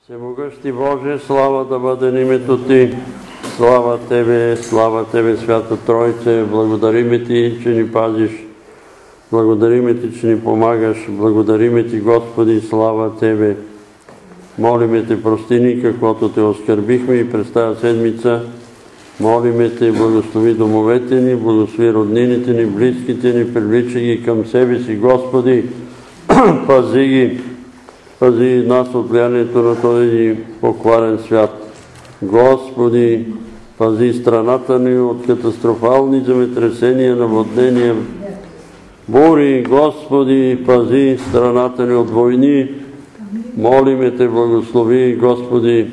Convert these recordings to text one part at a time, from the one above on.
Всемогъщи Боже, слава да бъде името Ти, слава Тебе, Свята Тройце, благодариме Ти, че ни пазиш, благодариме Ти, че ни помагаш, благодариме Ти, Господи, слава Тебе. Молиме Те, прости ни, каквото Те оскърбихме и през тази седмица. Молиме Те, благослови домовете ни, благослови роднините ни, близките ни, привличай ги към себе си, Господи, пази ги. Пази нас от влиянието на този покварен свят. Господи, пази страната ни от катастрофални земетресения, наводнения, бури. Господи, пази страната ни от войни. Молиме Те, благослови, Господи,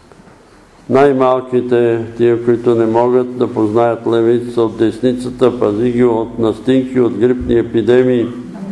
най-малките, тия, които не могат да познаят левицата от десницата, пази ги от настинки, от грипни епидемии.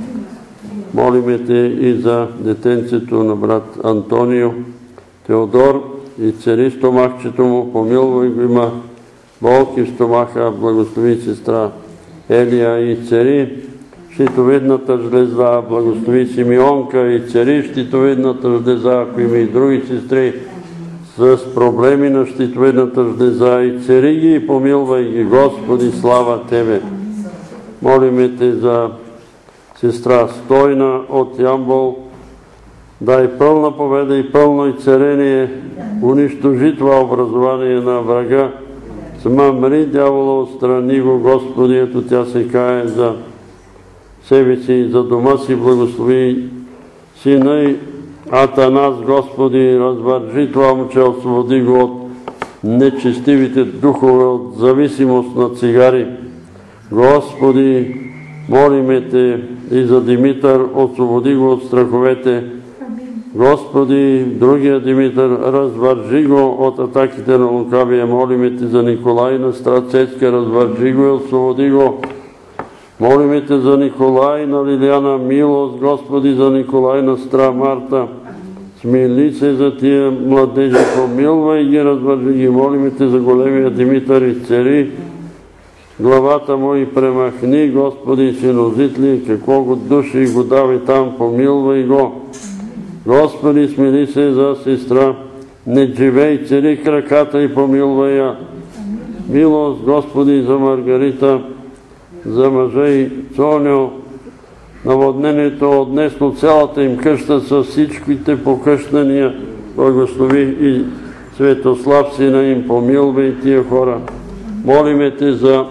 Молиме Те и за детенцето на брат Антонио Теодор и цари стомахчето му, помилвай го, има болки в стомаха, благослови сестра Елия и цари щитовидната жлеза, благослови Симеонка и цари щитовидната жлеза, ако има и други сестри с проблеми на щитовидната жлеза и цари ги и помилвай ги, Господи, слава Тебе. Молиме Те за сестра Стойна от Ямбол, дай пълна победа и пълно и царение, унищожи това образование на врага, смъмри дявола, отстрани го, Господи, ето тя се кае за себе си и за дома си, благослови сина и Атанас, Господи, развържи това момче, освободи го от нечестивите духове, от зависимост на цигари. Господи, молиме Те и за Димитър, освободи го от страховете. Господи, другия Димитър, развържи го от атаките на лукавия. Молиме Те за Николай на Страцецка, развържи го и освободи го. Молиме Те за Николай на Лилияна, милост, Господи, за Николай на Стра Марта. Смили се за тия младежи, помилвай ги, развържи ги. Молиме Те за големия Димитър и цари главата му и премахни, Господи, синозитли, какво го души и го дави там, помилвай го. Господи, смили се за сестра Недживей, цари краката и помилвай я. Милост, Господи, за Маргарита, за мъжа и Цоньо, наводнението отнесло цялата им къща с всичките покъщания, благослови и Светослав, сина им, помилвай тия хора. Молиме Те за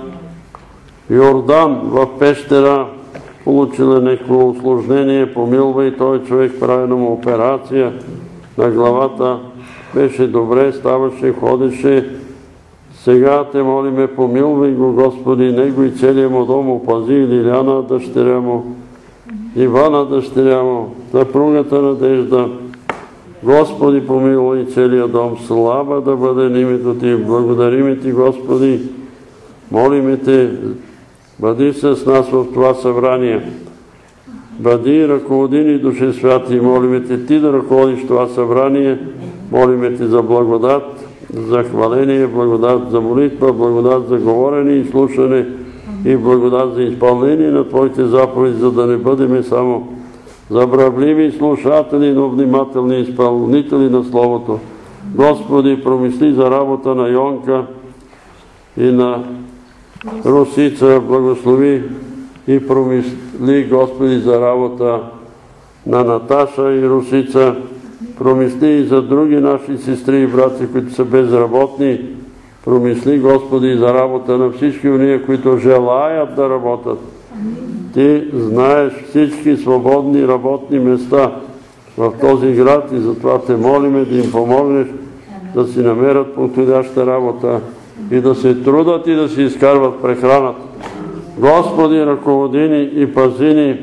Йордан в Пещера, получила някакво усложнение, помилвай той човек, правена му операция на главата, беше добре, ставаше, ходеше. Сега Те молиме, помилвай го, Господи, него и целия му дом, опази Лиляна, дъщеря му, Ивана, дъщеря му, съпругата Надежда. Господи, помилвай целия дом, слава да бъде името Ти, благодариме Ти, Господи, молиме Те, бъди с нас в това събрание, бъди, ръководи ни, Душе Святи, молиме Те Ти да ръководиш това събрание, молиме Те за благодат, за хваление, благодат за молитва, благодат за говорене и слушане и благодат за изпълнение на Твоите заповеди, за да не бъдем само забравливи слушатели, но внимателни изпълнители на Словото. Господи, промисли за работа на Йонка и на Русица, благослови и промисли, Господи, за работа на Наташа и Русица. Промисли и за други наши сестри и брати, които са безработни. Промисли, Господи, за работа на всички уния, които желаят да работят. Ти знаеш всички свободни работни места в този град и затова Те молиме да им помогнеш да си намерят подходяща работа и да се трудат и да си изкарват прехраната. Господи, ръководи ни и пази ни,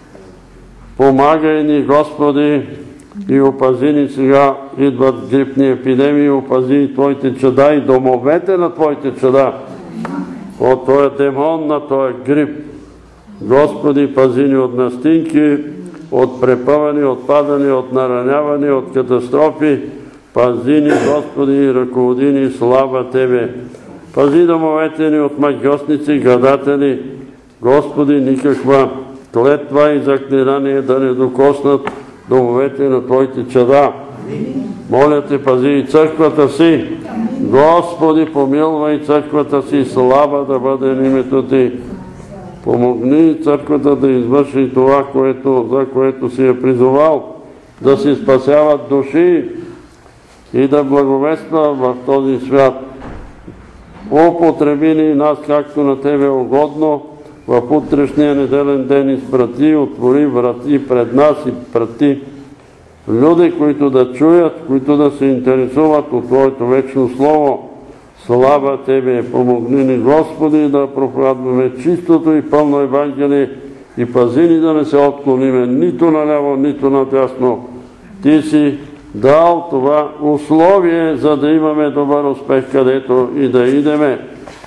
помагай ни, Господи, и опази ни сега, идват грипни епидемии, опази и Твоите чада и домовете на Твоите чада от този демон на този грип. Господи, пази ни от настинки, от препъване, от падане, от нараняване, от катастрофи. Пази ни, Господи, ръководи ни, слава Тебе. Пази домовете ни от магиосници, гадатели. Господи, никаква клетва и заклинание да не докоснат домовете на Твоите чада. Моля те, пази и църквата си. Господи, помилвай църквата си, слава да бъде името ти. Помогни църквата да извърши това, за което си е призовал, да си спасяват души и да благовества в този свят. Употреби ни нас, както на Тебе угодно, в утрешния неделен ден изпрати, отвори врати пред нас и прати люди, които да чуят, които да се интересуват от Твоето вечно Слово. Слава Тебе! Помогни ни, Господи, да проповядваме чистото и пълно Евангелие и пази ни да не се отклониме нито наляво, нито надясно. Ти си дал това условие, за да имаме добър успех, където и да идеме.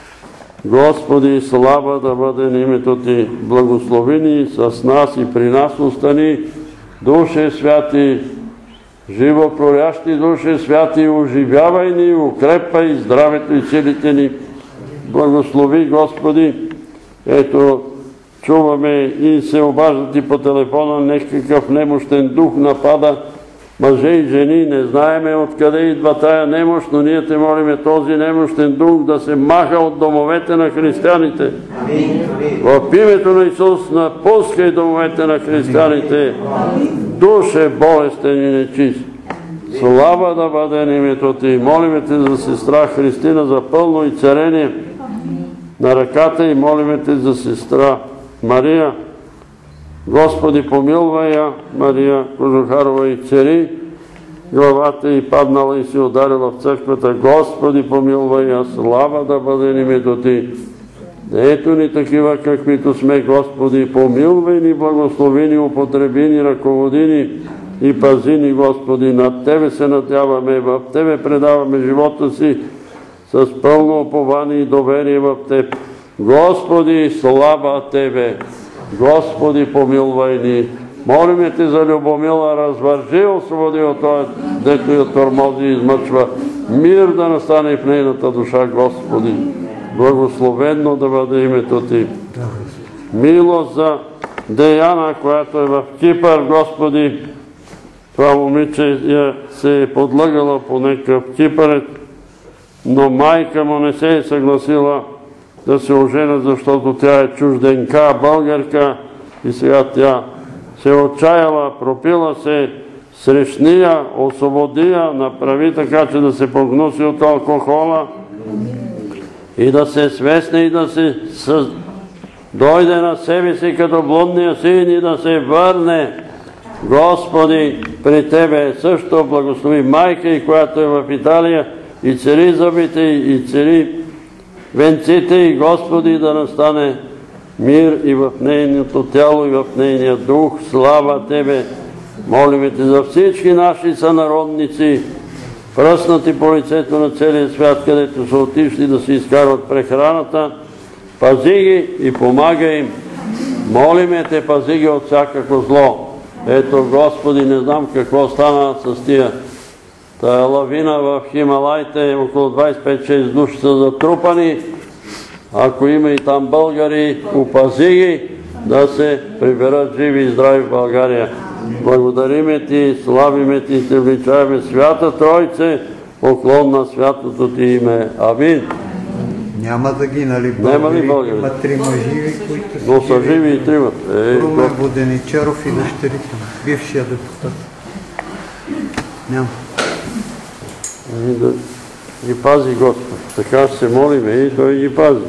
Господи, слава да бъде на името Ти. Благослови ни с нас и при нас остани, Душе Святи, животворящи Душе Святи, оживявай ни, укрепвай здравето и силите ни. Благослови, Господи. Ето, чуваме и се обаждат и по телефона, някакъв немощен дух напада мъже и жени, не знаеме откъде идва тая немощ, но ние те молиме този немощен дух да се маха от домовете на християните. В името на Исус напускай домовете на християните. Душе болестен и нечист. Слава да бъде на името Ти. Молиме Те за сестра Христина за пълно и царение на ръката и молиме Те за сестра Мария. Господи, помилвай я, Мария Кожухарова, и цари главата и паднала и се ударила в църквата. Господи, помилвай я, слава да бъде името Ти. Ето ни такива, каквито сме, Господи, помилвай ни, благослови ни, употреби ни, ръководи ни и пази ни, Господи. Над Тебе се надяваме, в Тебе предаваме живота си с пълно упование и доверие в Теб. Господи, слава Тебе! Господи, помилвай ни. Молиме Те за Любомила, развържи, освободи от това, дето я тормози и измъчва. Мир да настане в нейната душа, Господи. Благословенно да бъде името Ти. Милост за Деяна, която е в Кипър, Господи. Това момиче се е подлъгала по някакъв кипърец, но майка му не се е съгласила да се ожена, защото тя е чужденка, българка, и сега тя се е отчаяла, пропила се, срещни я, освободи я, направи така, че да се погнуси от алкохола и да се свесне и да се дойде на себе си като блудния син и да се върне. Господи, при Тебе също благослови майка, и която е в Италия, и цари зъбите, и цари венците, и Господи, да настане мир и в нейното тяло, и в нейния дух. Слава Тебе! Молиме Те за всички наши сънародници, пръснати по лицето на целия свят, където са отишли да си изкарват прехраната. Пази ги и помагай им. Молиме Те, пази ги от всякакво зло. Ето, Господи, не знам какво стана с тия тая лавина в Хималайте, около 25-6 души са затрупани. Ако има и там българи, опази ги да се приберат живи и здрави в България. Благодариме Ти, славиме Ти и Те величаваме, Свята Тройце, поклон на святото Ти име. Амин. Няма да гинали българи, има трима живи, които са но са живи и тримат. Румен Воденичаров и дъщерите, бившия депутат. Няма. Да ги пази Господ. Така ще се молиме и Той ги пази.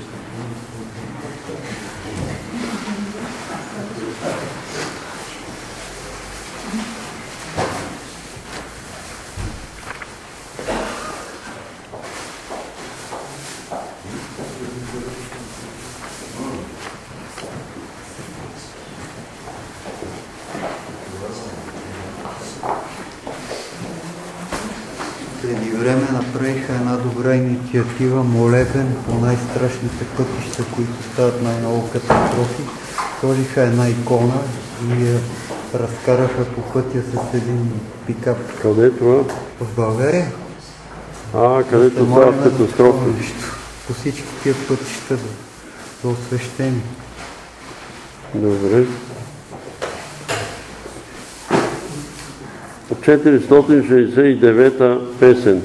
Преди време направиха една добра инициатива, молебен по най-страшните пътища, които стават най-много катастрофи. Сложиха една икона и я разкараха по пътя с един пикап. Къде е това? В България. Където стават катастрофи. По всички тия пътища са освещени. Добре. 469 песен.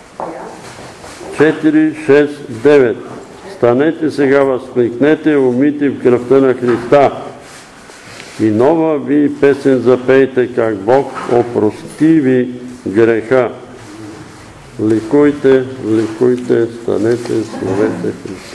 469. Станете сега, възкликнете, умити в кръвта на Христа. И нова ви песен запейте, как Бог опрости ви греха. Ликуйте, ликуйте, станете, славете Христа.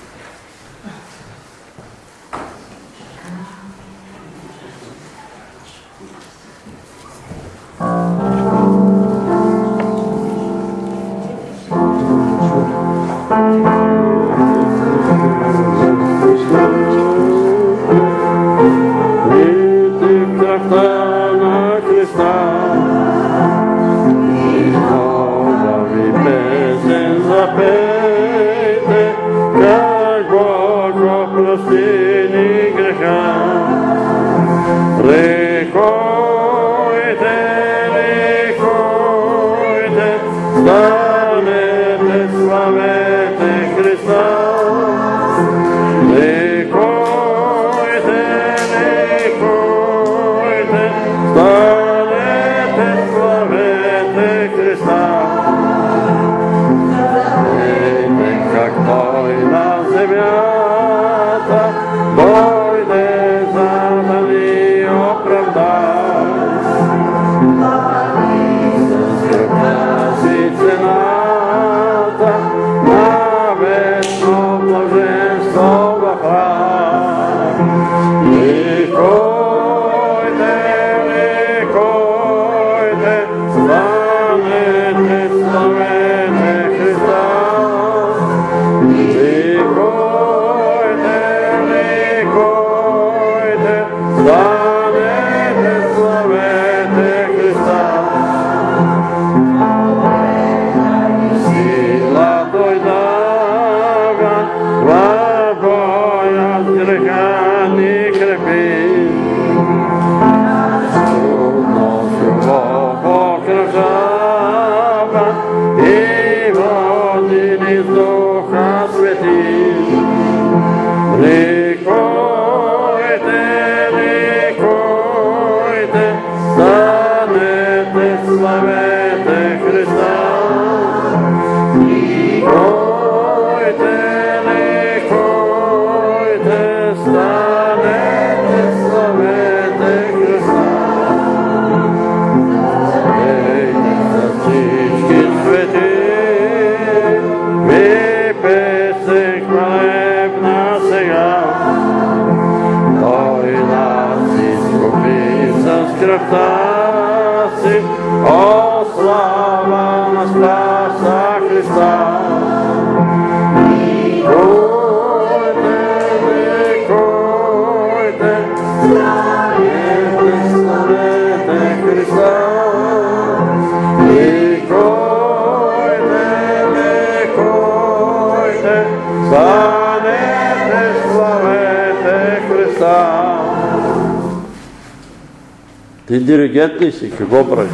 Ти диригент ли си? Какво правиш?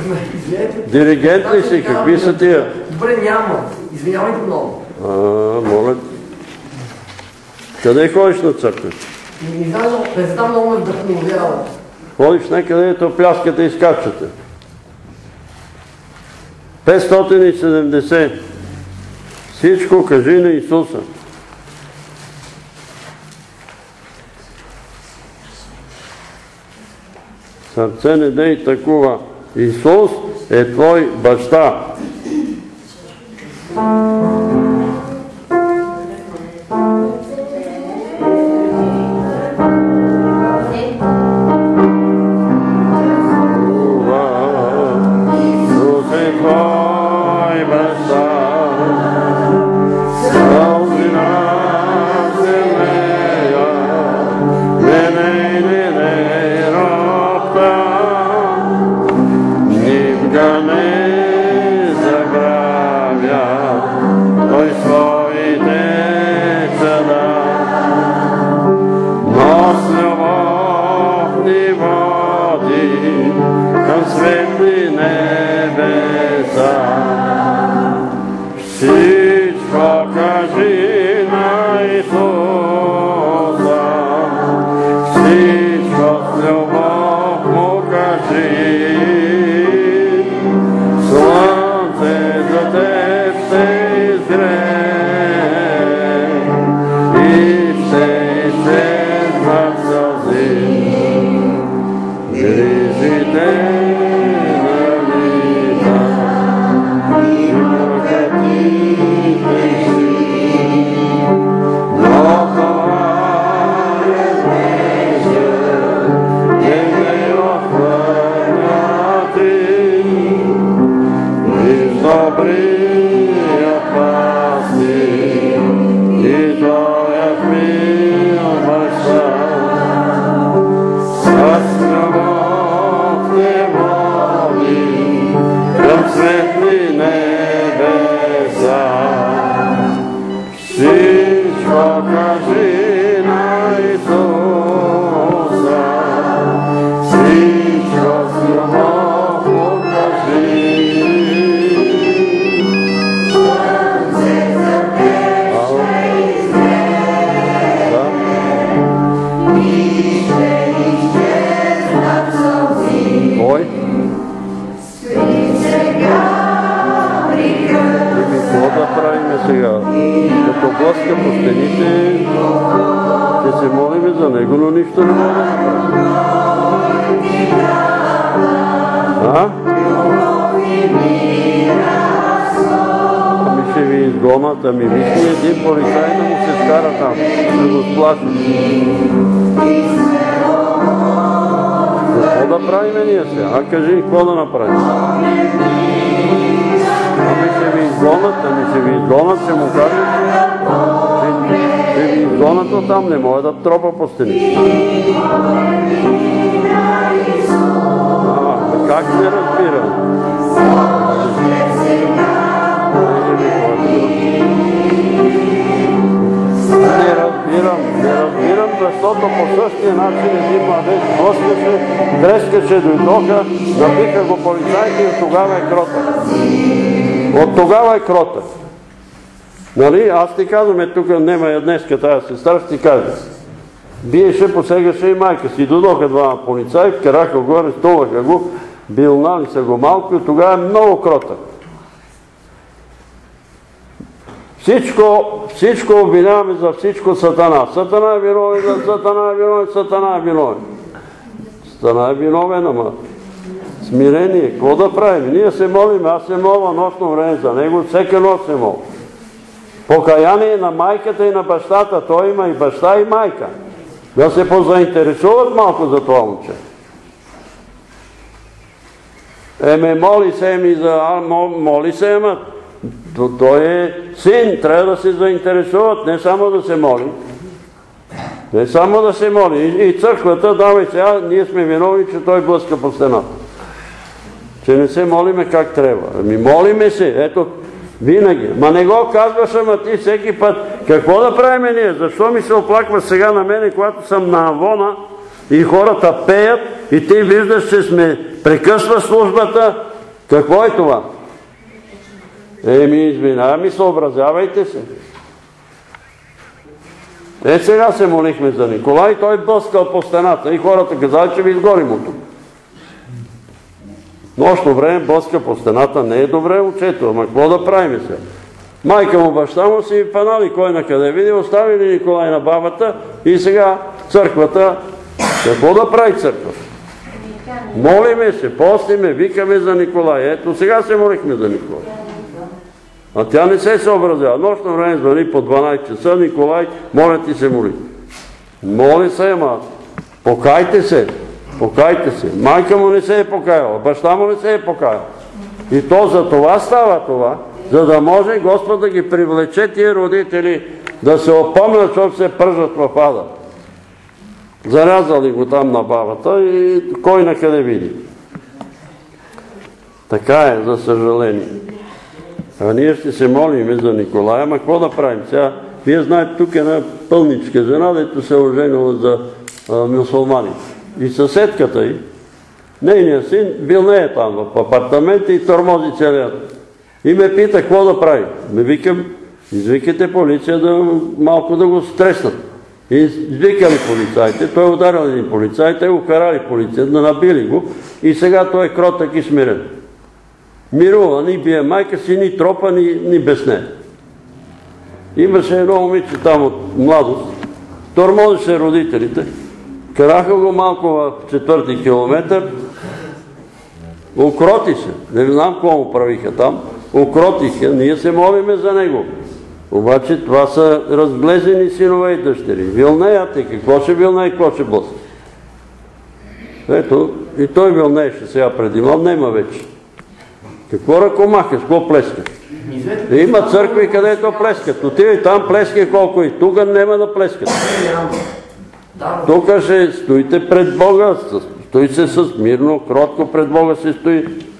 Диригент ли си? Какви са тия? Добре, няма. Извинявайте много. Моля. Къде ходиш на църква? Не знам, но песента много ме вдъхновява. Ходиш някъде, ето пляскате и скачате. 570. Всичко кажи на Исуса. Сърце не дей такова. Исус е твой баща. Всичко с любов му кажи. грижите налита и прокатите си, но това е вежа, не ме охвърняти, и добрия пастир, и твоят мил баща, с любов те води към светли небеса. Всичко кажи на Исуса, всичко с любов покажи. Кой? Какво да правим сега? Като блъска по стените, ще се молим за него, но нищо не мога да направим. Ами ще ви изгонят, ами вижте един полицай да му се скара там, да го сплаши. Какво да правим ние сега? А кажи, какво да направим? Ами ще ви изгонят, ще му кажем, ще ви изгонят оттам, не може да тропа по стените. Как не разбирам? Не разбирам, защото по същия начин един младеж блъскаше, трескаше, дойдоха, набиха го полицайите и от тогава е кротък. От тогава е кротък. Нали? Аз ти казвам, тук нема я днеска тази сестра, ще ти кажа. Биеше, посегаше и майка си. Дойдоха двама полицаи, вкараха го, арестуваха го, билнали са го малко и тогава е много кротък. Всичко обвиняваме за всичко Сатана. Сатана е виновен, Сатана е виновен, Сатана е виновен. Сатана е виновен, ама смирение. Какво да правим? Ние се молим, аз се моля нощно време за него, всека нощ се моля. Покаяние на майката и на бащата. Той има и баща и майка. Да се позаинтересуват малко за това момче. Моли се, ама той е син, трябва да се заинтересуват, не само да се моли. Не само да се моли. И църквата, давай сега, ние сме виновни, че той блъска по стената. Че не се молиме как трябва. Ами молиме се, ето, винаги. Ма не го казваш, ама ти всеки път. Какво да правим ние? Защо ми се оплаква сега на мене, когато съм на Авона и хората пеят и ти виждаш, че сме прекъсва службата? Какво е това? Извинявай, съобразявайте се. Сега се молихме за Николай, той блъскал по стената и хората казали, че ви изгорим от тук. Нощно време блъска по стената, не е добре учето, ама какво да правим сега? Майка му, баща му си панали кой на къде види, оставили Николай на бабата и сега църквата, какво да прави църквата? Молиме се, постиме, викаме за Николай. Ето сега се молихме за Николай. А тя не се съобразява. Нощно време звъни по 12 часа, Николай, моля ти се моли. Моли се, ама покайте се. Майка му не се е покаяла, баща му не се е покаял. И то за това става това, за да може Господ да ги привлече тия родители, да се опомнят, защото се пържат в ада. Зарязали го там на бабата и кой на къде види. Така е, за съжаление. А ние ще се молим за Николая, ама какво да правим сега? Вие знаете, тук е една пълничка жена, дето се е оженила за мюсулмани. И съседката й, нейният син, бил не е там в апартамента и тормози целият. И ме пита, какво да прави? Ме викам, извикайте полиция малко да го стреснат. И извикали полицайите, той ударил един полицай, те го карали полицията, да набили го и сега той е кротък и смирен. Мирува, ни бие майка си, ни тропа, ни бесне. Имаше едно момиче там от младост, тормозише родителите, Караха го малко в 4-ти километър, укроти се. Не знам какво му правиха там. Укротиха, ние се молиме за него. Обаче това са разглезени синове и дъщери. Вилнеят е, какво ще вилнее, какво ще блъска. Ето, и той вилнееше сега преди мал, нема вече. Какво ръкомахаш, какво плескаш? Има църкви, където плескат. Отивай там, плескай колко и тук няма да плескат. Тук ще стоите пред Бога, стои се с мирно, кротко пред Бога се стои.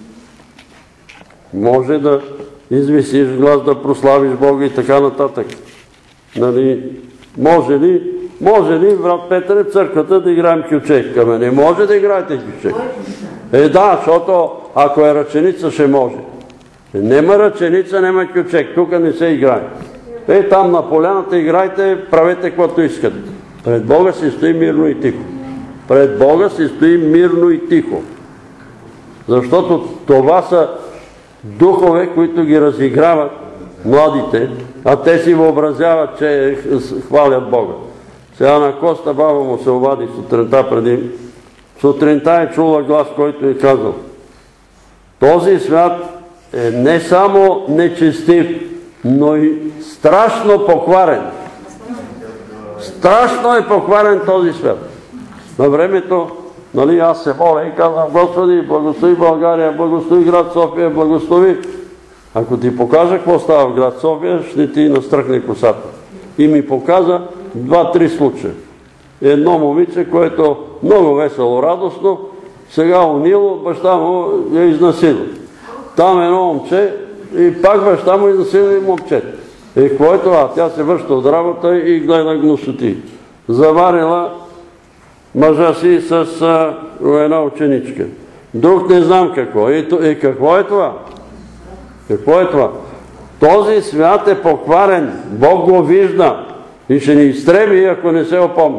Може да извисиш глас, да прославиш Бога и така нататък. Нали, може ли, брат Петър, в църквата да играем кючек? Ами не може да играете кючек. Да, защото ако е ръченица, ще може. Нема ръченица, нема кючек. Тук не се играе. Там на поляната играйте, правете каквото искате. Пред Бога си стои мирно и тихо. Пред Бога си стои мирно и тихо. Защото това са духове, които ги разиграват младите, а те си въобразяват, че хвалят Бога. Сега на Коста баба му се обади сутринта преди. Сутринта е чула глас, който е казал: този свят е не само нечестив, но и страшно покварен. Страшно е покварен този свят. На времето, нали, аз се моля и казвам: Господи, благослови България, благослови град София, благослови. Ако ти покажа какво става в град София, ще ти настръхне косата. И ми показа 2-3 случая. Едно момиче, което много весело, радостно, сега унило, баща му я изнасилил. Там едно момче и пак баща му изнасилил и момчето. И какво е това? Тя се връща от работа и гледа гнусоти. Заварила мъжа си с една ученичка. Друг не знам какво. И какво е това? Какво е това? Този свят е покварен. Бог го вижда и ще ни изтреби, ако не се опомни.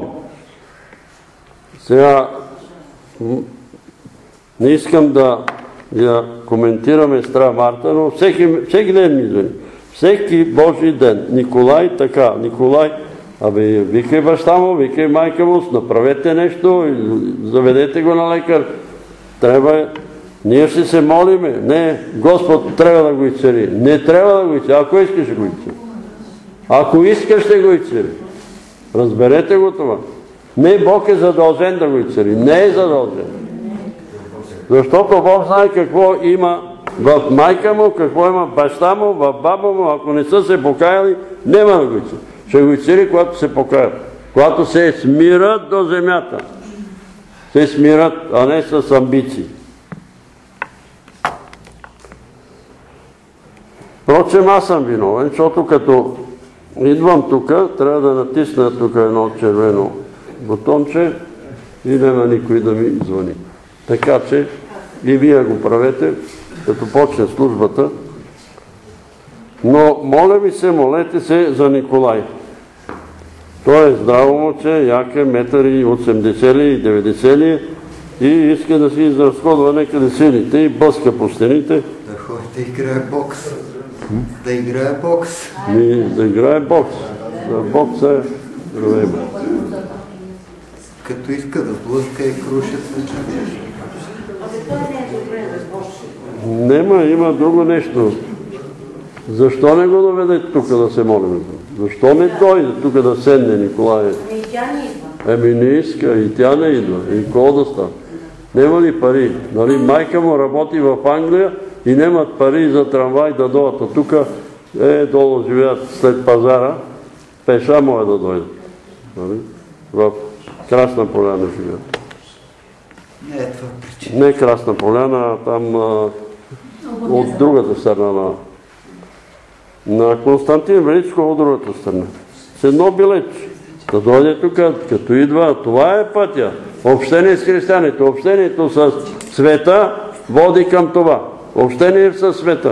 Сега не искам да я коментираме Стара Марта, но всеки ден ми звъни. Всеки Божий ден. Николай така, Николай, викай баща му, викай майка му, направете нещо, заведете го на лекар. Ние ще се молиме. Не, Господ трябва да го изцели. Не трябва да го изцели. Ако искаш, ще го изцели. Ако искаш, ще го изцели. Разберете го това. Не, Бог е задължен да го изцели. Не е задължен. Защото Бог знае какво има в майка му, какво има в баща му, в баба му. Ако не са се покаяли, няма да го изцели. Ще го изцели, когато се покаят. Когато се смират до земята. Се смират, а не с амбиции. Впрочем, аз съм виновен, защото като идвам тук, трябва да натисна тук едно червено бутонче и няма никой да ми звъни. Така че и вие го правете, като почне службата. Но моля ви се, молете се за Николай. Той е здраво момче, як е 1,80 м и 90 ли и иска да си изразходва некъде силите и бъска по стените. Да ходи да играе бокс. Да играе бокс. Да играе бокс. Бокса е проблема. Като иска да блъска и крушат се. Нема, има друго нещо. Защо не го доведете тук да се молим? Защо не дойде тук да седне Николай? И тя не идва. Не иска, и тя не идва. И какво да става? Нема ли пари? Нали, майка му работи в Англия и нямат пари за трамвай да дойдат. А тук долу живеят след пазара. Пеша му да дойдат. Нали? В Красна поляна живеят. Не е това причина. Не Красна поляна, а там от другата страна на Константин Величко, от другата страна. С едно билетче. Да дойде тук, като идва, това е пътя. Общение с християните. Общението с света води към това. Общение с света.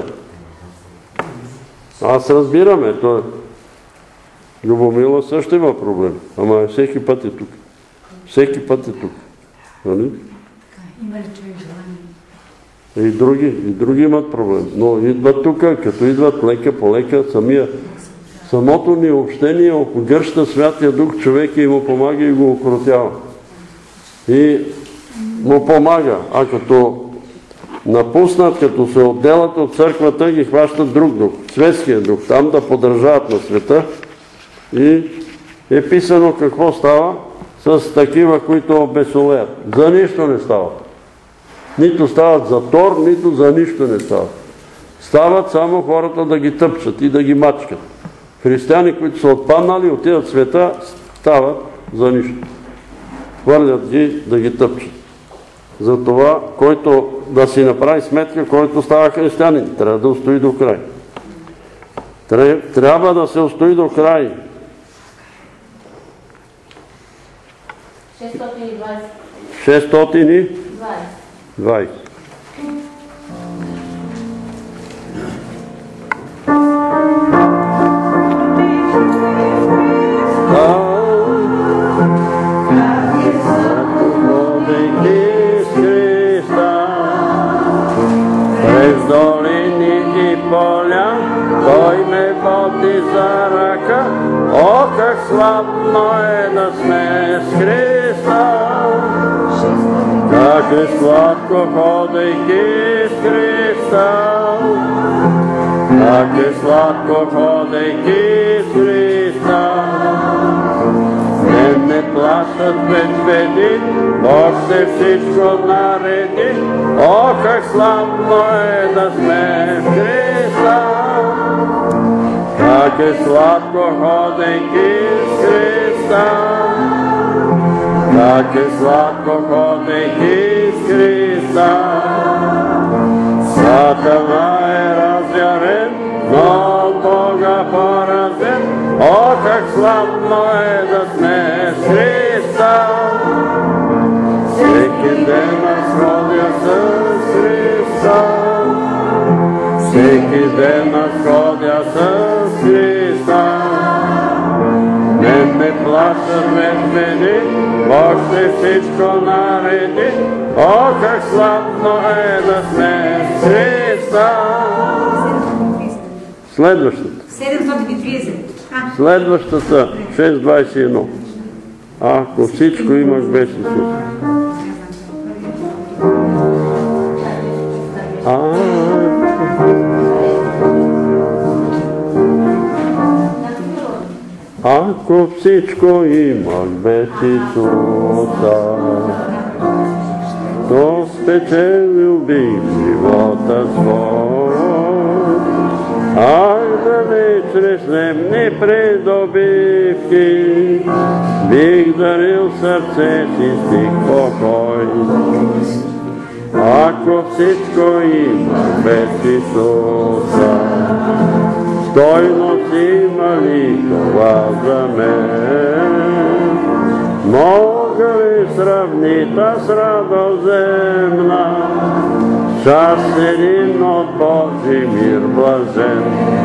Аз разбираме. Любомила също има проблем. Ама всеки път е тук. Всеки път е тук. Нали? Има ли човек желание? И други имат проблем. Но идват тук, като идват лека по лека, самото ни общение гръща Святия Дух човека и му помага и го укротява. и му помага. А като напуснат, като се отделят от църквата, ги хващат друг дух, светския дух, там да поддържават на света. И е писано какво става с такива, които обесолеят. За нищо не стават. Нито стават за тор, нито за нищо не стават. Стават само хората да ги тъпчат и да ги мачкат. Християни, които са отпаднали, отидат в света, стават за нищо. Хвърлят ги да ги тъпчат. Затова, който да си направи сметка, който става християнин, трябва да устои до край. Трябва да се устои до край. 620. През долини и поля, той ме води за ръка. О, как славно е да сме с Христа! Как е сладко ходейки с Христа! Как е сладко ходейки с Христа! Не плащат без беди, Бог ще всичко нареди. О, как славно е да сме в Христа! Как е сладко ходейки с Христа! Как е сладко ходейки с Христа! Сатана е разярен, но Бога поразен. О, как славно е да сме с Христа! Всеки ден аз ходя с Христа. Всеки ден аз ходя с Христа. Не плащат без беди, Бог ще всичко нареди. О, как славно е да сме с Христа! Следващата. 730. Следващата, 6.21. Ако всичко имах без Исус. Ако всичко имах без Исуса, то спечелил бих живота свой. Ай, дали чрез земни придобивки бих дарил сърце си стих покой. Ако всичко има без Исуса, стойност има ли това за мен? Мога ли сравнита с радост земна, част един от Божи мир блажен?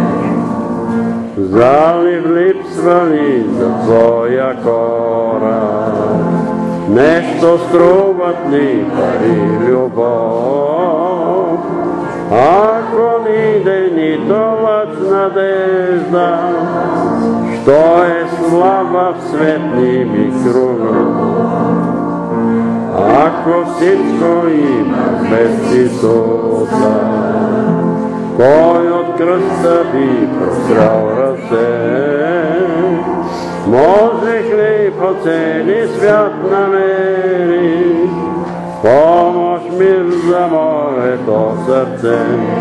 Залив липсва ли за твоя кора? Нещо струват ли пари любов? Ако ниде нито лъч надежда, що е слава в светли ми круга? Ако всичко има без Исуса, кой от кръста би прострял ръце? Можех ли по цели свят намери помощ мир за моето сърце?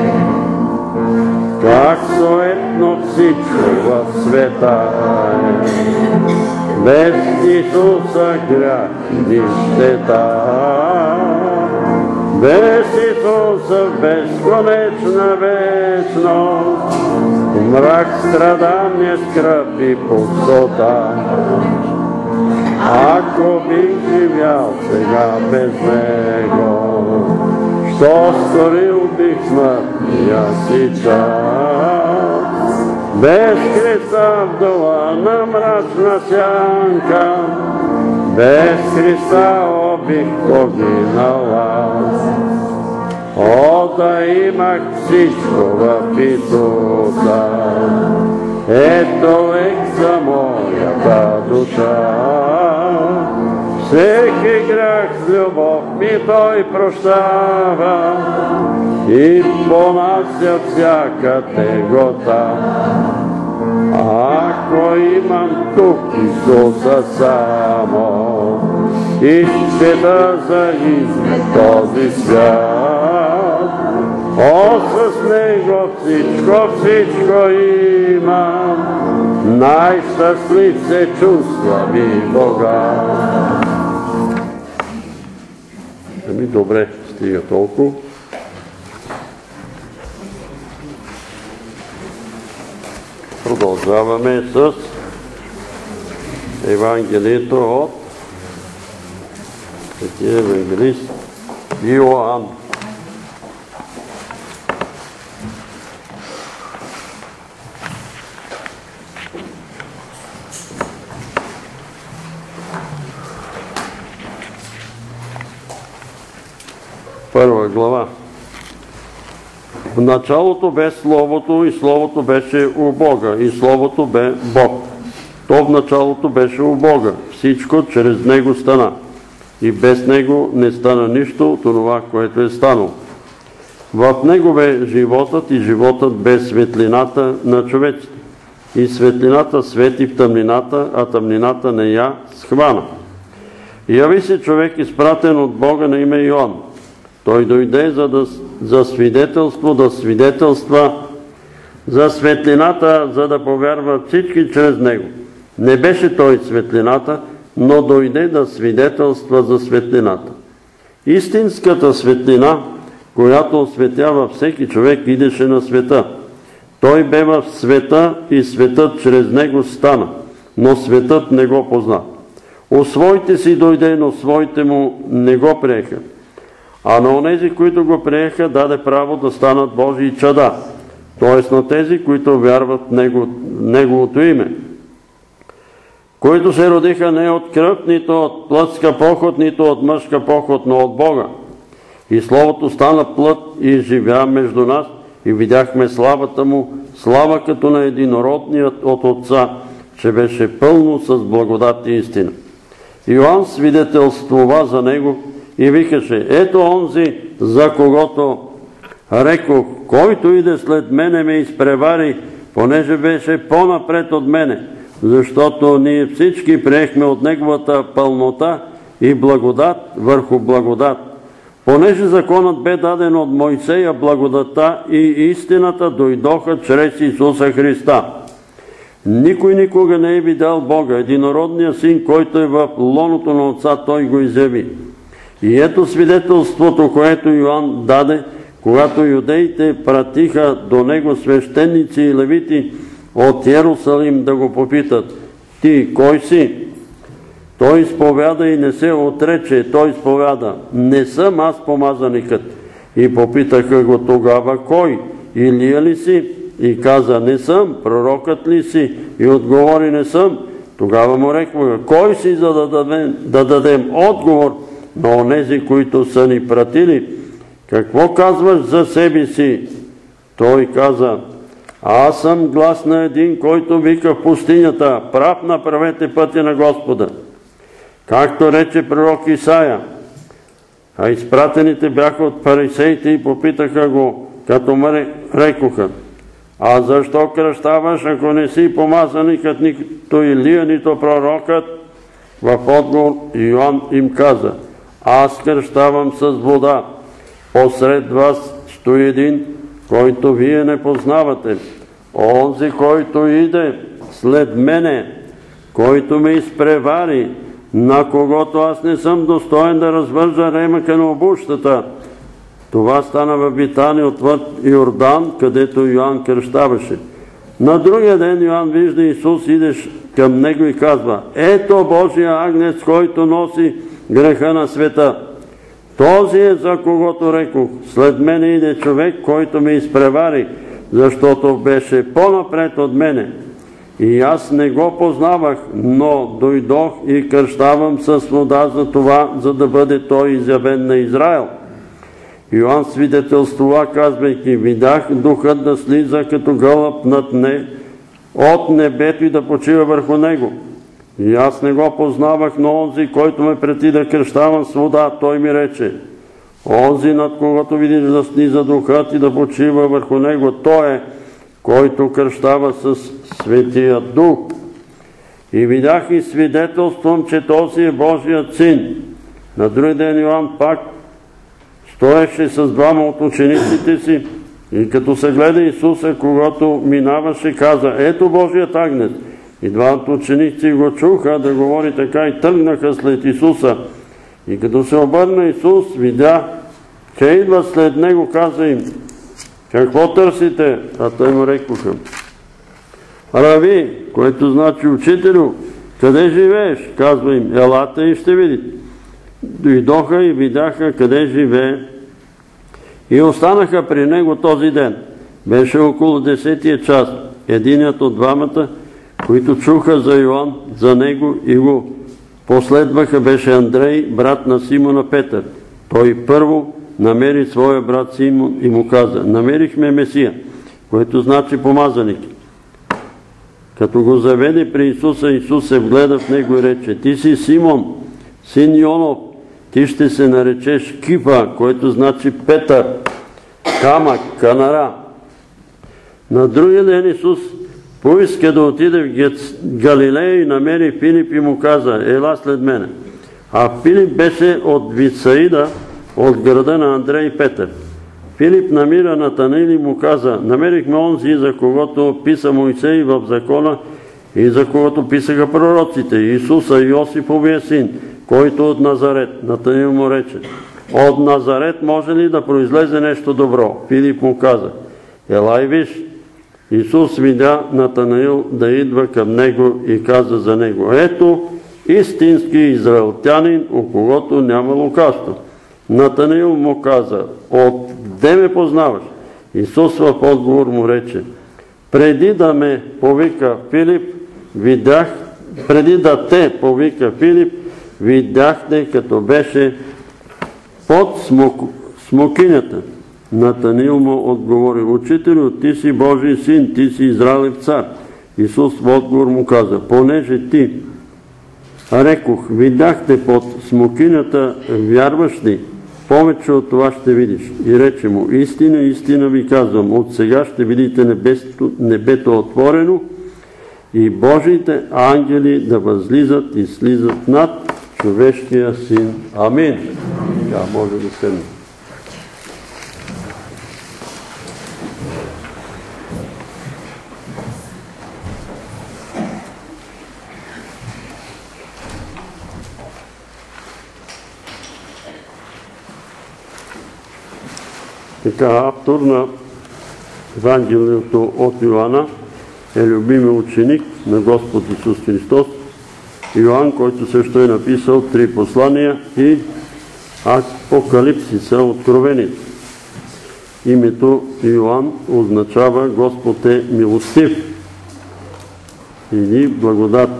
Как суетно всичко в света е, без Исуса грях ни щета. Без Исуса безконечна вечност, мрак, страдание, скръб и пустота. Ако бих живял сега без Него, що скорил бих смъртния си час. Без Христа в дола на мрачна сянка, без Христа бих погинала. О, да имах всичко в Исуса, ето лек за моята душа. Всеки грях с любов ми той прощава и понася всяка тегота. Ако имам тук Исуса само и света за измет този свят, о, с него всичко имам, най-щастлив се чувствам и Бога. Добре, стига толкова. Продължаваме с Евангелието от Светия евангелист Йоан. Първа глава. В началото бе Словото и Словото беше у Бога и Словото бе Бог. То в началото беше у Бога. Всичко чрез Него стана. И без Него не стана нищо от това, което е станало. В Него бе животът и животът бе светлината на човеците. И светлината свети в тъмнината, а тъмнината не я схвана. Яви се човек изпратен от Бога на име Йоан. Той дойде за свидетелство, да свидетелства за светлината, за да повярват всички чрез него. Не беше той светлината, но дойде да свидетелства за светлината. Истинската светлина, която осветява всеки човек, идеше на света. Той бе в света и светът чрез него стана, но светът не го позна. У своите си дойде, но своите му не го приеха. А на онези, които го приеха, даде право да станат Божии чада, т.е. на тези, които вярват в Неговото име, които се родиха не от кръв, нито от плътска поход, нито от мъжка поход, но от Бога. И Словото стана плът и живя между нас, и видяхме славата му, слава като на единородният от Отца, че беше пълно с благодат и истина. Йоан свидетелствува за него и викаше: ето онзи, за когото рекох, който иде след мене ме изпревари, понеже беше по-напред от мене, защото ние всички приехме от неговата пълнота и благодат върху благодат. Понеже законът бе даден от Мойсея, благодата и истината дойдоха чрез Исуса Христа. Никой никога не е видял Бога, единородния Син, който е в лоното на Отца, Той го изяви. И ето свидетелството, което Йоан даде, когато юдеите пратиха до него свещеници и левити от Йерусалим да го попитат: ти кой си? Той изповяда и не се отрече. Той изповяда: не съм аз помазаникът. И попитаха го тогава: кой? Илия ли си? И каза: не съм. Пророкът ли си? И отговори: не съм. Тогава му рекоха: кой си, за да дадем отговор на онези, които са ни пратили? Какво казваш за себе си? Той каза: аз съм глас на един, който вика в пустинята: прав направете пътя на Господа. Както рече пророк Исаия. А изпратените бяха от фарисеите и попитаха го, като му рекоха: а защо кръщаваш, ако не си помазаникът, нито Илия, нито пророкът? В отговор Йоан им каза: аз кръщавам с вода. Посред вас стои един, който вие не познавате. Онзи, който иде след мене, който ме изпревари, на когото аз не съм достоен да развържа ремъка на обущата. Това стана в Витания отвъд Йордан, където Йоан кръщаваше. На другия ден Йоан вижда Исус, идеш към него и казва: ето Божия агнец, който носи греха на света. Този е, за когото рекох: след мене иде човек, който ме изпревари, защото беше по-напред от мене. И аз не го познавах, но дойдох и кръщавам с вода за това, за да бъде той изявен на Израел. Йоан свидетелствува, казвайки: видях духът да слиза като гълъб от небето и да почива върху него. И аз не го познавах, но онзи, който ме прети да кръщавам с вода, той ми рече: онзи, над когото видиш да сниза духът и да почива върху него, той е, който кръщава с Светия Дух. И видях и свидетелствам, че този е Божият син. На други ден Йоан пак стоеше с двама от учениците си и като се гледа Исуса, когато минаваше, каза: ето Божият агнец. И двамата ученици го чуха да говори така и тръгнаха след Исуса. И като се обърна Исус, видя, че идва след него, каза им: какво търсите? А той му рекоха: Рави, което значи учителю, къде живееш? Казва им: елате и ще видите. Дойдоха и видяха къде живее и останаха при него този ден. Беше около 10-тия час. Единият от двамата, които чуха за Йоан, за него и го последваха, беше Андрей, брат на Симона Петър. Той първо намери своя брат Симон и му каза: намерихме Месия, което значи помазаник. Като го заведе при Исуса, Исус се вгледа в него и рече: ти си Симон, син Йонов, ти ще се наречеш Кифа, което значи Петър, камък, канара. На другия ден Исус поиска да отиде в Галилея и намери Филип и му каза: ела след мене. А Филип беше от Витсаида, от града на Андрей и Петър. Филип намира Натанаил и му каза: намерихме онзи, за когото писа Моисей в закона и за когото писаха пророците, Исуса, Йосифовия син, който от Назарет. Натанаил му рече: от Назарет може ли да произлезе нещо добро? Филип му каза: ела и виж. Исус видя Натанаил да идва към него и каза за него: ето истински израелтянин, у когото няма лукавство. Натанаил му каза: отде ме познаваш? Исус в отговор му рече: преди да те повика Филип, видяхте, като беше под смокинята. Натанаил му отговори: учителю, ти си Божий син, ти си Израилев цар. Исус в отговор му каза: понеже ти рекох, видяхте под смокинята, вярваш ли? Повече от това ще видиш. И рече му: истина, истина ви казвам, от сега ще видите небето отворено и Божиите ангели да възлизат и слизат над човешкия син. Амин. Така, може да седне. Така, автор на Евангелието от Йоанна е любими ученик на Господ Исус Христос, Йоан, който също е написал 3 послания и Апокалипсиса, Откровението. Името Йоан означава Господ е милостив или благодат.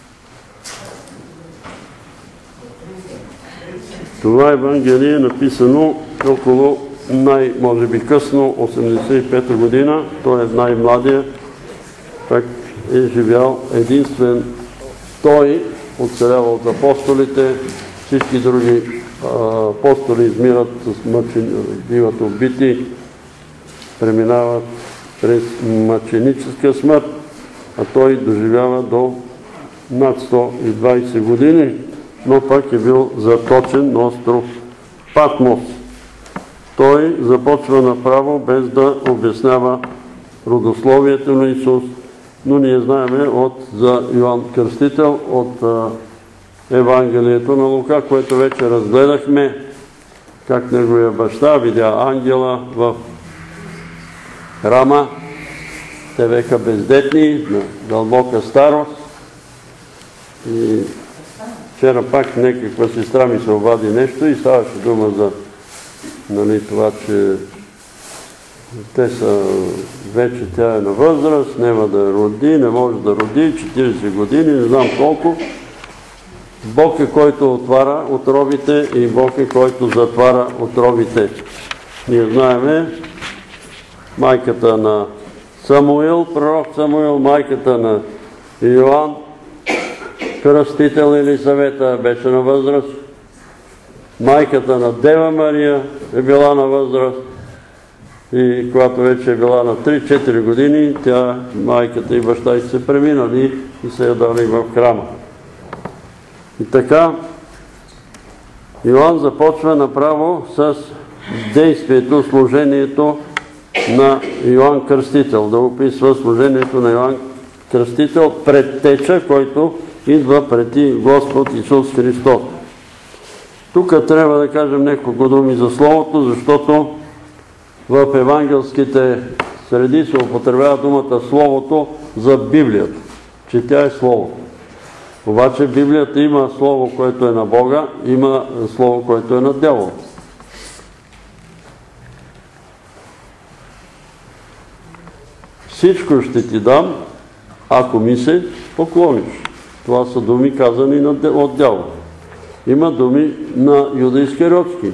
Това Евангелие е написано около може би късно, 85-та година. Той е най-младия. Так е живял единствен той, оцелява от апостолите. Всички други апостоли измират, биват убити, преминават през мъченическа смърт, а той доживява до над 120 години, но пак е бил заточен на остров Патмос. Той започва направо, без да обяснява родословието на Исус, но ние знаеме за Йоан Кръстител от Евангелието на Лука, което вече разгледахме, как неговия баща видя ангела в храма. Те бяха бездетни, на дълбока старост. И вчера пак някаква сестра ми се обади нещо и ставаше дума за това, че те са вече, тя е на възраст, няма да роди, не може да роди, 40 години, не знам колко. Бог е, който отваря отровите и Бог е, който затваря отровите. Ние знаеме майката на Самуил, пророк Самуил, майката на Йоан, кръстител Елисавета беше на възраст. Майката на Дева Мария е била на възраст. И когато вече е била на 3-4 години, тя, майката и баща, се преминали и се я дали в храма. И така, Йоан започва направо с действието, служението на Йоан Кръстител. Да описва служението на Йоан Кръстител, предтеча, който идва преди Господ Исус Христос. Тук трябва да кажем няколко думи за Словото, защото в евангелските среди се употребява думата Словото за Библията, че тя е Слово. Обаче Библията има Слово, което е на Бога, има Слово, което е на дявола. Всичко ще ти дам, ако ми се поклониш. Това са думи казани от дявола. Има думи на Юда Искариотски.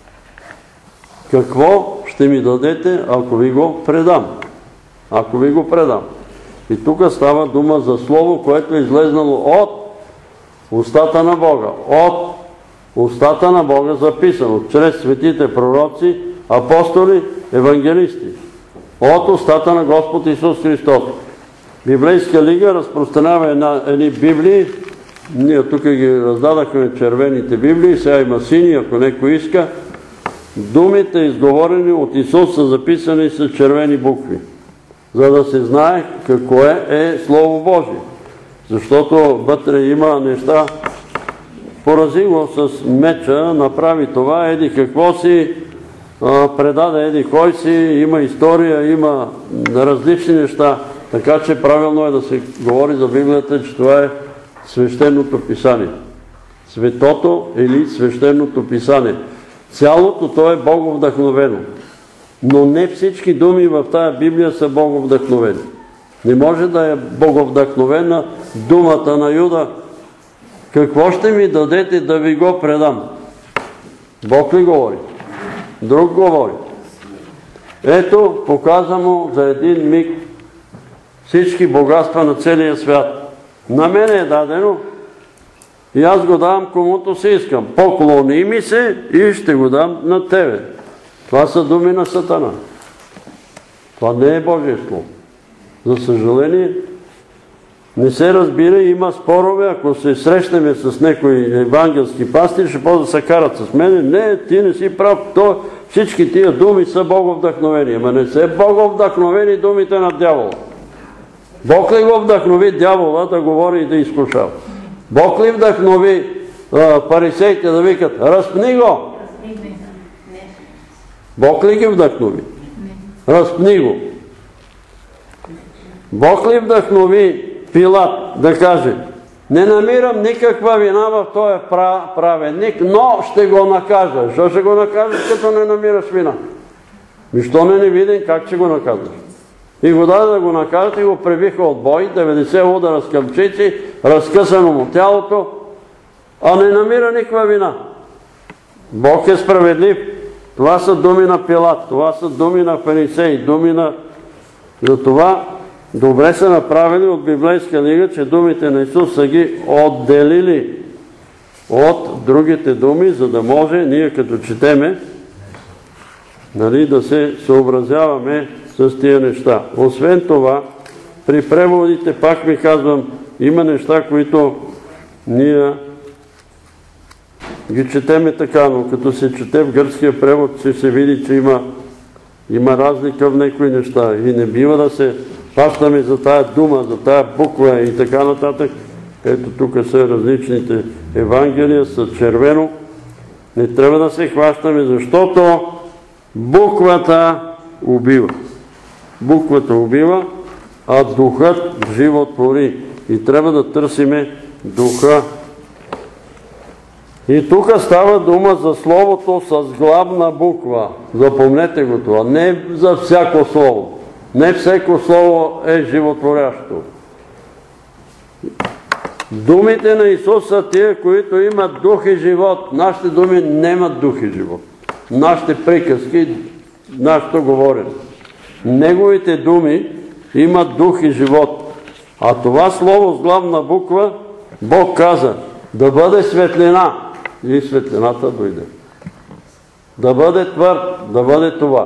Какво ще ми дадете, ако ви го предам? Ако ви го предам. И тук става дума за Слово, което е излезнало от устата на Бога. От устата на Бога записано, чрез светите пророци, апостоли, евангелисти. От устата на Господ Исус Христос. Библейска лига разпространява едни библии. Ние тук ги раздадахме червените библии, сега има сини, ако някой иска. Думите, изговорени от Исус, са записани с червени букви, за да се знае какво е Слово Божие. Защото вътре има неща, порази го с меча, направи това, еди какво си, предаде еди кой си, има история, има различни неща. Така че правилно е да се говори за Библията, че това е свещеното писание. Светото или свещеното писание. Цялото то е боговдъхновено. Но не всички думи в тая Библия са боговдъхновени. Не може да е боговдъхновена думата на Юда. Какво ще ми дадете да ви го предам? Бог ли говори? Друг говори. Ето, показва му за един миг всички богатства на целия свят. На мене е дадено и аз го давам комуто си искам. Поклони ми се и ще го дам на тебе. Това са думи на Сатана. Това не е Божие Слово. За съжаление, не се разбира, има спорове, ако се срещнем с някой евангелски пастир, ще може да се карат с мене. Не, ти не си прав. Всички тия думи са боговдъхновени. Ама не са боговдъхновени думите на дявола. Бог ли го вдъхнови дявола да говори и да изкушава? Бог ли вдъхнови фарисеите да викат: разпни го! Бог ли ги вдъхнови? Разпни го! Бог ли вдъхнови Пилат да каже: не намирам никаква вина в този праведник, но ще го накажа. Защо ще го накажеш, като не намираш вина? Що не видим как ще го наказаш? И го даде да го накажат и го пребиха от бой, 90 удара с къмчици, разкъсано му тялото, а не намира никаква вина. Бог е справедлив. Това са думи на Пилат, това са думи на фарисеи, думи на... Затова добре са направени от библейска лига, че думите на Исус са ги отделили от другите думи, за да може ние като четеме, да се съобразяваме с тия неща. Освен това, при преводите, пак ви казвам, има неща, които ние ги четеме така, но като се чете в гръцкия превод, ще се види, че има разлика в някои неща и не бива да се хващаме за тая дума, за тая буква и така нататък. Ето тук са различните евангелия с червено. Не трябва да се хващаме, защото буквата убива. Буквата убива, а духът живот твори. И трябва да търсиме духа. И тук става дума за словото с главна буква. Запомнете го това. Не за всяко слово. Не всяко слово е животворящо. Думите на Исус са тия, които имат дух и живот. Нашите думи нямат дух и живот. Нашите приказки, нашето говорене. Неговите думи имат дух и живот. А това слово с главна буква Бог каза да бъде светлина и светлината дойде. Да бъде твърд, да бъде това.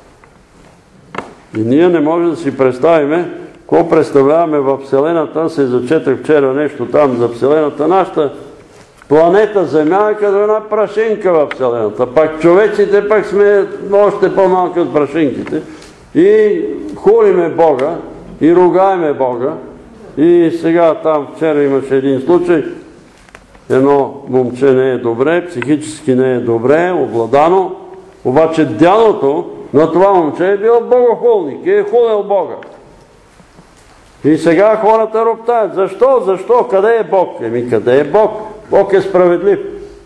И ние не можем да си представим какво представляваме в Вселената. Се зачетах вчера нещо там за Вселената. Нашата планета Земя е като една прашинка в Вселената. Пак човеците пак сме още по-малки от прашинките. И хулиме Бога, и ругаеме Бога. И сега там вчера имаше един случай. Едно момче не е добре, психически не е добре, обладано. Обаче дядото на това момче е бил богохулник и е хулил Бога. И сега хората роптаят. Защо? Защо? Къде е Бог? Къде е Бог? Бог е справедлив.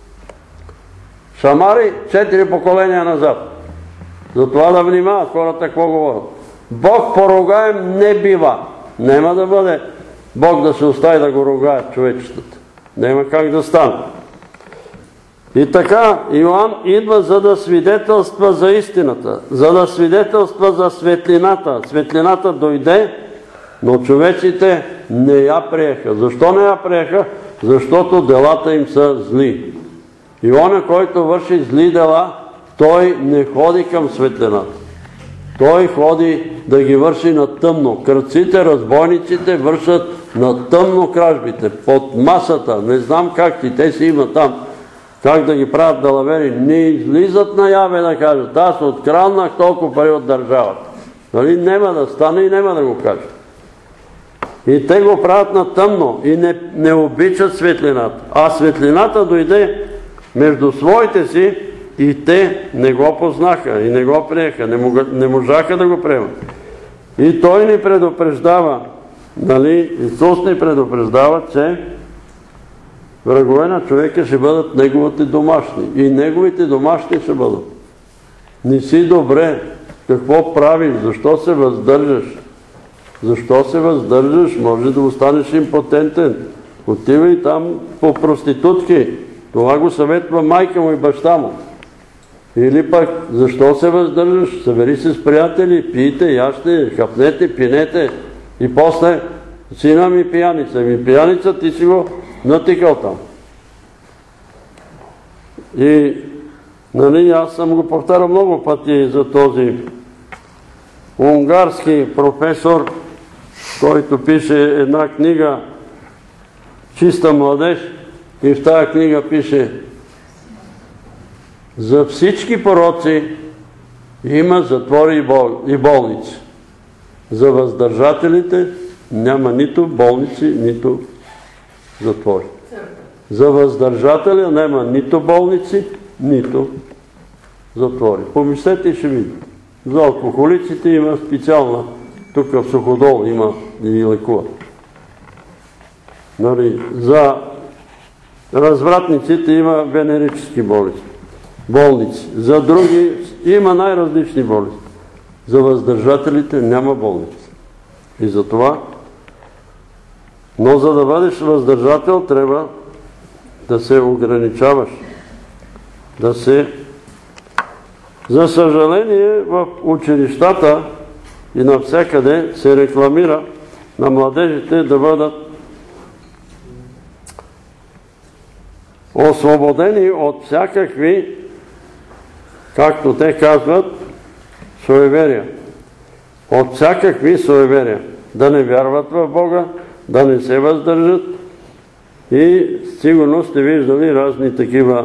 Шамари 4 поколения назад. Затова да внимават хората какво говорят. Бог поругаем не бива. Нема да бъде Бог да се остави да го ругаят човечетата. Нема как да стане. И така, Йоан идва за да свидетелства за истината, за да свидетелства за светлината. Светлината дойде, но човеците не я приеха. Защо не я приеха? Защото делата им са зли. И оня, който върши зли дела, той не ходи към светлината. Той ходи да ги върши на тъмно. Крадците, разбойниците вършат на тъмно кражбите, под масата. Не знам как ти, те си имат там как да ги правят далавери. Не излизат наяве да кажат, аз откраднах толкова пари от държавата. Нали? Нема да стане и нема да го кажат. И те го правят на тъмно и не обичат светлината. А светлината дойде между своите си и те не го познаха и не го приеха, не можаха да го приемат. И той ни предупреждава, нали, Исус ни предупреждава, че врагове на човека ще бъдат неговите домашни. И неговите домашни ще бъдат. Не си добре. Какво правиш? Защо се въздържаш? Защо се въздържаш? Може да останеш импотентен. Отивай там по проститутки. Това го съветва майка му и баща му. Или пък, защо се въздържаш? Събери се с приятели, пийте, яще, хапнете, пинете. И после, сина ми пияница. Пияница ти си го натикал там. И, нали, аз съм го повтарял много пъти за този унгарски професор, който пише една книга "Чиста младеж", и в тази книга пише: за всички пороци има затвори и болници. За въздържателите няма нито болници, нито затвори. За въздържателя няма нито болници, нито затвори. Помислете и ще видите. За алкохолиците има специална, тук в Суходол има и лекува. За развратниците има венерически болници. За други има най-различни болници. За въздържателите няма болници. И за това, но за да бъдеш въздържател, трябва да се ограничаваш. За съжаление, в училищата и навсякъде се рекламира на младежите да бъдат освободени от всякакви, както те казват, суеверия. От всякакви суеверия. Да не вярват в Бога, да не се въздържат. И сигурно сте виждали разни такива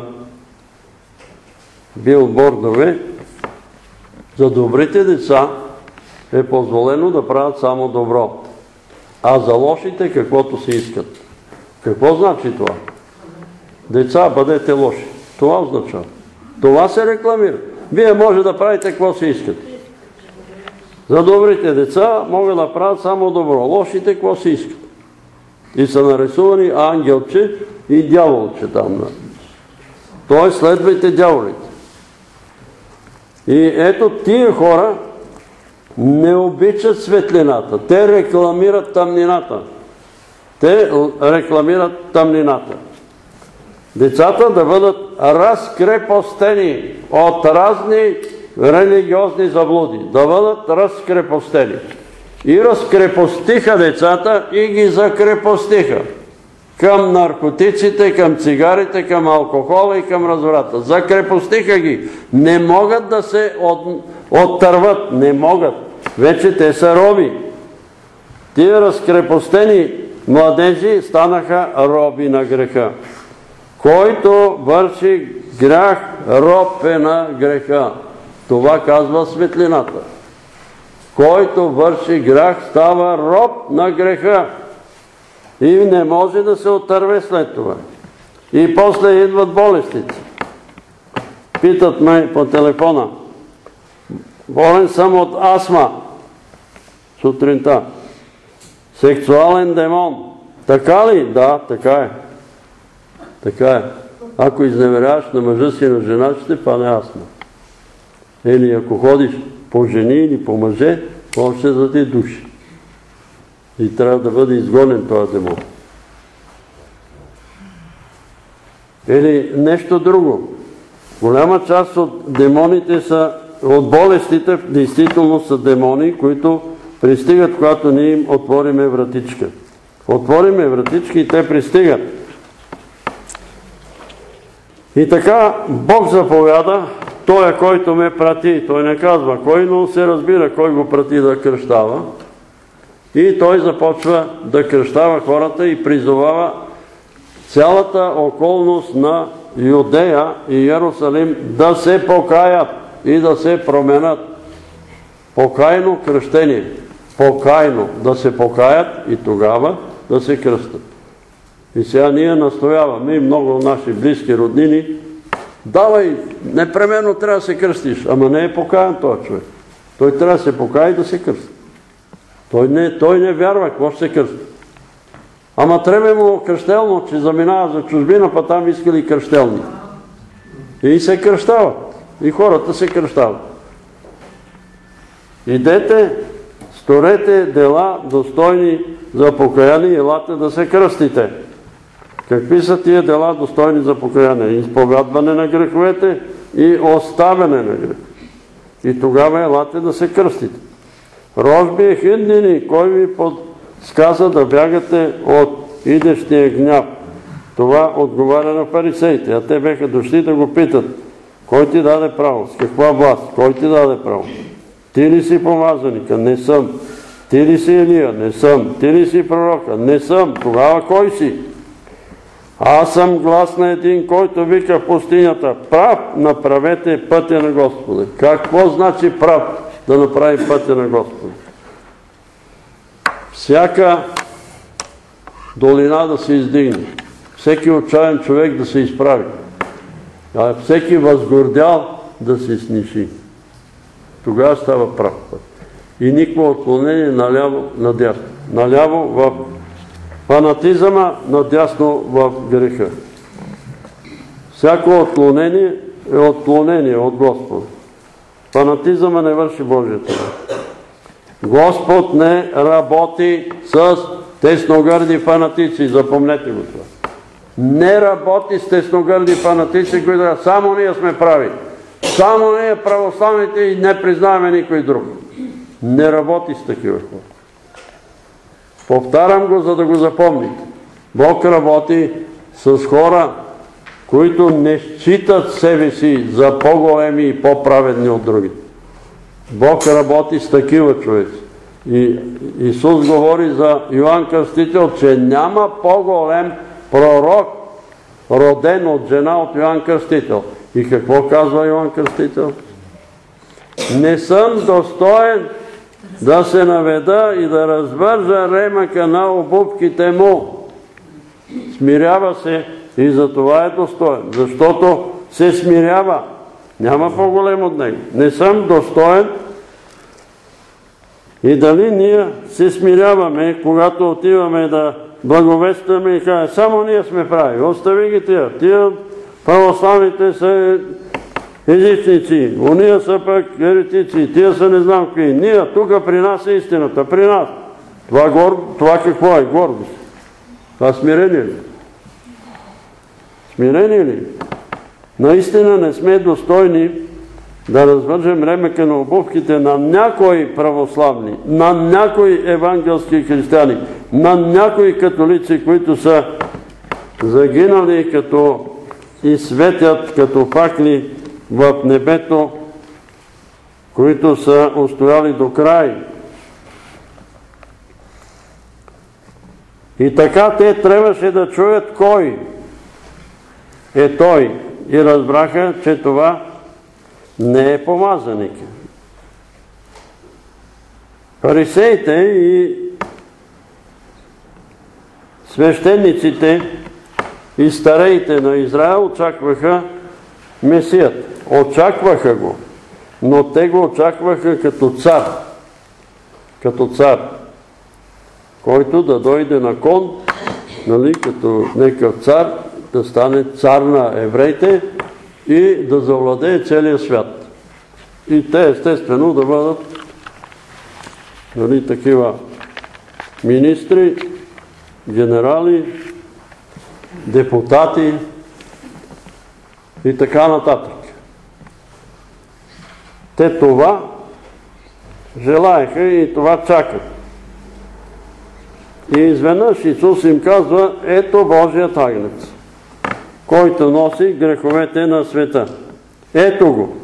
билбордове. За добрите деца е позволено да правят само добро. А за лошите каквото си искат. Какво значи това? Деца, бъдете лоши. Това означава. Това се рекламира. Вие може да правите какво си искате. За добрите деца могат да правят само добро. Лошите какво си искат. И са нарисувани ангелче и дяволче там. Той следвайте дяволите. И ето тия хора не обичат светлината. Те рекламират тъмнината. Децата да бъдат разкрепостени от разни религиозни заблуди. Да бъдат разкрепостени. И разкрепостиха децата и ги закрепостиха. към наркотиците, към цигарите, към алкохола и към разврата. Закрепостиха ги. Не могат да се оттърват. Не могат. Вече те са роби. Тия разкрепостени младежи станаха роби на греха. Който върши грях, роб е на греха. Това казва светлината. Който върши грях, става роб на греха. И не може да се отърве след това. И после идват болестите. Питат ме по телефона. Болен съм от астма. Сутринта. Сексуален демон. Така ли? Да, така е. Така е. Ако изневеряваш на мъжа си, на жена, ще падне астма. Или ако ходиш по жени или по мъже, може да ти души. И трябва да бъде изгонен този демон. Или нещо друго. Голяма част от демоните са, от болестите, действително са демони, които пристигат, когато ние им отвориме вратичка. Отвориме вратички и те пристигат. И така Бог заповяда, той, който ме прати, той не казва кой, но се разбира кой го прати да кръщава. И той започва да кръщава хората и призовава цялата околност на Юдея и Иерусалим да се покаят и да се променят. Покайно кръщение. Покайно да се покаят и тогава да се кръстят. И сега ние настояваме и много наши близки роднини, давай, непременно трябва да се кръстиш, ама не е покаян този човек. Той трябва да се покая и да се кръсти. Той не вярва, какво ще се кръсти. Ама трябва му кръщелно, че заминава за чужбина, па там искали кръщелни. И се кръщават. И хората се кръщават. Идете, сторете дела достойни за покаяние и елате да се кръстите. Какви са тия дела достойни за покаяние? Изповядване на греховете и оставяне на грех. И тогава елате да се кръстите. Рожби е хиднини, кой ви подсказа да бягате от идещия гняв? Това отговаря на фарисеите, а те беха дошли да го питат. Кой ти даде право? С каква власт? Кой ти даде право? Ти ли си помазаника? Не съм. Ти ли си Елия? Не съм. Ти ли си пророка? Не съм. Тогава кой си? Аз съм глас на един, който вика в пустинята: прав, направете пътя на Господа. Какво значи прав? Да направи пътя на Господа. Всяка долина да се издигне. Всеки отчаян човек да се изправи. А всеки възгордял да се сниши. Тогава става прав път. И никакво отклонение наляво, надясно. Наляво в фанатизъма, надясно в греха. Всяко отклонение е отклонение от Господа. Фанатизъма не върши Божията. Господ не работи с тесногърди фанатици. Запомнете го това. Не работи с тесногърди фанатици, които само ние сме прави. Само ние православните и не признаваме никой друг. Не работи с такива хора. Повтарям го, за да го запомните. Бог работи с хора, които не считат себе си за по-големи и по-праведни от другите. Бог работи с такива човеци. И Исус говори за Йоан Кръстител, че няма по-голем пророк, роден от жена, от Йоан Кръстител. И какво казва Йоан Кръстител? Не съм достоен да се наведа и да развържа ремъка на обувките му. Смирява се и за това е достоен, защото се смирява. Няма по-голем от него. Не съм достоен. И дали ние се смиряваме, когато отиваме да благовестваме и кажем: само ние сме прави, остави ги тия. Тия православните са езичници, уния са пък еретици, тия са не знам какви. Ние, тук при нас е истината, при нас. Това какво е? Гордост. Това смирение ли? Смирение ли? Наистина не сме достойни да развържем ремъка на обувките на някои православни, на някои евангелски християни, на някои католици, които са загинали като и светят като факли в небето, които са устояли до край. И така те трябваше да чуят кой е той и разбраха, че това не е помазаник. Фарисеите и свещениците и стареите на Израел очакваха Месият. Очакваха го, но те го очакваха като цар. Като цар, който да дойде на кон, като некъв цар, да стане цар на евреите и да завладее целия свят. И те естествено да бъдат такива министри, генерали, депутати и така нататък. Те това желаеха и това чакат. И изведнъж Исус им казва: ето Божият агнец, който носи греховете на света. Ето го.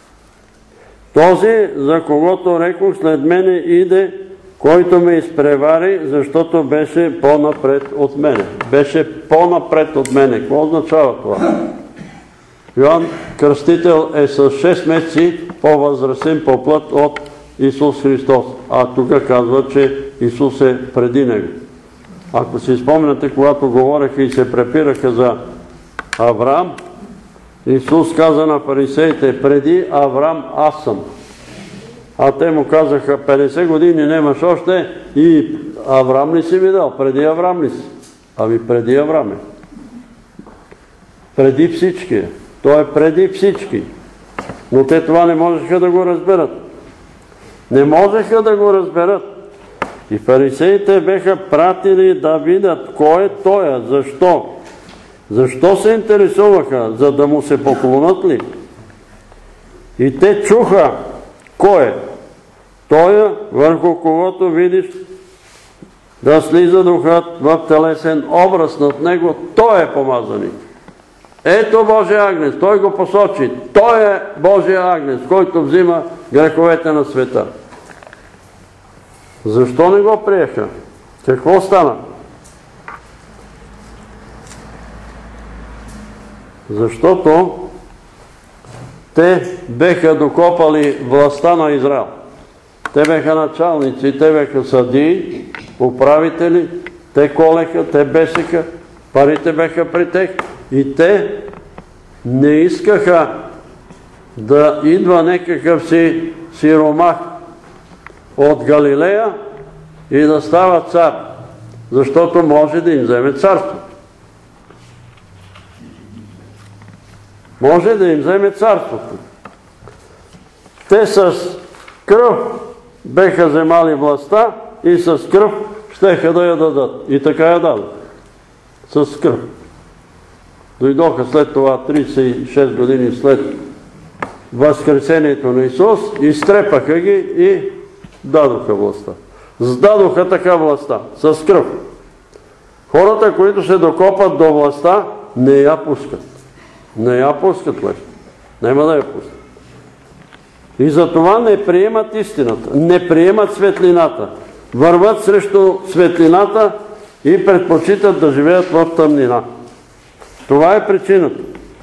Този, за когото рекох, след мене иде, който ме изпревари, защото беше по-напред от мене. Беше по-напред от мене. Какво означава това? Йоан Кръстител е с 6 месеци по-възрастен по плът от Исус Христос. А тук казва, че Исус е преди него. Ако си спомняте, когато говореха и се препираха за Авраам, Исус каза на фарисеите: преди Авраам аз съм. А те му казаха: 50 години нямаш още и Авраам ли си видял? Преди Авраам ли си? Ами преди Авраам е. Преди всички. Той е преди всички. Но те това не можеха да го разберат. Не можеха да го разберат. И фарисеите беха пратили да видят кой е той. Защо? Защо се интересуваха? За да му се поклонят ли? И те чуха кой е. Той, върху когото видиш да слиза духът в телесен образ над него, той е помазаник. Ето Божия агнец, той го посочи. Той е Божия агнец, който взима греховете на света. Защо не го приеха? Какво стана? Защото те беха докопали властта на Израел. Те беха началници, те беха съдии, управители, те колеха, те бесеха, парите беха при тях и те не искаха да идва някакъв си сиромах от Галилея и да става цар, защото може да им вземе царство. Може да им вземе царството. Те с кръв беха вземали властта и с кръв щеха да я дадат. И така я дадат. С кръв. Дойдоха след това 36 години след възкресението на Исус, изтрепаха ги и дадоха властта. Сдадоха така властта. С кръв. Хората, които се докопат до властта, не я пускат. Не я пускат лесно. Нема да я пускат. И затова не приемат истината. Не приемат светлината. Върват срещу светлината и предпочитат да живеят в тъмнина. Това е причината.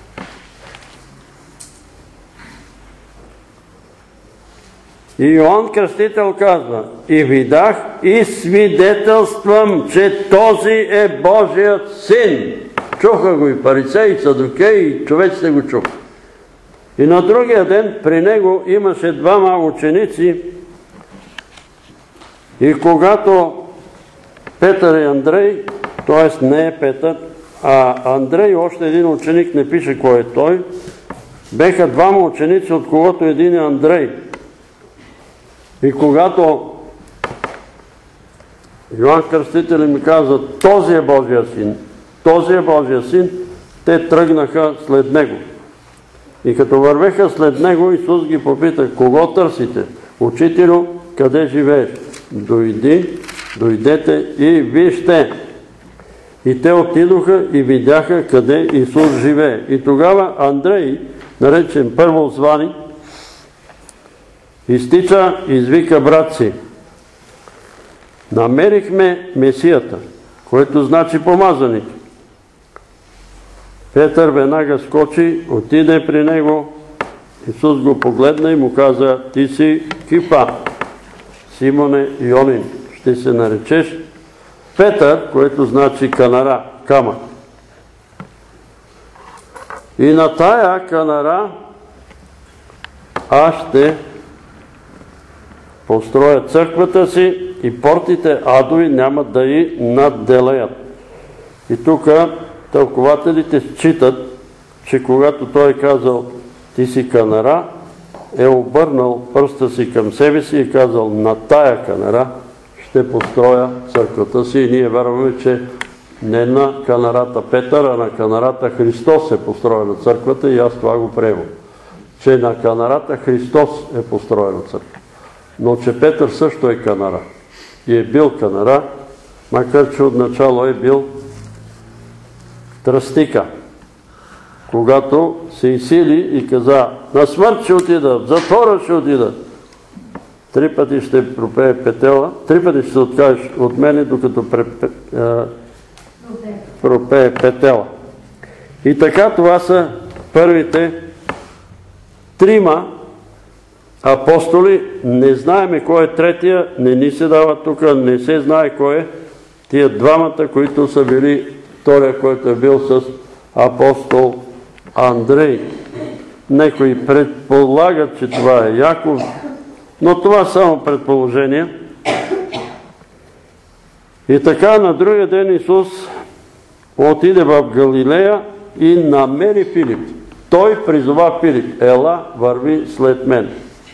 И Йоан Кръстител казва: и видях и свидетелствам, че този е Божият син. Чуха го и фарисеи, и садукеи, и човеците го чуха. И на другия ден при него имаше двама ученици и когато Петър и Андрей, т.е. не е Петър, а Андрей, още един ученик, не пише кой е той, беха двама ученици, от когото един е Андрей. И когато Йоан Кръстител ми каза: този е Божия син, този е Божия син, те тръгнаха след него. И като вървеха след него, Исус ги попита: кого търсите? Учителю, къде живееш? Дойдете и вижте. И те отидоха и видяха къде Исус живее. И тогава Андрей, наречен първозваник, изтича и извика брат си: намерихме Месията, което значи помазаник. Петър веднага скочи, отиде при него. Исус го погледна и му каза: ти си Кифа, Симоне Йонин, ще се наречеш Петър, което значи канара, камък. И на тая канара аз ще построя църквата си и портите адови няма да й надделеят. И тук тълкователите считат, че когато той е казал ти си канара, е обърнал пръста си към себе си и казал: на тая канара ще построя църквата си. И ние вярваме, че не на канарата Петър, а на канарата Христос е построена църквата, и аз това го приемам. Че на канарата Христос е построена църква. Но че Петър също е канара. И е бил канара, макар че отначало е бил тръстика. Когато се изсили и каза: на смърт ще отида, в затвора ще отида, 3 пъти ще пропее петела, 3 пъти ще се откажеш от мене, докато пропее петела. И така, това са първите 3 апостоли. Не знаеме кой е третия, не ни се дава тук, не се знае кой е. Тия 2, които са били, втория, който е бил с апостол Андрей. Некои предполагат, че това е Яков, но това само предположение. И така, на другия ден Исус отиде в Галилея и намери Филип. Той призова Филип: ела, върви след мен.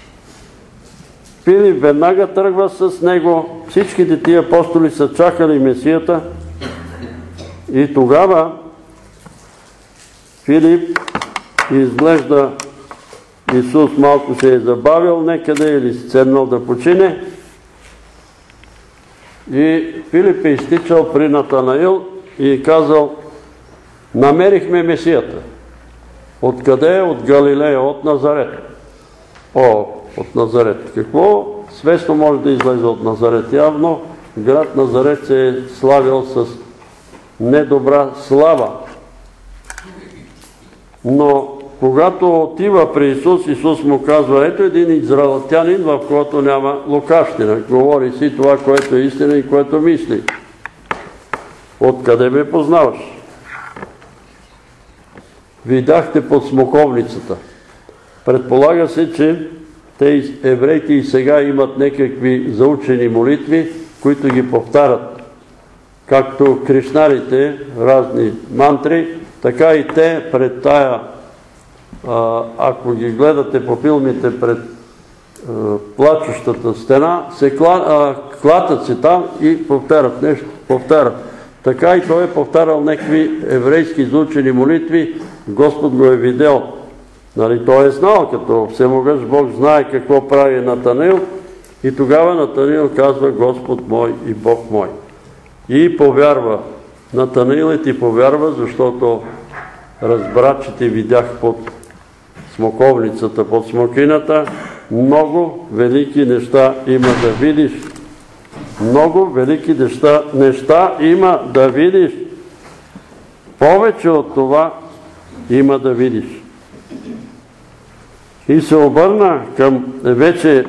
Филип веднага тръгва с него. Всичките тия апостоли са чакали Месията. И тогава Филип, изглежда Исус малко се е забавил некъде или седнал да почине. И Филип е изтичал при Натанаил и казал: намерихме Месията. Откъде е? От Галилея, от Назарет. От Назарет. Какво свестно може да излезе от Назарет? Явно град Назарет се е славил с недобра слава. Но когато отива при Исус, Исус му казва: ето един израелтянин, в който няма лукавщина. Говори си това, което е истина и което мисли. Откъде ме познаваш? Видяхте под смоковницата. Предполага се, че те евреите и сега имат някакви заучени молитви, които ги повтарят. Както кришнарите, разни мантри, така и те пред тая, ако ги гледате по филмите, пред плачущата стена, се клатят се там и повтарят нещо. Така и той е повтарял някакви еврейски заучени молитви. Господ го е видел. Нали, той е знал, като всемогъщ Бог знае какво прави Натанаил. И тогава Натанаил казва: Господ мой и Бог мой. И повярва. Натанаил ти повярва, защото разбра, че ти видях под смоковницата, под смокината. Много велики неща има да видиш. Много велики неща има да видиш. Повече от това има да видиш. И се обърна към вече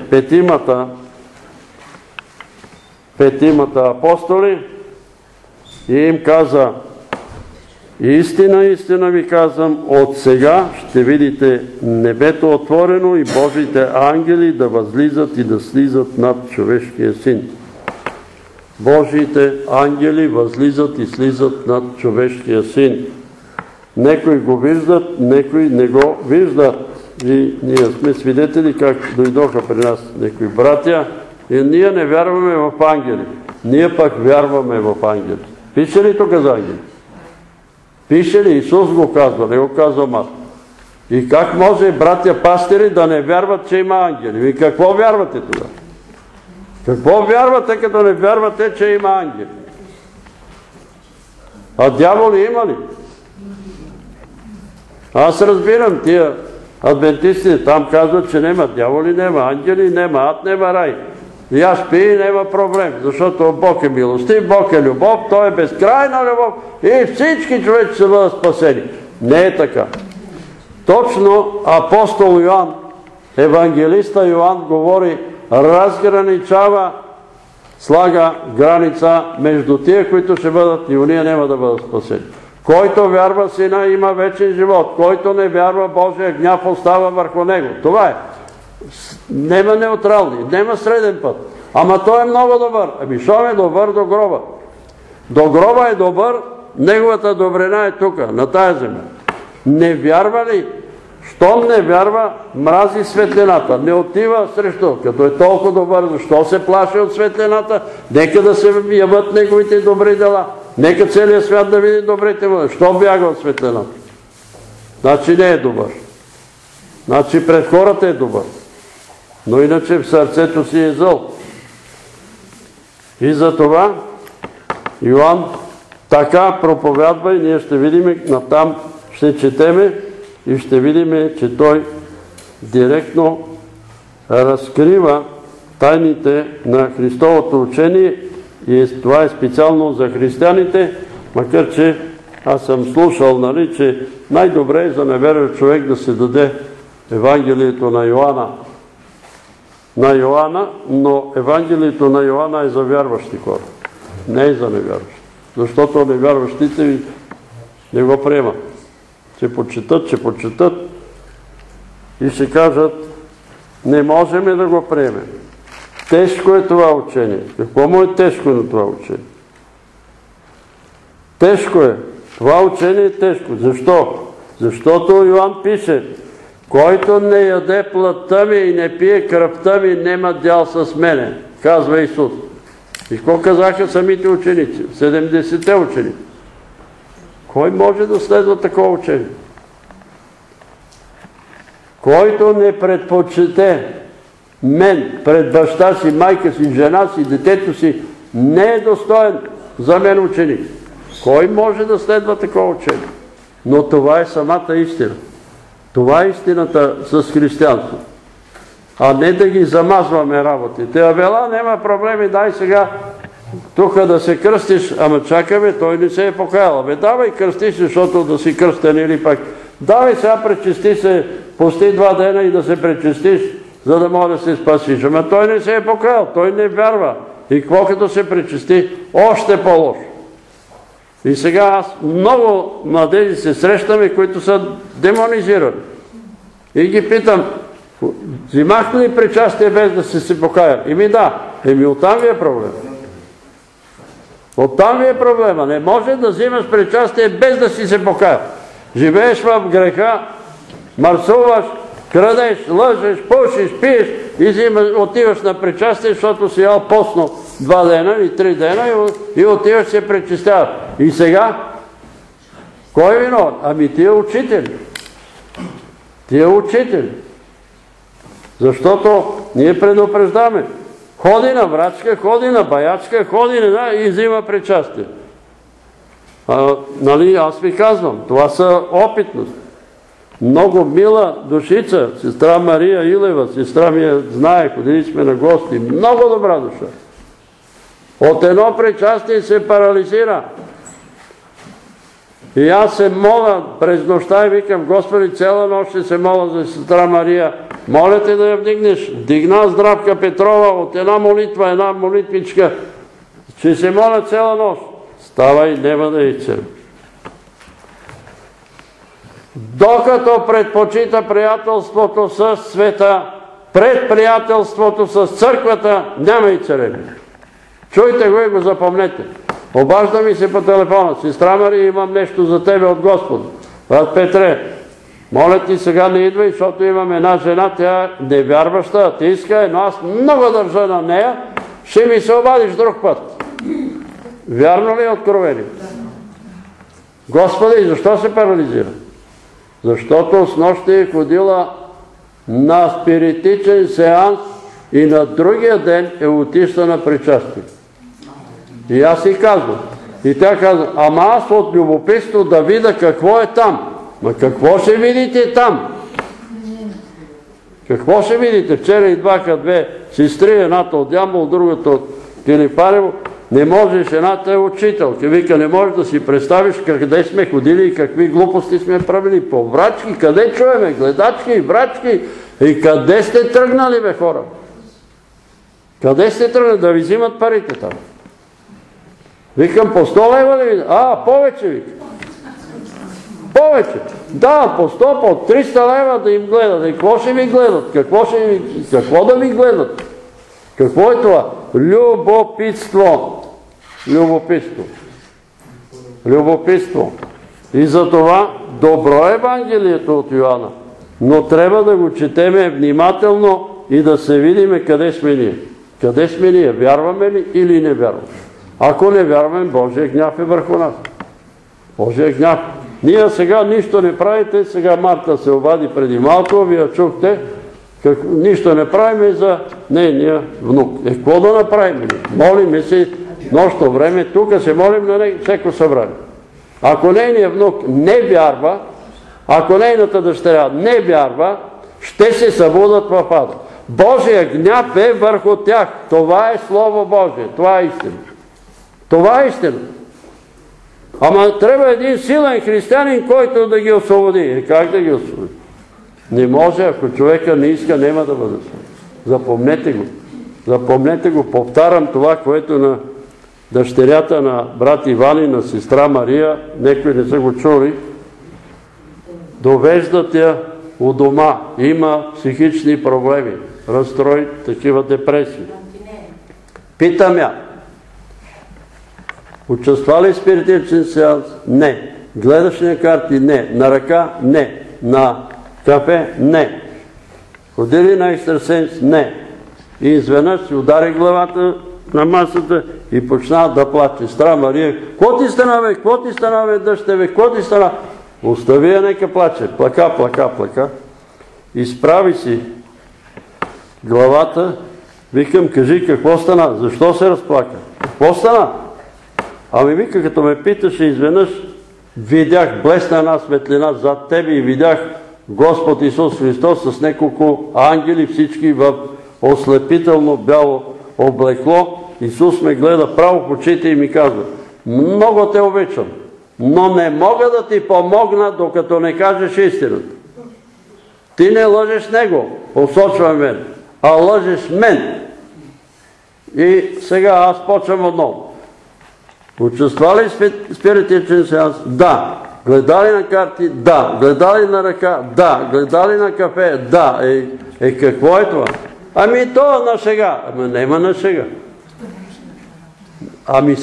петимата апостоли и им каза: истина, истина ви казвам, от сега ще видите небето отворено и Божиите ангели да възлизат и да слизат над човешкия син. Божиите ангели възлизат и слизат над човешкия син. Некои го виждат, некои не го виждат. И ние сме свидетели как дойдоха при нас некои братя и ние не вярваме в ангели. Ние пък вярваме в ангели. Пише ли тук за ангели? Пише ли? Исус го казва, не го казвам аз. И как може братя пастири да не вярват, че има ангели? И какво вярвате тогава? Какво вярвате, като не вярвате, че има ангели? А дяволи има ли? Аз разбирам тия адвентисти, там казват, че нема дяволи, нема ангели, нема ад, нема рай. Яш пи, нема проблем, защото Бог е милостив, Бог е любов, Той е безкрайна любов и всички човеци ще бъдат спасени. Не е така. Точно апостол Йоан, евангелиста Йоан говори, разграничава, слага граница между тия, които ще бъдат и уния няма да бъдат спасени. Който вярва в Сина, има вечен живот. Който не вярва, Божия гняв остава върху него. Това е. Нема неутрални, нема среден път. Ама той е много добър. Ами шо е добър до гроба? До гроба е добър, неговата добрина е тук, на тая земя. Не вярва ли? Щом не вярва, мрази светлината. Не отива срещу. Като е толкова добър, защо се плаши от светлината? Нека да се яват неговите добри дела. Нека целият свят да види добрите му. Що бяга от светлината? Значи не е добър. Значи пред хората е добър. Но иначе в сърцето си е зъл. И за това Йоан така проповядва и ние ще видим, натам ще четеме и ще видим, че той директно разкрива тайните на Христовото учение и това е специално за християните, макар че аз съм слушал, нали, че най-добре е за неверен човек да се даде Евангелието на Йоанна, но Евангелието на Йоанна е за вярващи хора, не е за невярващи, защото невярващите не го приемат. Ще почитат и ще кажат, не можем да го приемем. Тежко е това учение. Какво му е тежко на това учение? Тежко е. Това учение е тежко. Защо? Защото Йоан пише, който не яде плътта ми и не пие кръвта ми, нема дял с мене, казва Исус. И какво казаха самите ученици? 70-те ученици. Кой може да следва такова учение? Който не предпочете мен пред баща си, майка си, жена си, детето си, не е достоен за мен ученик. Кой може да следва такова учение? Но това е самата истина. Това е истината с християнство. А не да ги замазваме работите. Абела, няма проблеми, дай сега тук да се кръстиш, ама чакаме, той не се е покаял. Абе, давай кръстиш, защото да си кръстен или пак. Давай сега пречисти се, пусти 2 дена и да се пречистиш, за да може да се спасиш. Ама той не се е покаял, той не вярва. И какво като се пречисти? Още по-лошо. И сега аз много младежи се срещаме, които са демонизирани. И ги питам, взимахте ли причастие без да се покаял? Еми да, оттам ви е проблем. Оттам ви е проблема. Не може да взимаш причастие без да си се покаял. Живееш в греха, мърсуваш, крадеш, лъжеш, пушиш, пиеш и отиваш на причастие, защото си ял постно 2 дена или 3 дена и отиваш се пречистяваш. И сега, кой е виноват? Ами тия учители. Тия учители. Защото ние предупреждаме. Ходи на врачка, ходи на баячка, ходи и взима причастие. Нали, аз ви казвам, това са опитност. Много мила душица, сестра Мария Илева, сестра ми я знае, ходили сме на гости, много добра душа. От едно причастие се парализира. И аз се моля през нощта и викам, Господи, цяла нощ ще се моля за сестра Мария. Моля те да я вдигнеш. Вдигна Здравка Петрова от една молитва, една молитвичка. Ще се моля цяла нощ. Става и нема да и цел. Докато предпочита приятелството с света, пред приятелството с църквата, няма и царевни. Чуйте го и го запомнете. Обажда ми се по телефона. Сестра Мария, имам нещо за тебе от Господа. Брат Петре, моля ти сега не идвай, защото имам една жена, тя невярваща, атеистка, но аз много държа на нея, ще ми се обадиш друг път. Вярно ли е откровение? Господи, защо се парализира? Защото с нощи е ходила на спиритичен сеанс и на другия ден е отишла на причастие. И аз си казвам, И тя каза, ама аз от любопитство да видя какво е там. Ма какво ще видите там? Какво ще видите? Вчера идваха две сестри, едната от Ямбол, другата от Килипарево. Не можеш, едната е учителка. Вика, не можеш да си представиш къде сме ходили и какви глупости сме правили. По врачки, къде чуеме? Гледачки и врачки. И къде сте тръгнали, бе, хора? Къде сте тръгнали? Да ви взимат парите там. Викам, по 100 лева ли? Повече, вика. Повече. Да, по 100, по 300 лева да им гледат. И какво ще ви гледат? Какво да ви гледат? Какво е това? Любопитство. Любопитство. Любопитство. И за това добро е Евангелието от Йоанна. Но трябва да го четеме внимателно и да се видиме къде сме ние. Къде сме ние? Вярваме ли или не вярваме? Ако не вярваме, Божия гняв е върху нас. Божия гняв. Ние сега нищо не правите, сега Марта се обади преди малко, вие чухте, нищо не правиме за нейния внук. Какво да направим? Молиме се нощно време, тук се молим на всеко събрание. Ако нейният внук не вярва, ако нейната дъщеря не вярва, ще се събудат в ада. Божия гняв е върху тях. Това е Слово Божие. Това е истина. Това е истина. Ама трябва един силен християнин, който да ги освободи. Как да ги освободи? Не може, ако човека не иска, няма да бъде. Запомнете го. Запомнете го. Повтарям това, което на дъщерята на брат Иван и на сестра Мария, некои не са го чули, довеждат я у дома. Има психични проблеми, разстрой, такива депресии. Питам я, участва ли в спиритичен сеанс? Не. Гледаш ли на карти? Не. На ръка? Не. На кафе? Не. Ходи ли на екстрасенс? Не. И изведнъж си удари главата на масата и почна да плаче. Сестра Мария, какво ти стана, бе, дъще, бе, какво ти стана? Остави я, нека плаче. Плака, плака, плака. Изправи си главата. Викам, кажи, какво стана? Защо се разплака? Какво стана? Ами вика, като ме питаше изведнъж, видях, блесна една светлина зад тебе и видях Господ Исус Христос с неколко ангели, всички в ослепително бяло облекло. Исус ме гледа право в очите и ми казва, много те обичам, но не мога да ти помогна, докато не кажеш истината. Ти не лъжеш него, посочва мен, а лъжеш мен. И сега аз почвам отново. Участвали в спиритичен сеанс? Да. Гледали на карти? Да. Гледали на ръка? Да. Гледали на кафе? Да. Какво е това? Ами то на шега. Ами нема на шега. Ами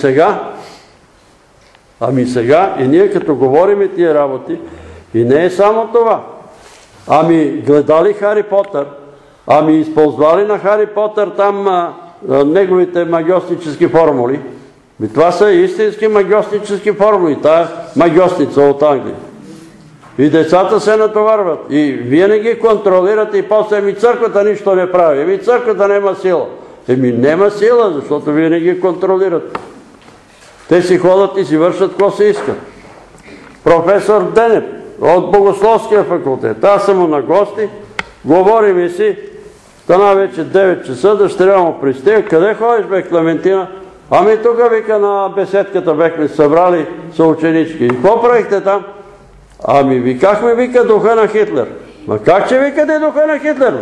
сега и ние като говориме тия работи, и не е само това. Ами гледали Хари Потър? Ами използвали на Хари Потър там неговите магиоснически формули? Това са истински магиоснически формули, тая магиосница от Англия. И децата се натоварват. И вие не ги контролирате и после църквата нищо не прави. Църквата нема сила. Нема сила, защото вие не ги контролирате. Те си ходят и си вършат какво се искат. Професор Денев от Богословския факултет. Аз съм му на гости, говорим и си, стана вече 9 часа, дъщеря му пристига. Къде ходиш, бе, Клементина? Ами тук, вика, на беседката бехме събрали съученички. И какво правихте там? Ами викахме, вика, духа на Хитлер. Ма как ще викате духа на Хитлер?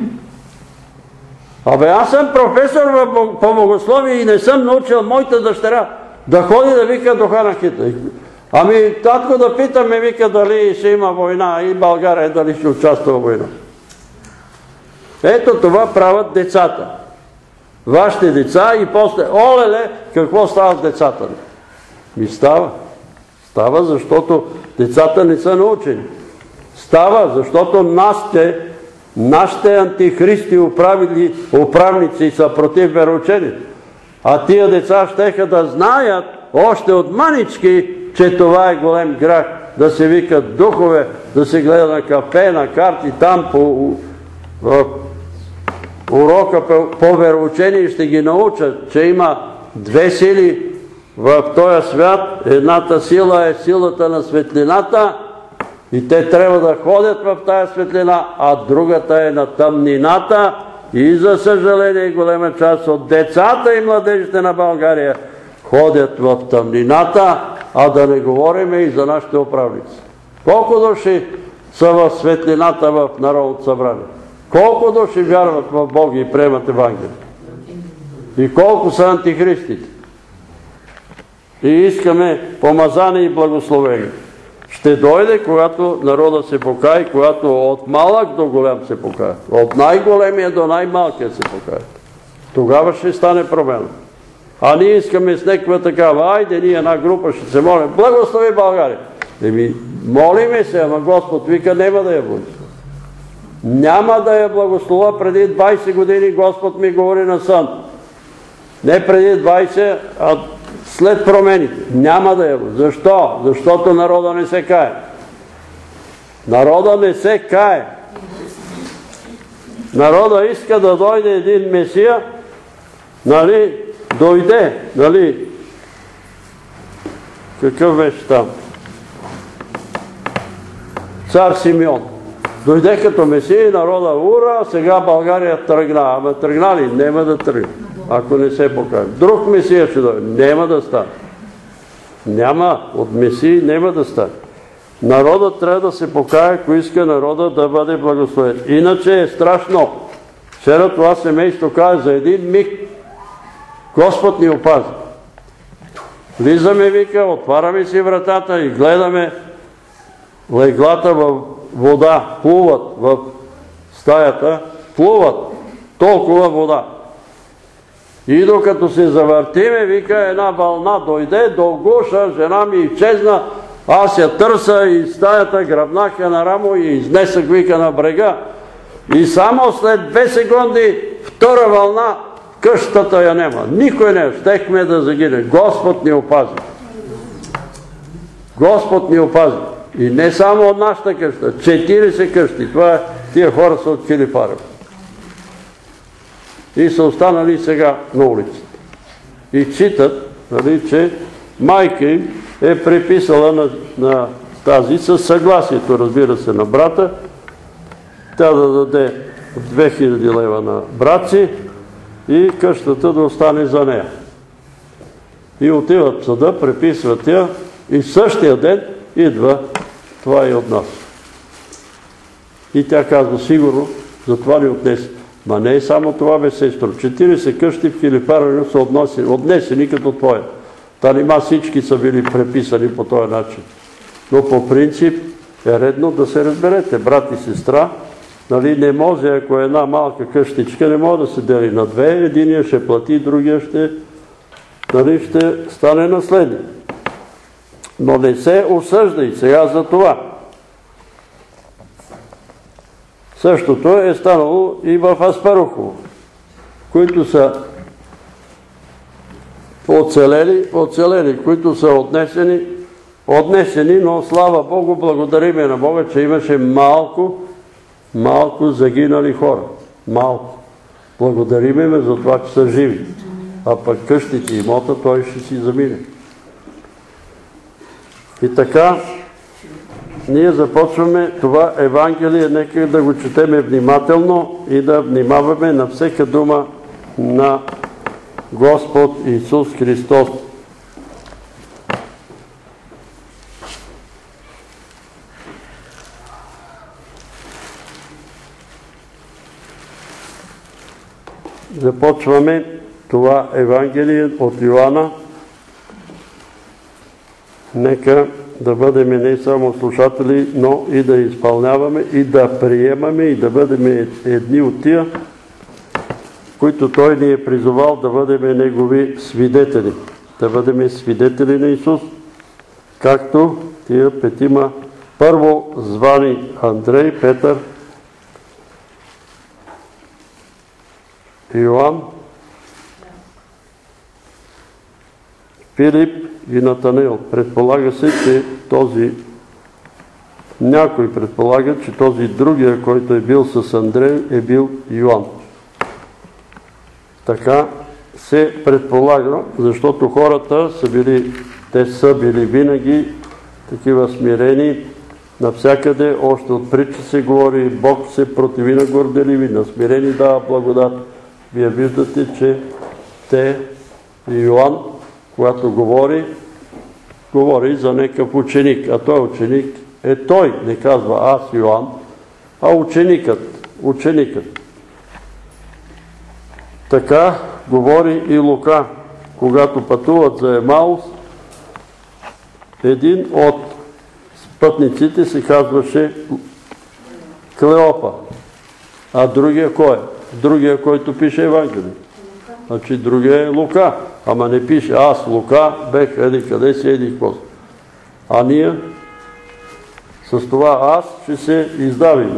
Абе, аз съм професор по богословие и не съм научил моята дъщеря да ходи да вика духа на Хитлер. Ами, татко, да питаме, вика, дали ще има война и България дали ще участва в война. Ето това правят децата. Вашите деца и после, олеле, какво става с децата? Ми става. Става, защото децата не са научени. Става, защото нашите антихристи управници са против вероучението. А тия деца щеха да знаят още от манички, че това е голем грях. Да се викат духове, да се гледа на кафе, на карти, там по урока по вероучение ще ги научат, че има две сили, в този свят едната сила е силата на светлината и те трябва да ходят в тази светлина, а другата е на тъмнината и за съжаление голема част от децата и младежите на България ходят в тъмнината, а да не говорим и за нашите управници. Колко души са в светлината в Народното събрание? Колко души вярват в Бога и приемат Евангелие? И колко са антихристите? И искаме помазание и благословение. Ще дойде, когато народа се покае, когато от малък до голям се покае. От най-големия до най-малкия се покае. Тогава ще стане промяна. А ние искаме с някаква такава, айде ние една група ще се молим, благослови България. Молиме се, ама Господ вика, няма да я благослови. Няма да я благослова. Преди 20 години Господ ми говори на сън. Не преди 20, а след промените. Няма да я благослови. Защо? Защото народа не се кае. Народа не се кае. Народа иска да дойде един Месия, нали, дойде, нали, какъв беше там? Цар Симеон. Дойде като Месия и народа ура, сега България тръгна. Ама тръгна ли? Нема да тръгне. Ако не се покаже. Друг Месия ще дойде. Нема да стане. Няма. От Месии нема да стане. Народът трябва да се покае, ако иска народа да бъде благословен. Иначе е страшно. Вчера това семейство каза за един миг. Господ ни опази. Влизаме, вика, отваряме си вратата и гледаме леглата в вода, плуват в стаята, плуват толкова вода. И докато се завъртиме, вика, една вълна дойде до гуша, жена ми изчезна, аз я търса и стаята гръбнах я на рамо и изнесах, вика, на брега. И само след 2 секунди, втора вълна, къщата я нема. Никой не, щехме да загине. Господ ни опази. Господ ни опази. И не само от нашата къща, 40 къщи. Това тия хора са от Килифарево. И са останали сега на улицата. И читат, нали, че майка им е приписала на тази със съгласието, разбира се, на брата, тя да даде 2000 лева на брат си и къщата да остане за нея. И отиват в съда, преписват я и същия ден идва това и от нас. И тя казва, сигурно, затова ни отнесе. Ма не е само това, бе, сестро. 40 къщи в Килифарево са отнесени като твоя. Та нима всички са били преписани по този начин. Но по принцип е редно да се разберете. Брат и сестра, нали, не може, ако е една малка къщичка, не може да се дели на две. Единия ще плати, другия ще стане наследник. Но не се осъждай сега за това. Същото е станало и в Аспарухово, които са оцелели, които са отнесени, но слава Богу, благодариме на Бога, че имаше малко загинали хора. Малко. Благодариме за това, че са живи. А пък къщите и имота той ще си замине. И така, ние започваме това Евангелие, нека да го четеме внимателно и да внимаваме на всяка дума на Господ Исус Христос. Започваме това Евангелие от Йоанна. Нека да бъдем не само слушатели, но и да изпълняваме, и да приемаме, и да бъдем едни от тия, които Той ни е призовал да бъдем Негови свидетели. Да бъдем свидетели на Исус, както тия петима първо звани Андрей, Петър, Йоан, Филип и Натанаил. Предполага се, че някой предполага, че този другия, който е бил с Андрей, е бил Йоан. Така се предполага, защото хората са били винаги такива смирени, навсякъде, още от притчи се говори, Бог се противи на горделиви, на смирени дава благодат. Вие виждате, че Йоан, когато говори за някакъв ученик, а той ученик е той, не казва аз Йоан, а ученикът. Така говори и Лука, когато пътуват за Емаус, един от пътниците се казваше Клеопа. А другия кой е? Другия, който пише Евангелие. Значи другия е Лука. Ама не пише аз, Лука, бех, еди къде си, еди какво. А ние с това аз ще се издавим.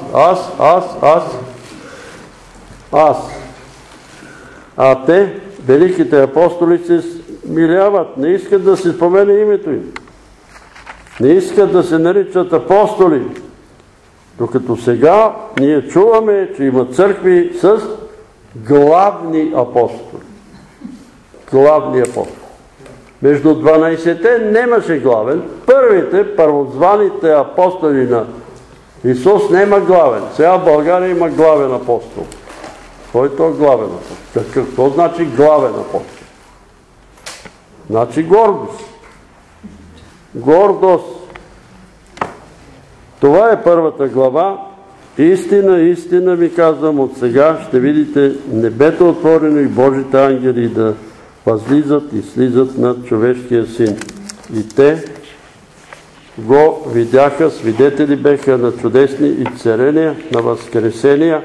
Аз. А те, великите апостоли, се смиляват. Не искат да се спомене името им. Не искат да се наричат апостоли. Докато сега ние чуваме, че има църкви с главни апостоли. Главни апостоли. Между 12-те нямаше главен. Първозваните апостоли на Исус няма главен. Сега в България има главен апостол. Кой е то главен апостол? Какво значи главен апостол? Значи гордост. Гордост. Това е първата глава. Истина ви казвам, от сега ще видите небето отворено и Божите ангели да възлизат и слизат над човешкия син. И те го видяха, свидетели беха на чудесни изцеления, на възкресения,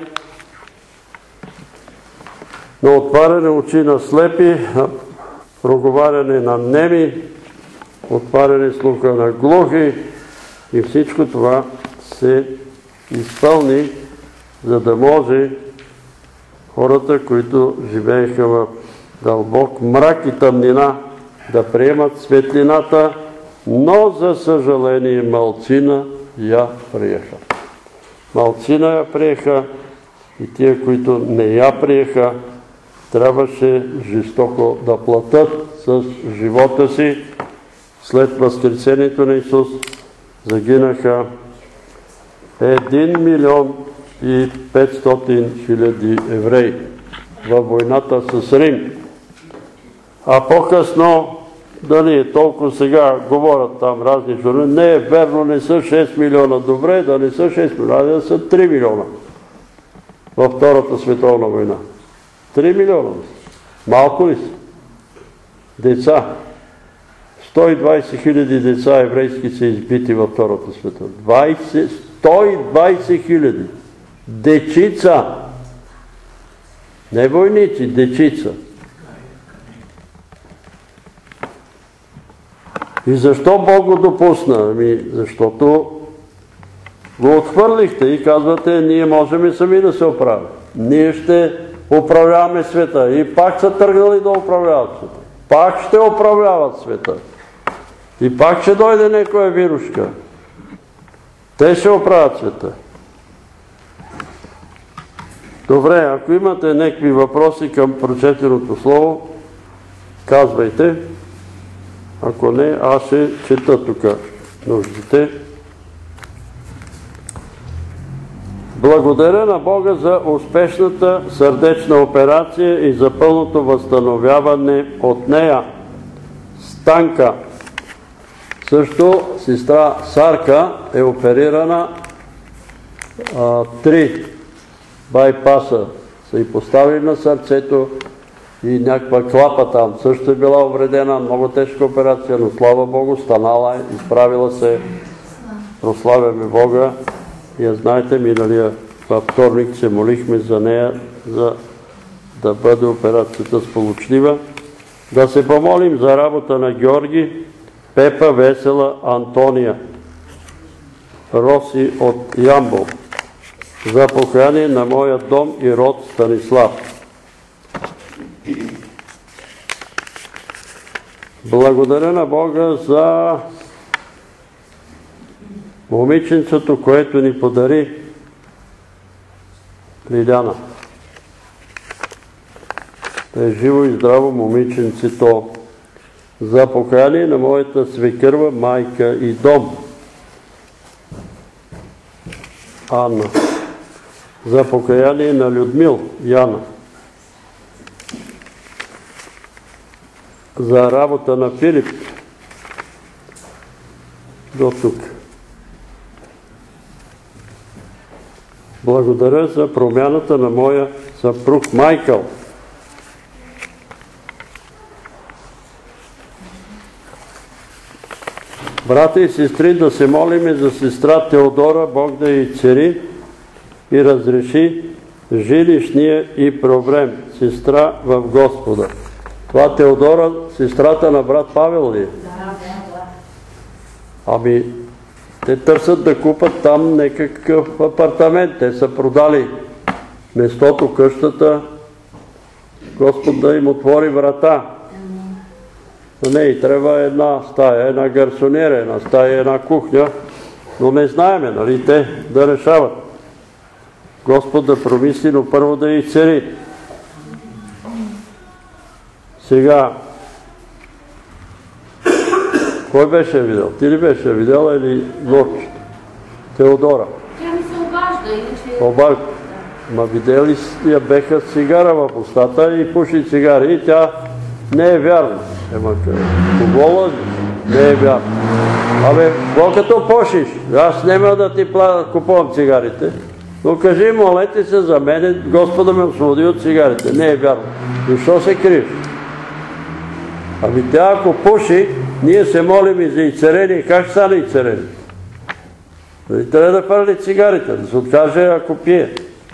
на отваряне очи на слепи, на проговаряне на неми, отваряне слуха на глухи, и всичко това се изпълни, за да може хората, които живееха в дълбок мрак и тъмнина, да приемат светлината, но за съжаление малцина я приеха. Малцина я приеха и тия, които не я приеха, трябваше жестоко да платят с живота си. След възкресението на Исус загинаха 1 милион и 500 хиляди евреи във войната с Рим. А по-късно, дали е толкова сега, говорят там разни журналисти, не е верно, не са 6 милиона. Добре, да не са 6 милиона, да са 3 милиона във Втората световна война. 3 милиона. Малко ли са? Деца. 120 хиляди деца еврейски са избити във Втората световна. 120 хиляди. Дечица. Не войници, дечица. И защо Бог го допусна? Защото го отхвърлихте и казвате, ние можем сами да се оправим. Ние ще управляваме света. И пак са тръгнали да управляват света. Пак ще управляват света. И пак ще дойде някоя вирушка. Те ще оправят света. Добре, ако имате някакви въпроси към прочетеното слово, казвайте. Ако не, аз ще чета тук нуждите. Благодаря на Бога за успешната сърдечна операция и за пълното възстановяване от нея. Станка. Също сестра Сарка е оперирана 3 байпаса са и поставили на сърцето и някаква клапа там също е била увредена, много тежка операция, но слава Богу, станала е, изправила се, прославяме Бога. И я знаете, миналия вторник се молихме за нея, за да бъде операцията сполучлива. Да се помолим за работа на Георги, Пепа, Весела, Антония, Роси от Ямбол, за покаяние на моя дом и род Станислав. Благодаря на Бога за момиченцето, което ни подари Лиляна. е живо и здраво момиченцето. За покаяние на моята свекърва, майка и дом. Анна. За покаяние на Людмил, Яна. За работа на Филип. До тук. Благодаря за промяната на моя съпруг Майкъл. Брата и сестри, да се молиме за сестра Теодора, Бог да й цари и разреши жилищния и проблем. Сестра в Господа. Това Теодора, сестрата на брат Павел ли? Ами, те търсят да купат там някакъв апартамент. Те са продали местото, къщата. Господ да им отвори врата. Но не, и трябва една стая, една гарсонера, една стая, една кухня. Но не знаеме, нали, те да решават. Господ да промисли, но първо да и цари. Сега, кой беше видел? Ти ли беше видела или Лорчето? Теодора. Тя ми се обажда, иначе... Обажда. Ма видели я беха цигара в устата и пуши цигари и тя не е вярна. Ема кого лъжи? Не е вярна. Абе, колкото пушиш, аз няма да ти купувам цигарите, но кажи, молете се за мене, Господа ме освободи от цигарите. Не е вярно. Защо се криеш? Ами тя ако пуши, ние се молим и за изцеление. Как ще стане изцеление? Трябва да пали цигарите, да се откаже ако пие.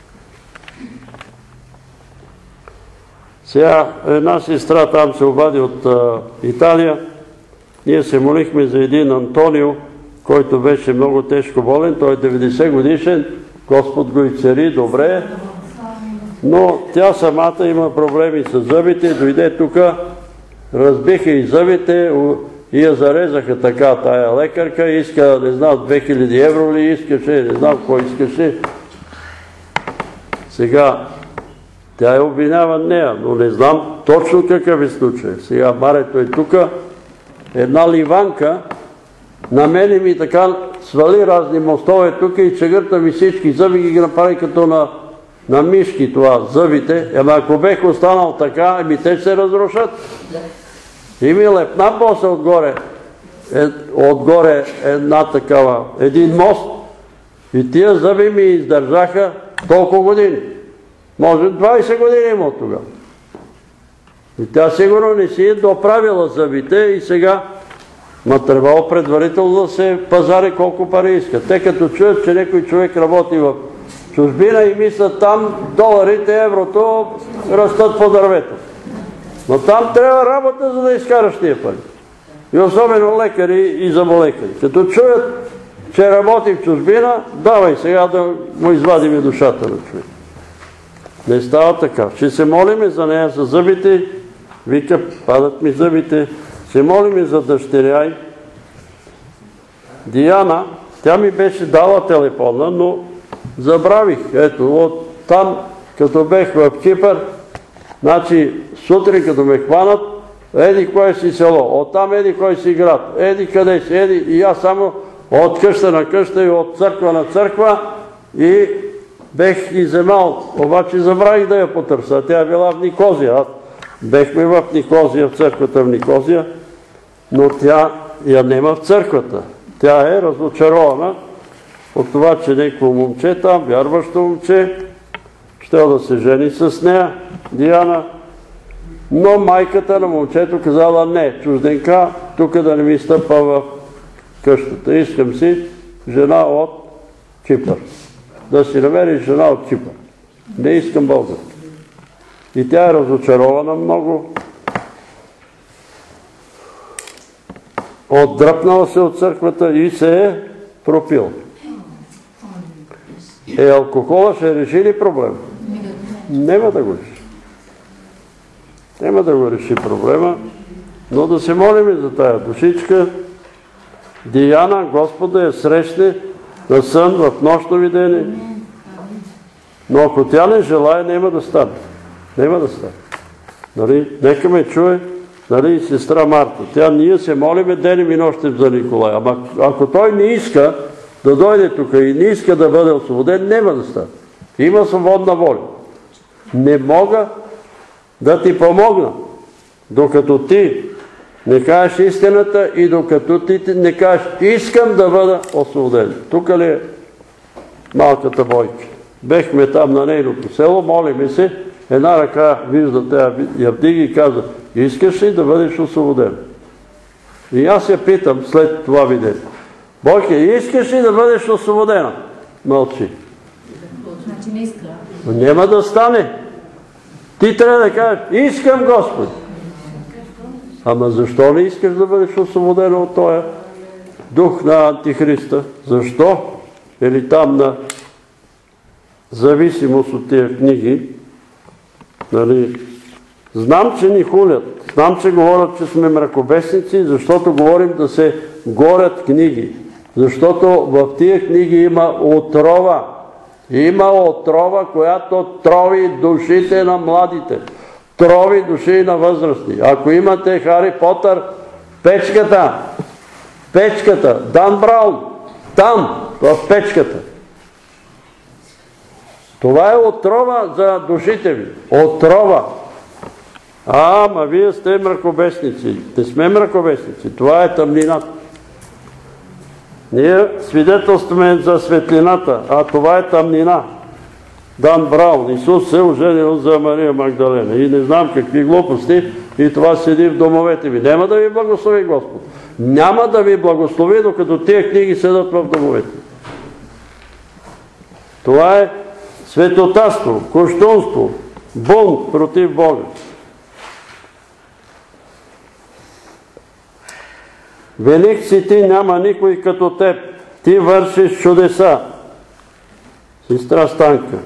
Сега една сестра там се обади от Италия. Ние се молихме за един Антонио, който беше много тежко болен. Той е 90 годишен. Господ го изцели, добре. Но тя самата има проблеми с зъбите. Дойде тук, разбиха и зъбите и я зарезаха така тая лекарка. Иска, не знам, 2000 евро ли искаше, не знам кой искаше. Сега тя е обвинява нея, но не знам точно какъв е случай. Сега Марето е тук. Една ливанка на мене ми така свали разни мостове тук и чегърта ми всички зъби ги направи като на мишки това, зъбите. Ама ако бех останал така, те се разрушат. И ми лепна после отгоре една такава, един мост. И тия зъби ми издържаха толкова години. Може 20 години има от тогава. И тя сигурно не си е доправила зъбите и сега трябвало предварително да се пазари колко пари искат. Те като чуят, че някой човек работи в чужбина и мислят там доларите, еврото растат по дървето. Но там трябва работа, за да изкараш тия пари. И особено лекари и зъболекари. Като чуят, че работи в чужбина, давай сега да му извадим душата на човек. Не става така. Ще се молиме за нея, за зъбите. Вика, падат ми зъбите. Се молиме за дъщеря й. Диана, тя ми беше дала телефона, но забравих. Ето, от там, като бех в Кипър, значи сутрин като ме хванат, еди кое си село, оттам еди кой си град, еди къде си, еди, и аз само от къща на къща и от църква на църква и бех и вземал, обаче забравих да я потърся. Тя е била в Никозия. Аз бехме в Никозия, в църквата в Никозия, но тя я нема в църквата. Тя е разочарована от това, че някакво момче там, вярващо момче, щел да се жени с нея, Диана, но майката на момчето казала не, чужденка, тук да не ми стъпа в къщата. Искам си жена от Кипър. Да си намериш жена от Кипър. Не искам българка. И тя е разочарована много. Отдръпнала се от църквата и се е пропил. Алкохола ще реши ли проблема? Нема да го реши. Нема да го реши проблема, но да се молим за тая душичка. Диана, Господа я срещне на сън в нощно видение. Но ако тя не желая, няма да стане. Няма да стане. Нали? Нека ме чуе, нали, сестра Марта. Ние се молиме денем и нощем за Николай. Ама ако той не иска да дойде тук и не иска да бъде освободен, няма да стане. Има свободна воля. Не мога да ти помогна, докато ти не кажеш истината и докато ти не кажеш искам да бъда освободен. Тук ли е малката Бойка? Бехме там на нейното село, молиме се, една ръка вижда, я вдига и каза, искаш ли да бъдеш освободен? И аз я питам след това видео. Бойка, искаш ли да бъдеш освободена? Мълчи. Значи не иска. Няма да стане. Ти трябва да кажеш, искам Господ. Ама защо не искаш да бъдеш освободен от този дух на Антихриста? Защо? Или там на зависимост от тия книги? Нали? Знам, че ни хулят. Знам, че говорят, че сме мракобесници, защото говорим да се горят книги. Защото в тия книги има отрова. Има отрова, която трови душите на младите. Трови души на възрастни. Ако имате Хари Потър, печката, Дан Браун, там, в печката. Това е отрова за душите ви. Отрова. Ама вие сте мракобесници. Не сме мракобесници. Това е тъмнината. Ние свидетелстваме за светлината, а това е тъмнина. Дан Браун. Исус се оженил за Мария Магдалена. И не знам какви глупости, и това седи в домовете ви. Няма да ви благослови Господ. Няма да ви благослови, докато тия книги седат в домовете. Това е светотатство, кощунство, бунт против Бога. Велик си ти, няма никой като теб. Ти вършиш чудеса. Сестра Станка.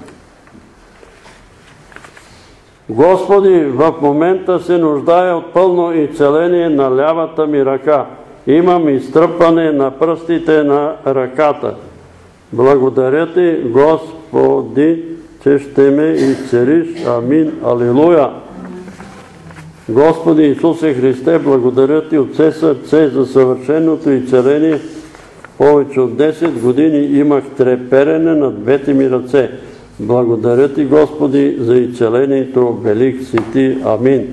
Господи, в момента се нуждае от пълно изцеление на лявата ми ръка. Имам изтръпване на пръстите на ръката. Благодаря ти, Господи, че ще ме изцелиш. Амин. Алилуя. Господи Исусе Христе, благодаря ти от все сърце за съвършеното изцеление. Повече от 10 години имах треперене на двете ми ръце. Благодаря ти, Господи, за изцелението. Велик си ти. Амин.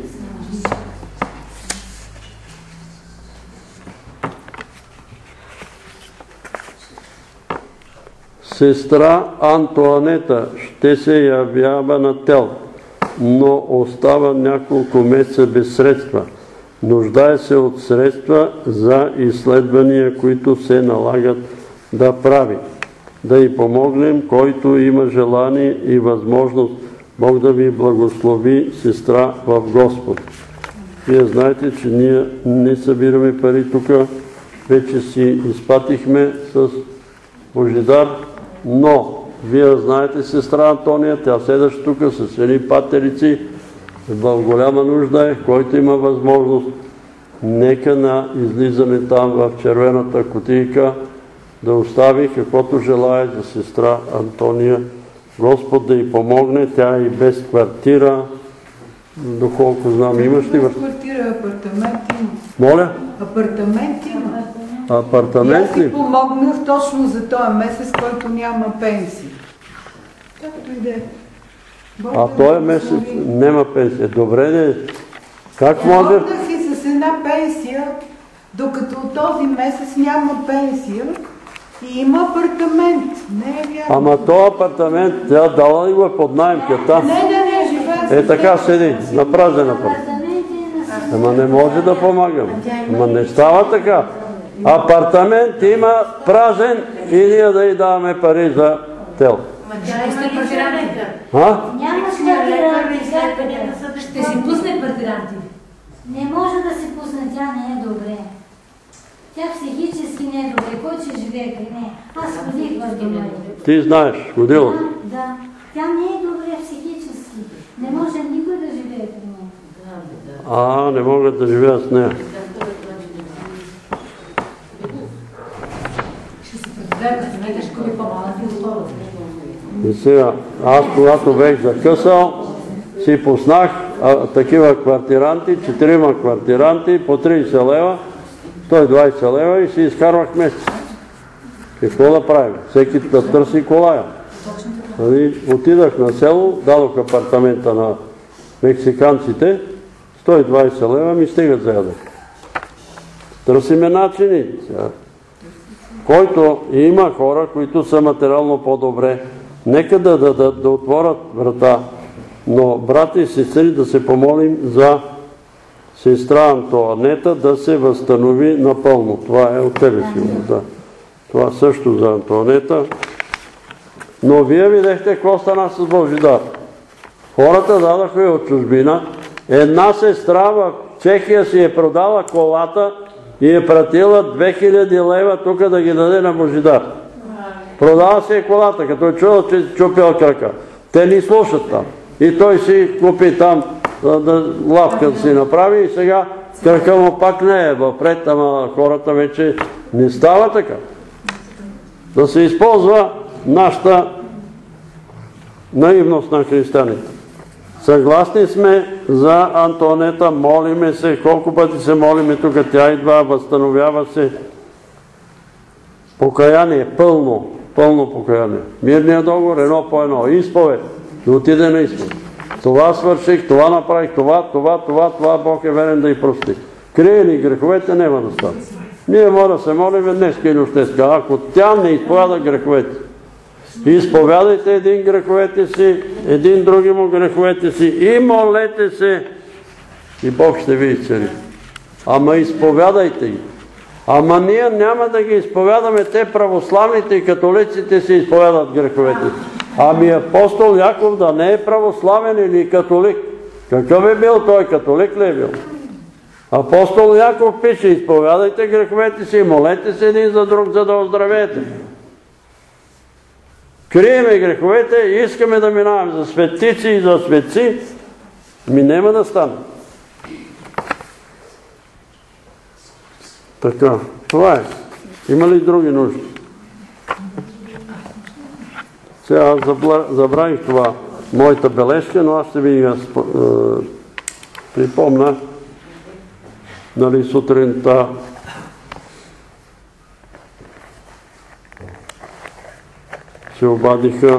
Сестра Антоанета ще се явява на тел, но остава няколко месеца без средства. Нуждае се от средства за изследвания, които се налагат да прави. Да й помогнем, който има желание и възможност. Бог да ви благослови, сестра в Господ. Вие знаете, че ние не събираме пари тук. Вече си изпатихме с Божидар, но вие знаете сестра Антония, тя седаше тук с едни патерици, в голяма нужда е, който има възможност, нека на излизане там в червената кутийка да остави каквото желае за сестра Антония. Господ да й помогне, тя и без квартира, доколко знам, имаш ли? Без квартира, апартамент има. Моля? Апартамент има. Апартамент И ли? аз си помогнах точно за този месец, който няма пенсия. Както и да е. А този месец няма пенсия. Добре, не. Как може? Помогнах и с една пенсия, докато този месец няма пенсия и има апартамент. Не е вярно. Ама този апартамент, тя дала ли го под наем ката? Не, живея с Така седи, на празен апартамент. Ама не може да помагам. Ама не става така. Апартамент има празен и ние да й даваме пари за тел. Няма квартиранти, Ще си пусне квартиранти. не може да се пусне, тя не е добре. Тя психически не е добре, кой ще живее при нея? Аз ходих в дома. Ти знаеш, ходила. Да, тя не е добре психически. Не може никой да живее при нея. Не могат да живеят с нея. Ще се предадем, като не ще купи по-малък и готова. И сега, аз когато бех закъсал, си пуснах такива квартиранти, 4 квартиранти, по 30 лева, 120 лева и си изкарвах месец. Какво да правим? Всеки да търси колая. Отидах на село, дадох апартамента на мексиканците, 120 лева ми стигат за ядък. Търсиме начини. Който има хора, които са материално по-добре, нека да отворят врата. Но, брати и сестри, да се помолим за сестра Антоанета да се възстанови напълно. Това е от тебе си. Да. Това също за Антоанета. Но вие видяхте какво стана с Божидар. Хората дадаха и от чужбина. Една сестра в Чехия си е продала колата и е пратила 2000 лева тук да ги даде на Божидар. Продава си колата, като е чувал, че чупил крака. Те ни слушат там. И той си купи там, лавка да си направи и сега крака му пак не е въпред, ама хората вече не става така. Да се използва нашата наивност на християните. Съгласни сме за Антоанета, молиме се, колко пъти се молиме тук, тя идва, възстановява се. Покаяние, пълно покаяние. Мирният договор, едно по едно. Изповед, да отиде на изповед. Това свърших, това направих, това Бог е верен да й прости. Крие ли греховете, няма да стане. Ние може да се молиме днес или ощеска, ако тя не изповяда греховете. Изповядайте един греховете си, един други му греховете си и молете се и Бог ще ви изцели. Ама изповядайте ги. Ама ние няма да ги изповядаме, те православните и католиците си изповядат греховете си. Ами апостол Яков да не е православен или католик. Какъв е бил той? Католик ли е бил? Апостол Яков пише, изповядайте греховете си и молете се един за друг, за да оздравеете. Криеме греховете и искаме да минаваме за светици и за светци, ми няма да стане. Така, това е. Има ли други нужди? Сега забравих това, моята бележка, но аз ще ви я припомня. Нали, сутринта се обадиха,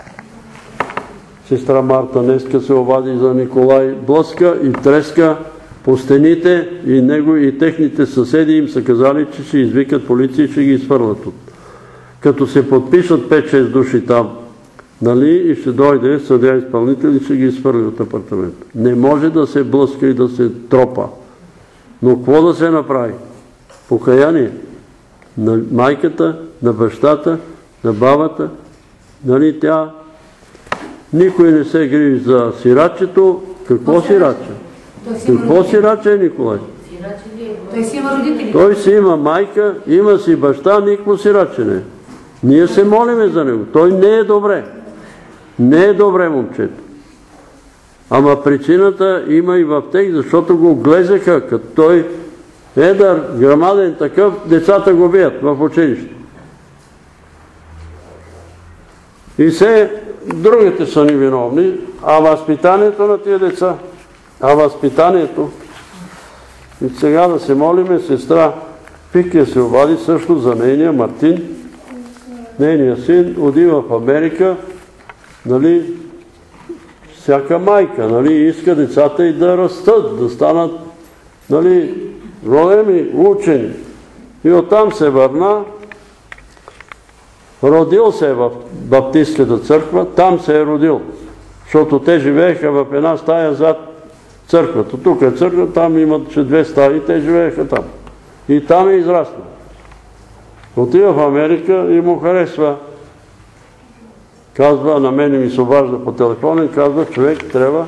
сестра Марта днеска се обади за Николай, блъска и треска по стените и него и техните съседи им са казали, че ще извикат полиция и ще ги изфърлят от. Като се подпишат 5-6 души там, нали, и ще дойде съдия изпълнител и ще ги изфърли от апартамента. Не може да се блъска и да се тропа. Но какво да се направи? Покаяние на майката, на бащата, на бабата, нали, тя никой не се грижи за сирачето. Какво сираче? Какво сираче е Николай? Той си има родители. Той си има майка, има си баща, никакво сираче не е. Ние се молиме за него. Той не е добре. Не е добре, момчето. Ама причината има и в тех, защото го глезеха, като той едър, грамаден такъв, децата го бият в училище. И все другите са ни виновни, а възпитанието на тия деца, и сега да се молиме, сестра Пикия се обади също за нейния Мартин, нейния син, отива в Америка, нали, всяка майка, нали, иска децата и да растат, да станат, нали, големи учени. И оттам се върна, родил се в Баптистката църква, там се е родил, защото те живееха в една стая зад църквата. Тук е църква, там имат 2 стаи, те живееха там. И там е израснал. Отива в Америка и му харесва. Казва, на мене ми се обажда по телефона и казва, човек трябва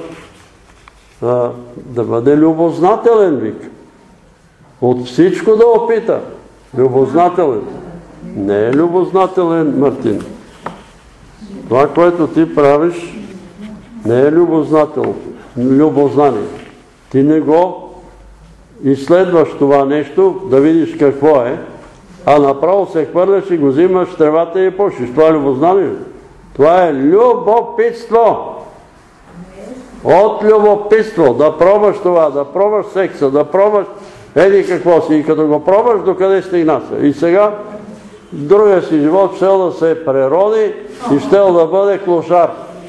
да бъде любознателен, вика. От всичко да опита. Любознателен. Не е любознателен, Мартин. Това, което ти правиш, не е любознание. Ти не го изследваш това нещо, да видиш какво е, а направо се хвърляш и го взимаш в тревата и пушиш. Това е любознание. Това е любопитство. От любопитство, да пробваш това, да пробваш секса, да пробваш еди какво си. И като го пробваш, докъде стигна се. И сега другия си живот щел да се прероди и щел да бъде клошар.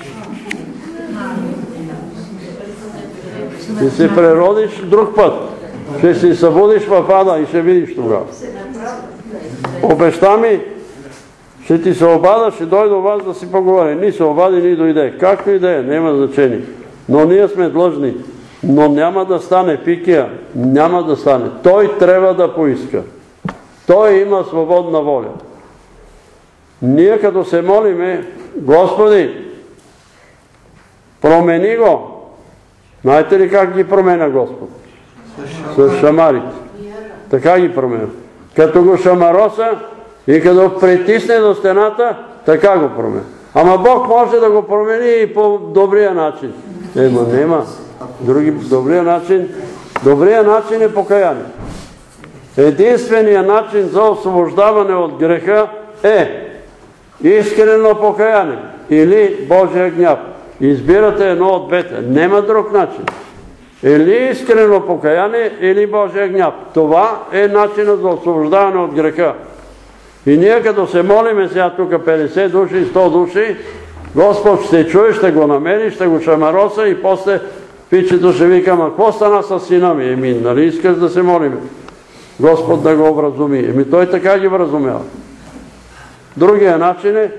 И се преродиш друг път. Ще си събудиш в ада и ще видиш тогава. Обеща ми, ще ти се обада, ще дойде у вас да си поговори. Ни се обади, ни дойде. Както и да е, няма значение. Но ние сме длъжни. Но няма да стане пикия. Няма да стане. Той трябва да поиска. Той има свободна воля. Ние като се молиме, Господи, промени го. Знаете ли как ги променя Господ? С шамарите. Така ги променя. Като го шамароса и като притисне до стената, така го променя. Ама Бог може да го промени и по добрия начин. Нема. Добрия начин е покаяние. Единственият начин за освобождаване от греха е искрено покаяние или Божия гняв. Избирате едно от двете. Нема друг начин. Или искрено покаяние, или Божия гняв. Това е начинът за освобождаване от греха. И ние като се молиме сега тук 50 души, 100 души, Господ ще чуе, ще го намери, ще го шамароса и после пичето ще вика, ама какво стана с сина ми? Нали искаш да се молиме? Господ да го вразуми. Той така ги вразумява. Другия начин е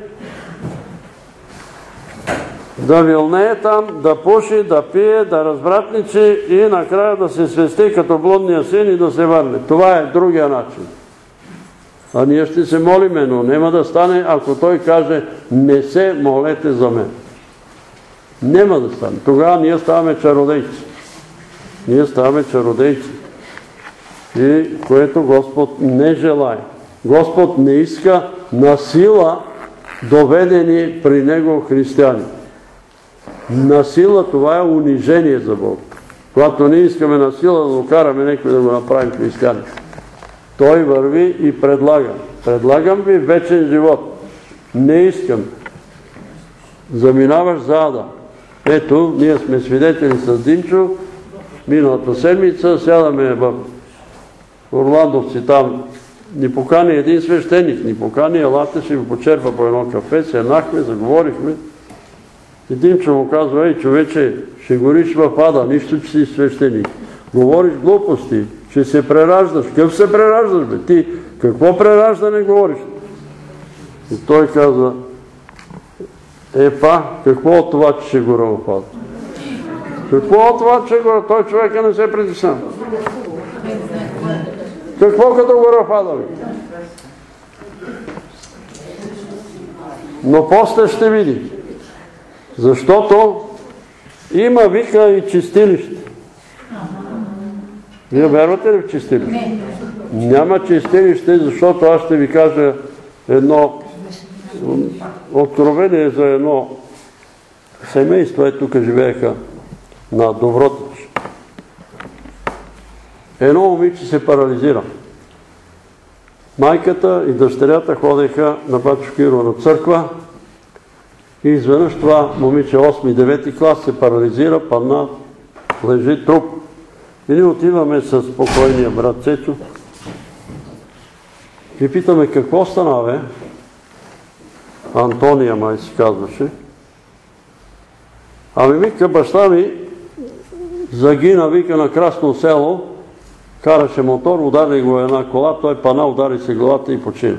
да вилнее там, да пуши, да пие, да развратничи и накрая да се свести като блудния син и да се върне. Това е другия начин. А ние ще се молиме, но няма да стане, ако той каже, не се молете за мен. Няма да стане. Тогава ние ставаме чародейци. Ние ставаме чародейци. И което Господ не желае. Господ не иска на сила доведени при Него християни. На сила това е унижение за Бог. Когато ние искаме на сила да докараме някой да го направим християни. Той върви и предлага. Предлагам ви вечен живот. Не искам. Заминаваш за ада. Ето, ние сме свидетели с Динчо. Миналата седмица сядаме в Орландовци там. Ни покани един свещеник. Ни покани, елате, ще ви почерпа по едно кафе. Седнахме, заговорихме. И Динчо му казва, ей човече, ще гориш в ада, нищо, че си свещеник. Говориш глупости, ще се прераждаш. Какъв се прераждаш, бе? Ти какво прераждане говориш? И той казва, какво от това, че ще гора в ада? Какво от това, че гора? Той човека не се притеснява. Какво като гора в ада, бе? Но после ще види. Защото има, вика, и чистилище. Вие вярвате ли в чистилище? Няма чистилище, защото аз ще ви кажа едно откровение за едно семейство, тук живееха на Добротич. Едно момиче се парализира. Майката и дъщерята ходеха на Батюшка Киро на църква и изведнъж това момиче 8-9 клас се парализира, падна, лежи труп. И ние отиваме с покойния брат Цецо и питаме какво стана, бе? Антония май си казваше. Ами вика, баща ми загина, вика, на Красно село, караше мотор, удари го една кола, той пана, удари се главата и почина.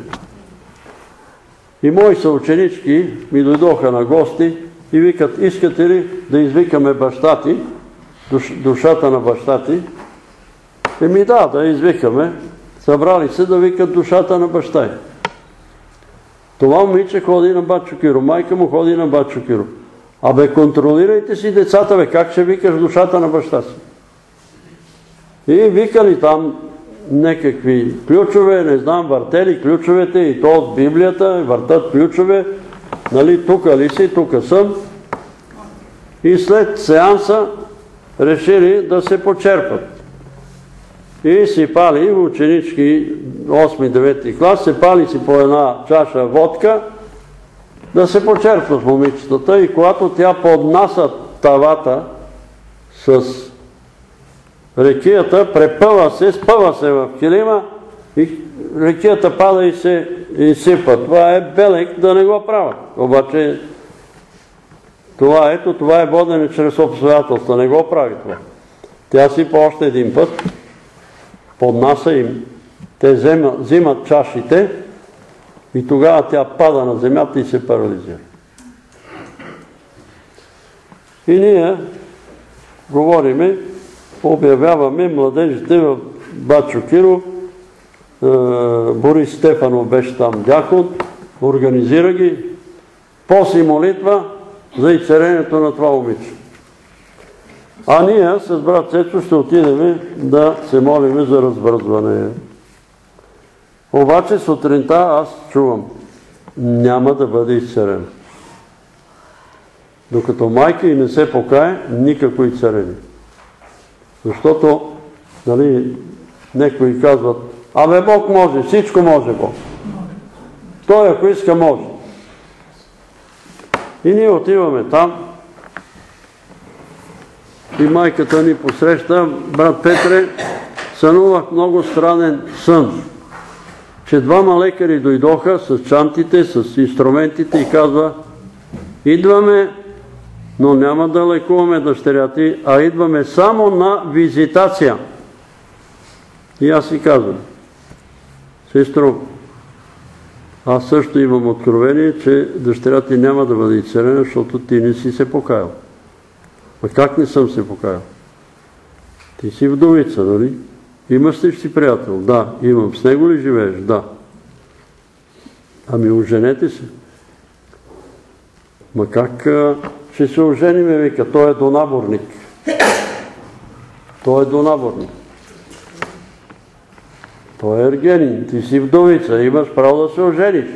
И мои съученички ми дойдоха на гости и викат, искате ли да извикаме баща ти, душата на баща ти? Да извикаме. Събрали се да викат душата на баща й. Това момиче ходи на Батюшка Киро, майка му ходи на Батюшка Киро. Абе, контролирайте си децата, бе, как ще викаш душата на баща си? И викали там някакви ключове, не знам, въртели ключовете и то от Библията, въртат ключове, нали, тука ли си, тука съм. И след сеанса решили да се почерпат. И си пали ученички 8-9 клас, се пали си по една чаша водка да се почерпват момичетата и когато тя поднася тавата с рекията, препъва се, спъва се в килима и рекията пада и се изсипва. Това е белег да не го правят. Обаче това е водене чрез обстоятелства. Не го прави това. Тя сипа още един път, поднася им, те взимат чашите и тогава тя пада на земята и се парализира. И ние говориме, обявяваме младежите в Бачо Киров, Борис Стефанов беше там дякон, организира ги, после молитва за изцелението на това момиче. А ние с брат Цецо ще отидем да се молиме за развързване. Обаче сутринта аз чувам, няма да бъде изцелен. Докато майка и не се покае, никакво изцеление. Защото, некои казват, абе Бог може, всичко може Бог. Той ако иска може. И ние отиваме там и майката ни посреща, брат Петре, сънувах много странен сън, че двама лекари дойдоха с чантите, с инструментите и казва, идваме, но няма да лекуваме дъщеря ти, а идваме само на визитация. И аз си казвам, сестро, аз също имам откровение, че дъщеря ти няма да бъде изцелена, защото ти не си се покаял. А как не съм се покаял? Ти си вдовица, нали? Имаш ли си приятел? Да, имам. С него ли живееш? Да. Ами оженете се. Ма как ще се ожениме, вика? Той е донаборник. Той е донаборник. Той е ергенин. Ти си вдовица. Имаш право да се ожениш.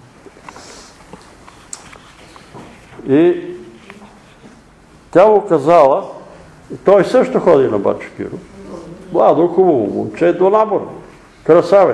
И тя му казала, и той също ходи на Бачо Киров. Младо, хубаво момче, донабор. Красавец.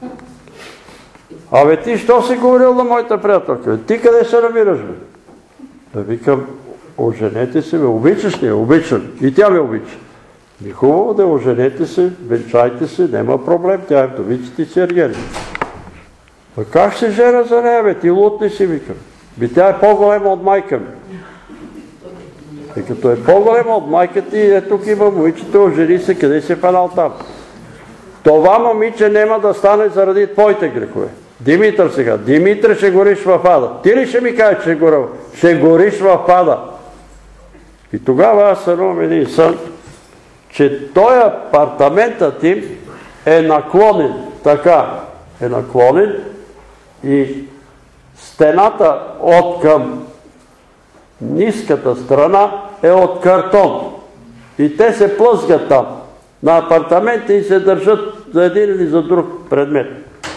Абе ти, що си говорил на моята приятелка? Ти къде се намираш, бе? Да викам, оженете се, бе, обичаш ли? Обичам. И тя ме обича. И хубаво да оженете се, венчайте се, няма проблем, тя е вдовица, ти си ергени. А как се жена за нея, бе? Ти лут ли си, викам? Би тя е по-голема от майка ми. И като е по-голема от майка ти, тук има момичето, ожени се, къде си фанал там. Това момиче няма да стане заради твоите грехове. Димитър сега. Димитър, ще гориш в ада. Ти ли ще ми кажеш, че ще гориш в ада? И тогава аз сънувам един сън, че той апартаментът им е наклонен. Така е наклонен и стената от към ниската страна е от картон. И те се плъзгат там на апартамента и се държат за един или за друг предмет.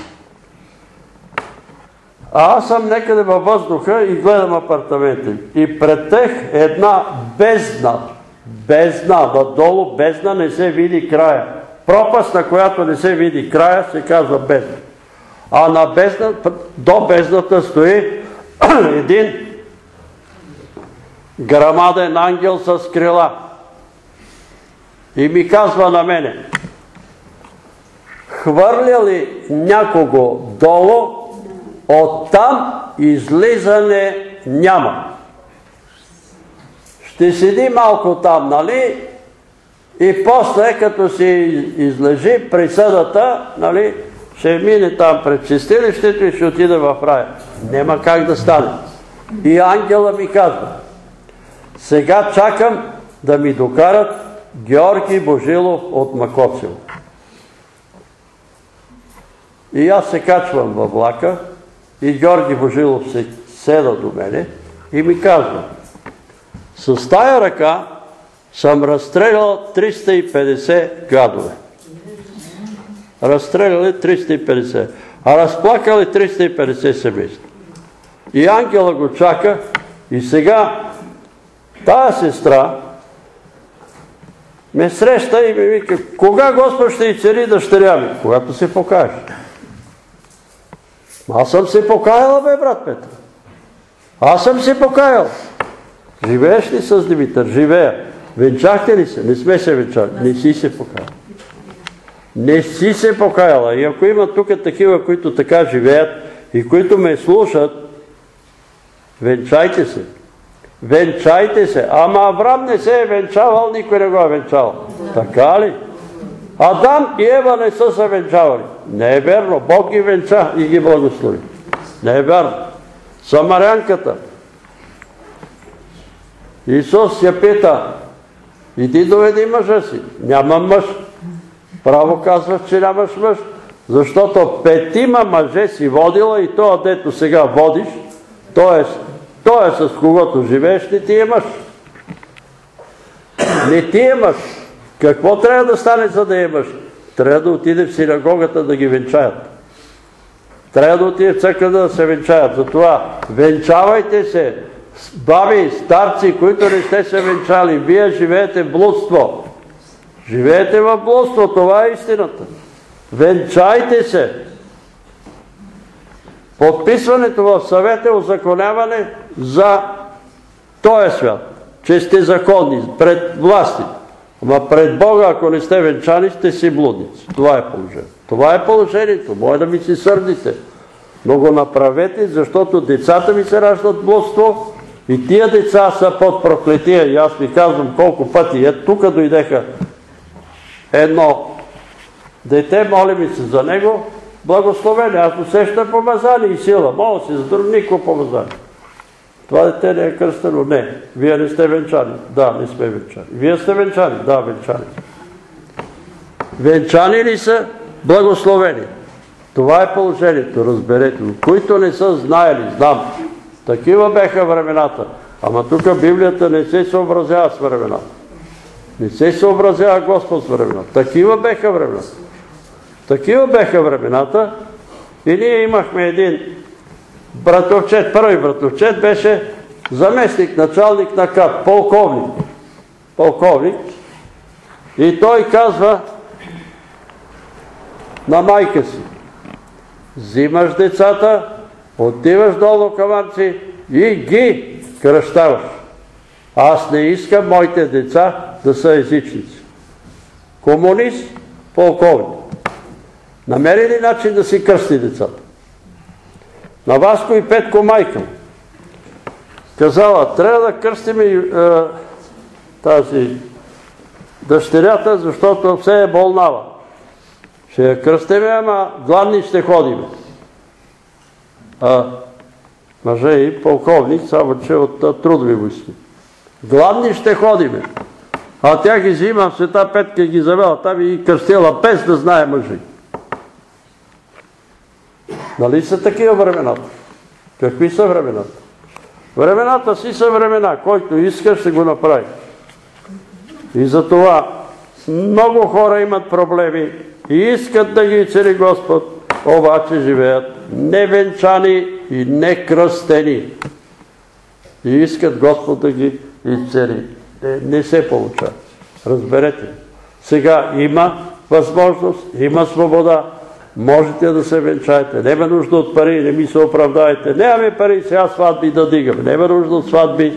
А аз съм некъде във въздуха и гледам апартамента. И пред тях една бездна, надолу бездна, не се види края. Пропаст, на която не се види края, се казва бездна. А до бездната стои един грамаден ангел с крила. И ми казва на мене, хвърля ли някого долу, оттам излизане няма. Ще седи малко там, нали? И после, като си излежи присъдата, нали, ще мине там пред чистилището и ще отиде в рая. Нема как да стане. И ангела ми казва, сега чакам да ми докарат Георги Божилов от Макоцево. И аз се качвам във влака и Георги Божилов се седа до мене и ми казва, с тая ръка съм разстрелял 350 гадове. Разстреляли 350, а разплакали 350 семейства. И ангела го чака и сега тая сестра ме среща и ми вика, кога Господ ще изцели дъщеря ми? Когато се покаеш. Аз съм се покаяла, бе, брат Петър. Аз съм се покаял. Живееш ли с Димитър? Живея. Венчахте ли се? Не сме се венчали. Не си се покаяла. Не си се покаяла. И ако има тук такива, които така живеят и които ме слушат, венчайте се. Венчайте се. Ама Аврам не се е венчавал, никой не го е венчавал. Така ли? Адам и Ева не са се венчавали. Не е верно. Бог ги венча и ги благослови. Не е верно. Самарянката. Исус я пита: иди доведи мъжа си. Няма мъж. Право казваш, че нямаш мъж, защото 5 мъже си водила и това, дето сега водиш, той е с когото живееш, не ти е мъж. Не ти е мъж. Какво трябва да стане, за да е мъж? Трябва да отиде в синагогата да ги венчаят. Трябва да отиде в църква да се венчаят. Затова венчавайте се, баби, старци, които не сте се венчали. Вие живеете в блудство. Живеете в блудство, това е истината. Венчайте се. Подписването в съвет е узаконяване за този свят, че сте законни пред власти. Ама пред Бога, ако не сте венчани, сте си блудници. Това е положението. Това е положението. Може да ми си сърдите. Но го направете, защото децата ми се раждат в блудство и тия деца са под проклетия. И аз ви казвам колко пъти. Тук дойдеха едно дете, молим се за него, благословение. Аз усещам помазание и сила. Моля се за друг, никакво помазание. Това дете не е кръстено? Не. Вие не сте венчани? Да, не сме венчани. Вие сте венчани? Да, венчани. Венчани ли са? Благословени. Това е положението, разберете го. Които не са знаели, знам. Такива беха времената. Ама тук Библията не се съобразява с времената. Не се съобразява Господ с времената. Такива беха времената. Такива беха времената и ние имахме един братовчет, първи братовчет беше заместник, началник на КАП, полковник. И той казва на майка си: взимаш децата, отиваш долу камарци и ги кръщаваш. Аз не искам моите деца да са езичници. Комунист, полковник. Намери ли начин да си кръсти децата? На Васко и Петко майка казала: трябва да кръстим и тази дъщерята, защото все е болнава. Ще я кръстиме, ама гладни ще ходиме. Мъже и полковник, само че от трудови войски. Гладни ще ходиме. А тя ги взима в Света Петка и ги завела там и кръстила, без да знае мъжи. Нали са такива времената? Какви са времената? Времената си са времена. Който иска, ще го направи. И затова много хора имат проблеми и искат да ги изцели Господ, обаче живеят невенчани и некръстени. И искат Господ да ги изцели. Не се получава. Разберете. Сега има възможност, има свобода. Можете да се венчаете. Нема нужда от пари, не ми се оправдайте. Нямаме пари, сега сватби да дигаме. Нема нужда от сватби.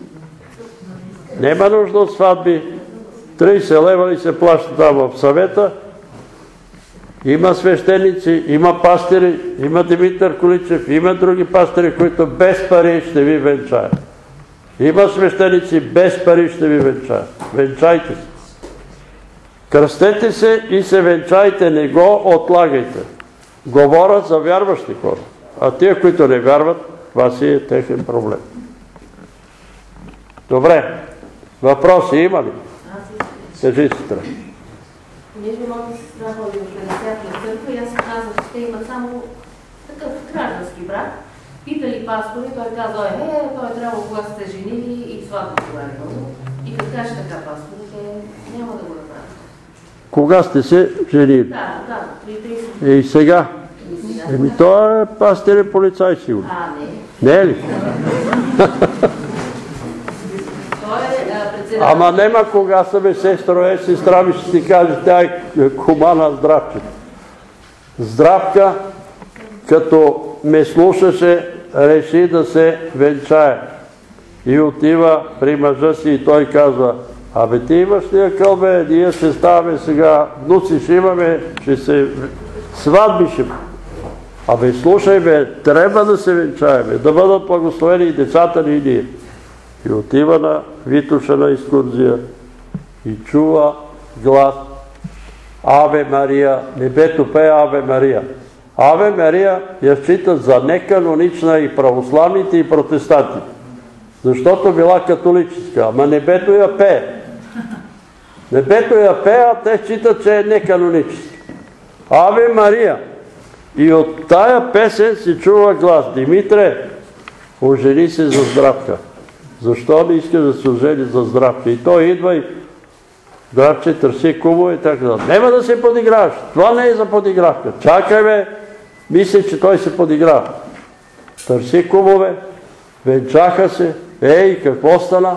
Нема нужда от сватби. 30 лева ли се плаща там в съвета. Има свещеници, има пастири, има Димитър Количев, има други пастири, които без пари ще ви венчаят. Има свещеници, без пари ще ви венчаят. Венчайте се. Кръстете се и се венчайте, не го отлагайте. Говоря за вярващи хора. А тия, които не вярват, това си е техен проблем. Добре. Въпроси има ли? Кажи, сестра. Понеже моята сестра ходи в 50-та църква и аз казах, че те имат само такъв граждански брак. Питали пастори, той казал: той трябва кога сте женили и сватбата това е много. И като каже така пастори, те няма да го направят. Кога сте се женили? Да, при 30. И сега? Той е пастир полицай сигурно. Не. Не е ли? Ама нема кога са бе сестро, сестра ми ще ти каже, тя е кума на Здравчето. Здравка, като ме слушаше, реши да се венчае. И отива при мъжа си и той казва: Абе ти имаш ли акъл, бе, ние ще ставаме сега, внуци ще имаме, ще се сватби ще. Абе слушай, бе, трябва да се венчаеме, да бъдат благословени и децата ни и ние. И отива на Витоша на екскурзия и чува глас Аве Мария, небето пее Аве Мария. Аве Мария я считат за неканонична и православните и протестантите, защото била католическа, ама небето я пее. Небето я пее, а те считат, че е неканоническа. Аве Мария. И от тая песен се чува глас: Димитре, ожени се за Здравка. Защо не иска да се ожени за Здравка? И той идва и Здравче търси кумове и така. Нема да се подиграваш. Това не е за подигравка. Чакай, бе. Мисля, че той се подиграва. Търси кумове, венчаха се. Ей, какво стана?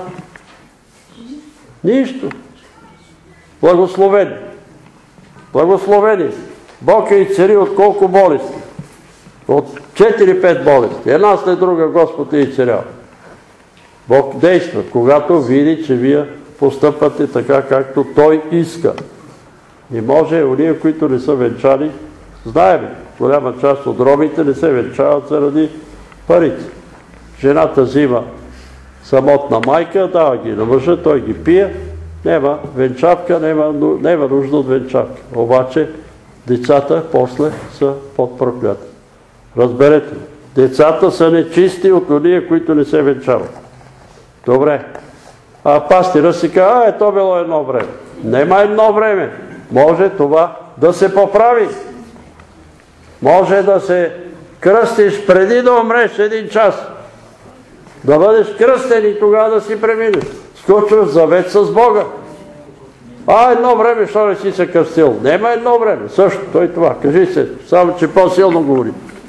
Нищо. Благословени. Благословени. Бог е изцели от колко болести? От 4-5 болести. Една след друга Господ е изцелял. Бог действа, когато види, че вие постъпвате така, както Той иска. И може, уния, които не са венчани, знаем, голяма част от ромите не се венчават заради парите. Жената взима самотна майка, дава ги на мъжа, той ги пие, нема венчавка, нема нужда от венчавка. Обаче децата после са под проклятие. Разберете, децата са нечисти от уния, които не се венчават. Добре. А пастира си казва, то било едно време. Нема едно време. Може това да се поправи. Може да се кръстиш преди да умреш 1 час. Да бъдеш кръстен и тогава да си преминеш. Сключваш завет с Бога. Едно време, що не си се кръстил? Нема едно време. Също, той това. Кажи се, само че по-силно говори.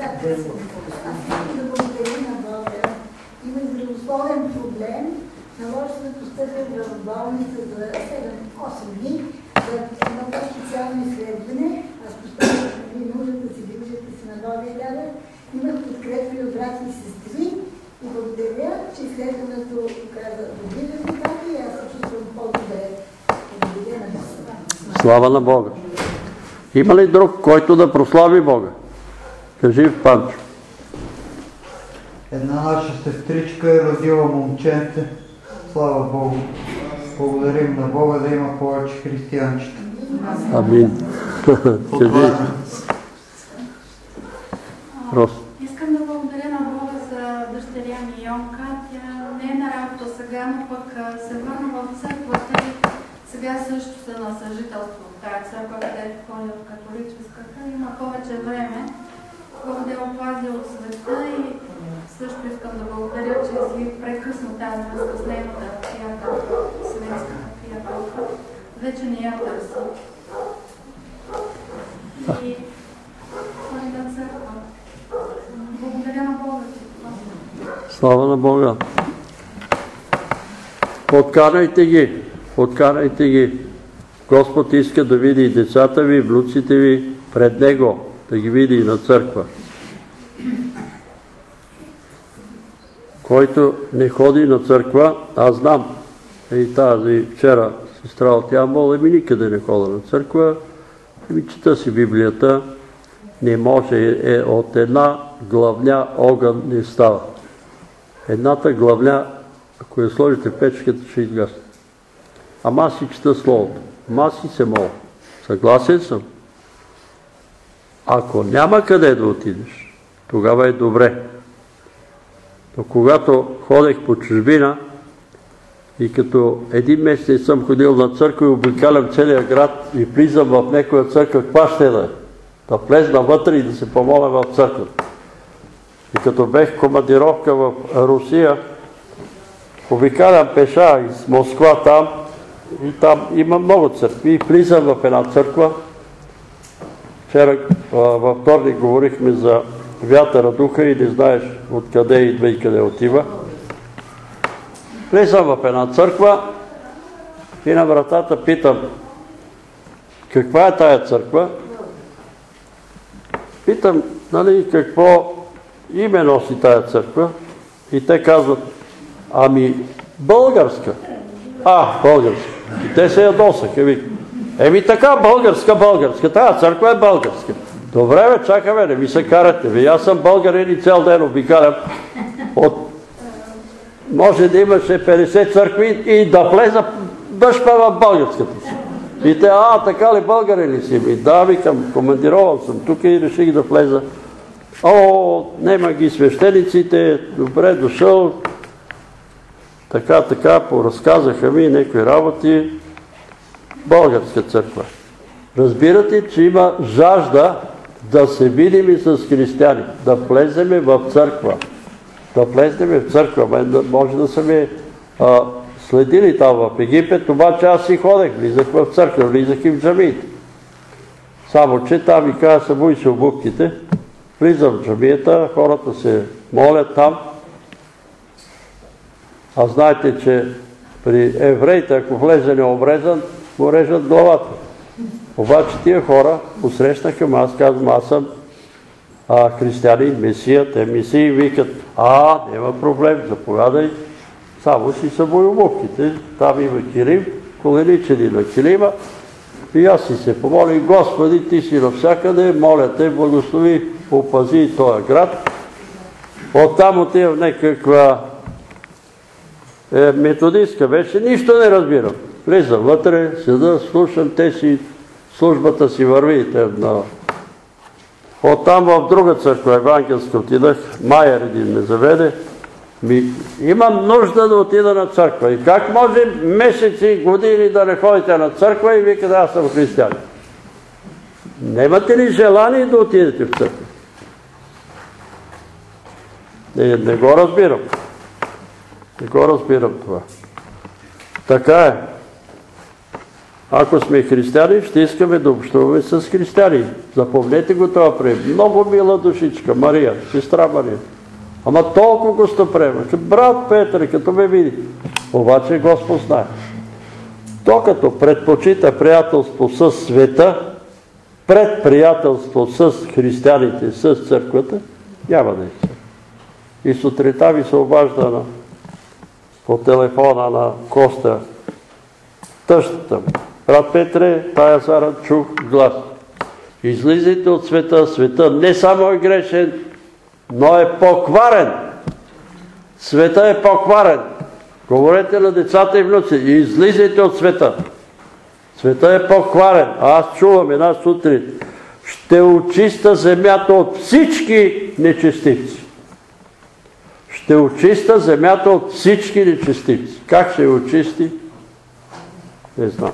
Болница за 7-8 дни, за едно по-специално изследване. Аз поставях нужда да си движете си на новия лявер. Имах подкрепи от брати и сестри и благодаря, че изследването каза добри резултати и аз се чувствам по-добре. Благодаря на Бога. Слава на Бога. Има ли друг, който да прослави Бога? Кажи, Панчо. Една наша сестричка е родила момченце. Слава Богу. Благодарим на Бога да има повече християнчета. Амин. Искам да благодаря на Бога за дъщеря ми Йонка. Тя не е на работа сега, но пък се върна в църквата и сега също са на съжителство в тази църква, където ходи от католическата. Има повече време. Бог да я опази от света и също искам да благодаря, че си прекъсна тази връзка с нейната приятелка, светската приятелка. Вече не я търси. И ходи на църква. Благодаря на Бога, че това. Слава на Бога. Откарайте ги. Господ иска да види и децата ви, и внуците ви пред Него, да ги види и на църква. Който не ходи на църква, аз знам, и тази вчера сестра от Ямбол, никъде не хода на църква, чета си Библията, не може, от една главня огън не става. Едната главня, ако я сложите в печката, ще изгасне. Ама аз си чета Словото, ама аз си се моля. Съгласен съм. Ако няма къде да отидеш, тогава е добре. Но когато ходех по чужбина и като 1 месец съм ходил на църква и обикалям целия град и влизам в някоя църква, каква ще да е? Да влезна вътре и да се помоля в църквата. И като бех командировка в Русия, обикалям пеша из Москва там и там има много църкви. И влизам в една църква. Вчера във вторник говорихме за вятъра духа и не знаеш откъде идва и къде отива. Влизам в една църква и на вратата питам: каква е тая църква? Питам, нали, какво име носи тая църква? И те казват: ами, българска. Българска. И те се ядосаха. Еми така, българска. Тая църква е българска. Добре, бе, чакаме, не ми се карате. Аз съм българин и цял ден обикалям. Може да имаше 50 църкви и да влеза дъжпа в българската си. И те, така ли българин ли си? Да, викам, командировал съм тук и реших да влеза. Нема ги свещениците, добре дошъл. Така, поразказаха ми някои работи. Българска църква. Разбирате, че има жажда да се видим и с християни, да влеземе в църква. Може да са ми следили там в Египет, обаче аз си ходех, влизах в църква, влизах и в джамиите. Само, че там ми каза събуй се обувките, влизам в джамията, хората се молят там. А знаете, че при евреите, ако влезе необрезан, му режат главата. Обаче тия хора посрещнаха, аз казвам, аз съм християнин, месия, те месии викат, няма проблем, заповядай, само си събуй обувките. Там има килим, коленичени на килима, и аз си се помолих, Господи, ти си навсякъде, моля те, благослови, опази този град. Оттам отивам някаква методистка беше, нищо не разбирам. Влизам вътре, седа, слушам, те си, службата си върви. Оттам в друга църква, евангелска, отидах, Майер един ме заведе. Имам нужда да отида на църква. И как може месеци, години да не ходите на църква и викате, аз съм християнин? Немате ли желание да отидете в църква? Не го разбирам. Не го разбирам това. Така е. Ако сме християни, ще искаме да общуваме с християни. Запомнете го това прием. Много мила душичка, Мария, сестра Мария. Ама толкова гостоприемна. Брат Петър, като ме види. Обаче Господ знае. Докато предпочита приятелство с света, пред приятелство с християните, с църквата, няма да е. И сутринта ми се обажда по телефона на Коста, тъщата ми. Брат Петре, тая сара чух глас. Излизайте от света. Света не само е грешен, но е покварен. Света е покварен. Говорете на децата и внуци. Излизайте от света. Света е покварен. А аз чувам една сутрин. Ще очиста земята от всички нечестивци. Ще очиста земята от всички нечестивци. Как ще я очисти? Не знам.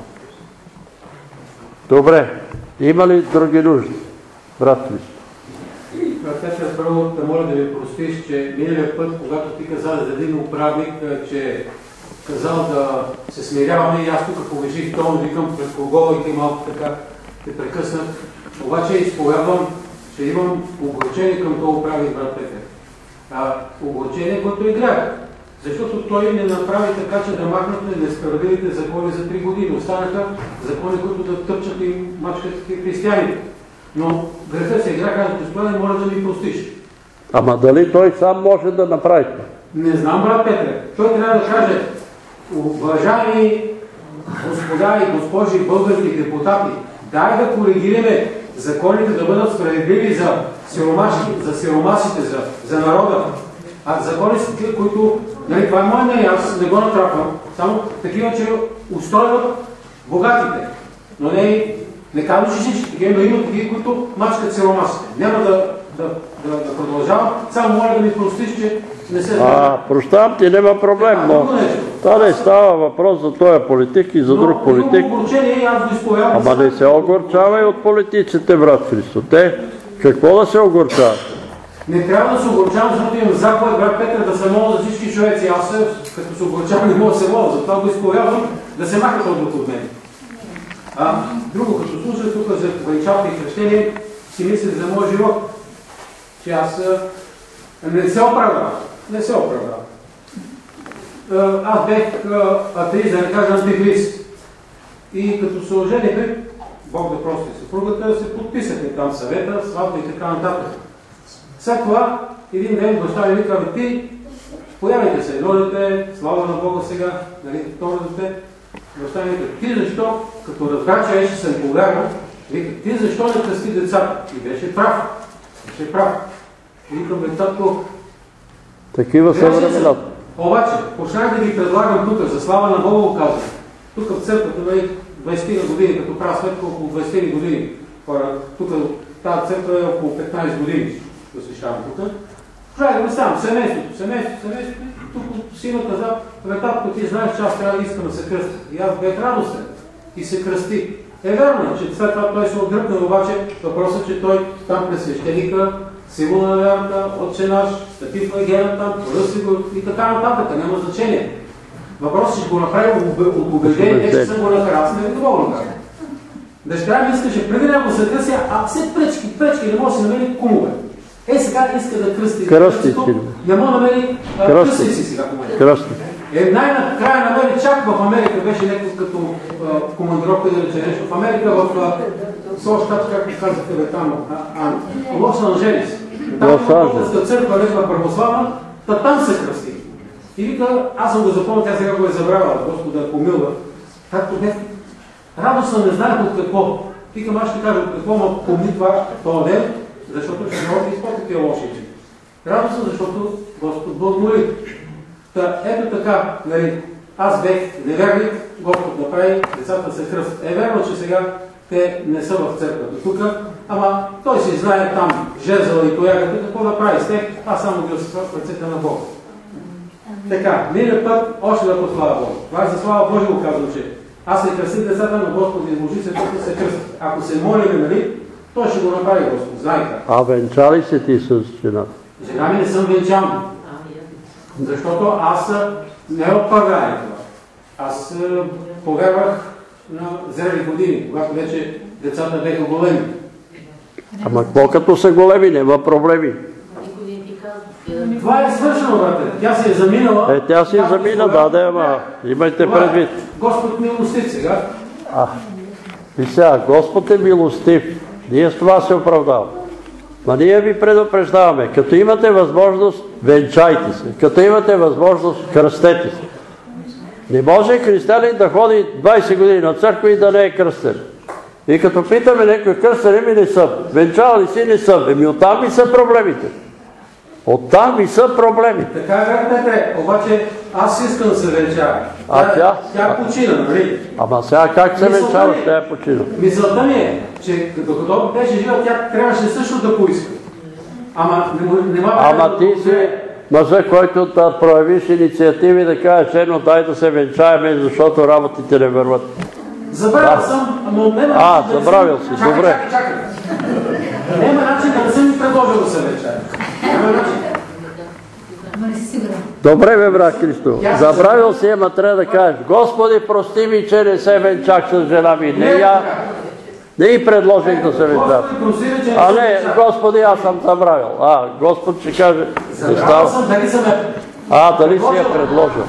Добре. Има ли други нужди? Брат Христо. Брат, първо да моля да ми простиш, че миналия път, когато ти каза за един управник, че казал да се смиряваме и аз тук повиших тон, викам пред кого и ти малко така те прекъснах. Обаче изповядвам, че имам огорчение към това управник, брат Петър. Огорчение, което е грях. Защото той не направи така, че да махнат несправедливите закони за 3 години. Останаха закони, които да тъпчат и мачкат християните. Но греха се игра, казва, Господи, моля да ми простиш. Ама дали той сам може да направи? Не знам, брат Петре. Той трябва да каже, уважаеми господа и госпожи български депутати, дай да коригираме законите да бъдат справедливи за сиромасите, за народа. Закони са такива, които, това е мое мнение, аз не го натрапвам, само такива, че устройват богатите. Но не казвам, че всички такива, но има такива, които мачкат сиромасите. Няма да продължавам, само моля да ми простиш, че не се знае. Прощавам ти, няма проблем, но това не става въпрос за този политик и за друг политик. Ама не се огорчава и от политиците, брат Христо. Те какво да се огорчават? Не трябва да се огорчавам, защото имам заповед, брат Петър, да се моля за всички човеци. Аз като се огорчавам, не мога да се моля, затова го изповядвам, да се махат от мен. Друго, като слушах тук за венчалка и кръщение, си мислех за моя живот, че аз не се оправдавам. Не се оправдавам. Аз бех атеист, да не кажа антихрист. И като се оженихме, Бог да прости съпругата, се подписахме там съвета, сватба и така нататък. След това, един ден баща ми вика, ти, появите се, едно дете, слава на Бога сега, второ дете. баща ми вика, ти защо, като разбра, че вече съм повярвал, вика, ти защо не кръсти децата? И беше прав. Беше прав. Викам, бе, татко. Такива са времената. Обаче, почнах да ги предлагам тук, за слава на Бога го казвам. Тук в църквата, 20 години, като правя сметка, около 20 години. Тук тази църква е около 15 години, да се шавам тук. Правя го сам, семейството. Тук сина каза, татко, ти знаеш, че аз трябва да искам да се кръсти. И аз бях радостен. И се кръсти. Верно, че след това той се отдръпна, обаче въпросът, че той там през свещеника, символа на вярата, Отче наш, Свети Флагена там, поръси го и така нататък, няма значение. Въпросът, че го направи от убеждение, че съм го накрал, аз не ви доволно така. Дъщеря ми искаше преди него се кръси, а все пречки, не може да се намери кумове. Сега иска да кръсти. Кръсти си. Не може да намери кръсти си сега в момента. Кръсти. Най-накрая намери чак в Америка, беше някакво като командировка да рече нещо. В Америка, в Сол щат, както казахте бе там, Лос Анджелис. Там има българска църква, лекна православна, там се кръсти. И вика, аз съм го запомнил, тя сега го е забравила, Господа помилва. Както бях, радостно не знаех от какво. Викам, аз ще кажа от какво, но помни това този ден, защото ще не може да изпълни тия лоши. Радостно, защото Господ благомоли. Ето така, аз бех невярник, Господ направи, децата се кръстят. Верно, че сега те не са в църквата тук, ама той си знае там жезъла и тоягата, какво да прави с тях, аз само ги оставя в ръцете на Бога. Така, мине път, още да прослава Бога. Това е за слава Божия го казвам, че аз се кръстих децата на Господ и изложи се, които се кръстят. Ако се молим, нали, той ще го направи Господ, знай как. А венчали се ти с жената? Жена ми не съм венчан. Защото аз не опървая това. Аз повярвах на зрели години, когато вече децата бяха големи. Ама какво като са големи, няма проблеми. Това е свършено, брате. Тя се е заминала. Тя се е замина, ама имайте предвид. Господ милостив сега. И сега, Господ е милостив. Ние с това се оправдаваме. Ма ние ви предупреждаваме, като имате възможност, венчайте се. Като имате възможност, кръстете се. Не може християнин да ходи 20 години на църква и да не е кръстен. И като питаме някой кръстен, ми не съм. Венчал ли си, не съм. Оттам ми са проблемите. Оттам ми са проблемите. Така е, обаче аз искам да се венчава. Тя почина, нали? Ама сега как се венчава, тя е почина? Мисълта ми е, че докато беше жива, тя трябваше също да поиска. Ама ти си мъжа, който да проявиш инициативи, да кажеш, едно дай да се венчаеме, защото работите не върват. Забравил съм, но няма начин забравил си, добре. Чакай. Няма начин да не съм ми предложил да се венчае. Няма начин. Добре бе, брат Христо. Забравил си, ама трябва да кажеш, Господи, прости ми, че не се венчах с жена ми. Не и предложих да се венчах. А не, Господи, аз съм забравил. Господ ще каже, не става. Дали си я предложил.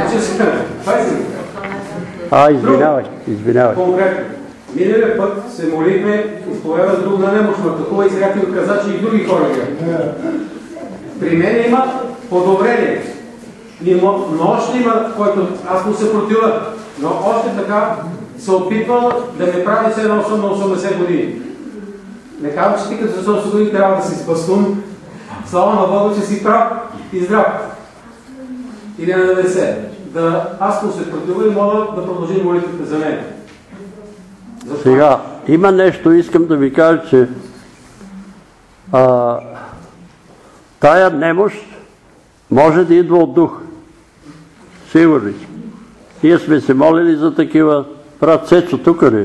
Извинявай. Конкретно. Миналия път се молихме, изповяда друг на немощната. Хубава и сега ти го каза, че и други хора гледат. При мен има подобрение. Но още има, който аз му се протива, но още така се опитва да ме прави все на 80 години. Не казвам, че ти като за 80 години трябва да си спастун. Слава на Бога, че си прав и здрав. Или на 90. Аз му се протива и мога да продължим молитвите за мен. Сега, има нещо, искам да ви кажа, че тая немощ може да идва от дух. Сигурни. Ние сме се молили за такива. Брат Цецо тук ли?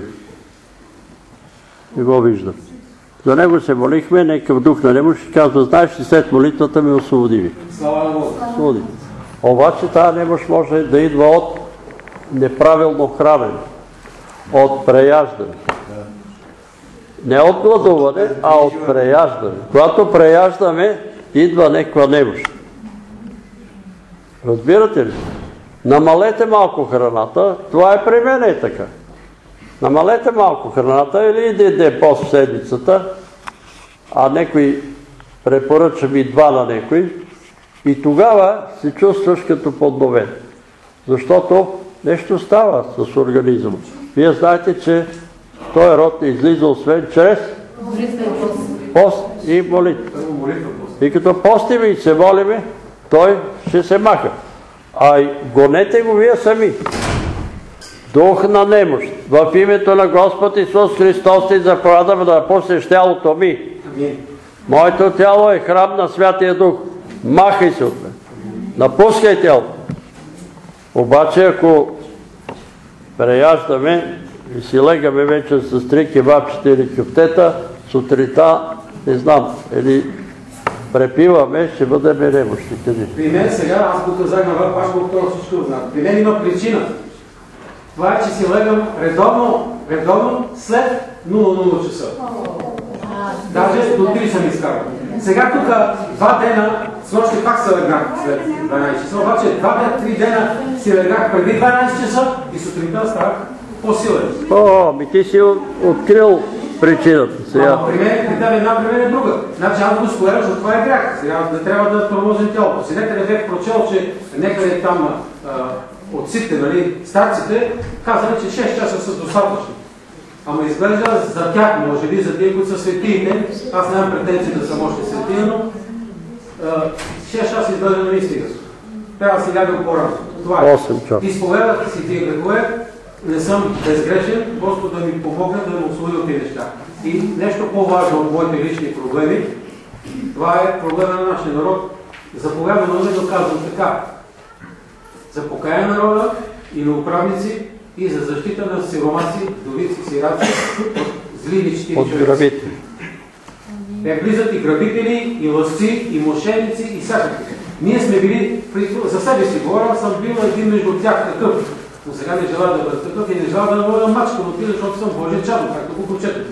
Не го виждам. За него се молихме, некъв дух на немощ и казва, знаеш ли, след молитвата ме освободи. Слава Богу. Обаче тая немощ може да идва от неправилно хранене, от преяждане. Не от гладуване, а от преяждане. Когато преяждаме, идва някаква немощ. Разбирате ли? Намалете малко храната, това е при мен е така. Намалете малко храната или иде пост седмицата, а някой препоръча ми 2 на някой и тогава се чувстваш като подновен. Защото нещо става с организма. Вие знаете, че този род е излиза освен чрез пост и молитва. И като постиме и се молиме, той ще се маха. А гонете го вие сами. Дух на немощ. В името на Господ Исус Христос ти заповядам да напуснеш тялото ми. Моето тяло е храм на Святия Дух. Махай се от мен. Напускай тялото. Обаче ако преяждаме и си легаме вече с 3 кебабчета или кюфтета, сутринта, не знам, или препиваме, ще бъдем немощни. При мен сега, аз го казах на вас, пак го второ всичко знам. При мен има причина. Това е, че си легам редовно след 00 часа. Даже до 3 съм изкарвал. Сега тук 2 дена, с нощи пак се легнах след 12 часа, обаче 3 дена си легнах преди 12 часа и сутринта ставах по-силен. Ти си открил причината сега. При мен е друга. Значи аз го споделям, защото това е грях. Сега не трябва да тормозим тялото. Си не бях прочел, че някъде там от сите, нали, старците, казали, че 6 часа са достатъчни. Ама изглежда за тях, може би, за тия, които са светиите, аз нямам претенции да съм още светия, но 6 часа изглежда не ми стига. Трябва да си лягам по-рано. Това е. Изповядах си тия грехове, не съм безгрешен, просто да ми помогне да ме освои от тези неща. И нещо по-важно от моите лични проблеми, това е проблема на нашия народ. Заповядано ме да казвам така. За покаяне народа и на управници и за защита на сиромаци, вдовици, сираци от зли нечестиви човеци. Те влизат и грабители, и лъжци, и мошенници, и всякакви. Ние сме били, за себе си говоря, съм бил един между тях такъв. Но сега не желая да бъда такъв и не желая да бъда мачка, защото съм Божия чадо, както го прочетете.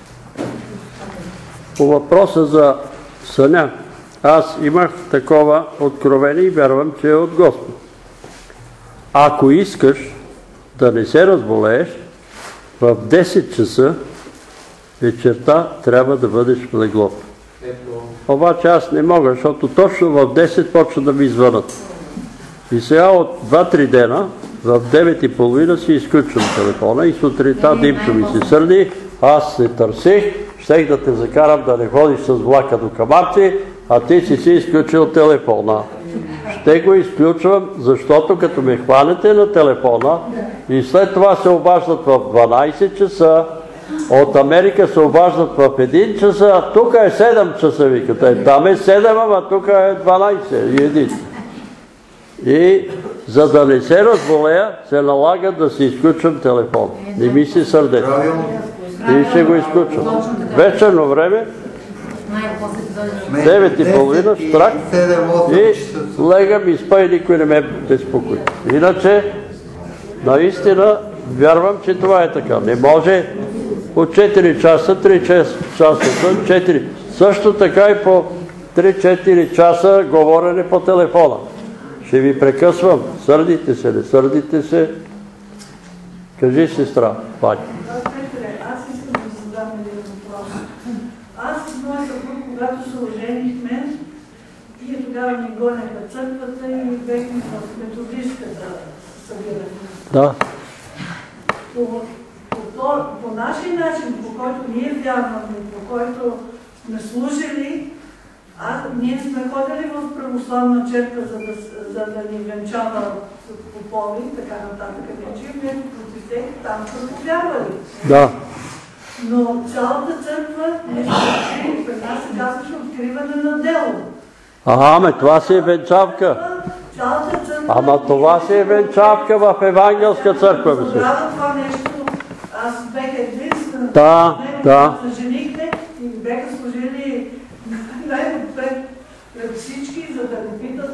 По въпроса за съня, аз имах такова откровение и вярвам, че е от Господ. Ако искаш да не се разболееш, в 10 часа вечерта трябва да бъдеш в леглото. Обаче аз не мога, защото точно в 10 почва да ми извънат. И сега от 2-3 дена, в 9:30 си изключвам телефона и сутринта Димчо ми се сърди, аз се търсих, щех да те закарам да не ходиш с влака до Камарци, а ти си изключил телефона. Ще го изключвам, защото като ме хванете на телефона и след това се обаждат в 12 часа, от Америка се обаждат в 1 часа, а тук е 7 часа, викате. Там е 7, ама тук е 12 и 1. И за да не се разболея, се налага да си изключвам телефон. Не ми се сърдете. И ще го изключвам. Вечерно време, 9:30, штрак и легам и спа и никой не ме безпокои. Иначе, наистина, вярвам, че това е така. Не може по 4 часа, 3 часа, 4. Също така и по 3-4 часа говорене по телефона. Ще ви прекъсвам. Сърдите се, не сърдите се. Кажи, сестра, Ваня. Аз искам да задам един въпрос. Аз с моя съпруг, когато се оженихме, и тогава ни гонеха църквата и бехме в методистката събиране. Да. По нашия начин, по който ние вярваме, по който сме служили, ние сме ходили в православна черква, за да ни венчава попови и така нататък. Ние против там са повярвали. Да. Но цялата църква при нас се казваше откриване на дело. Ама това си е венчавка. Ама това си е венчавка в евангелска църква. Тогава това нещо, аз бях единствена. Да. Се женихме и бяха служили най-напред пред всички, за да ни питат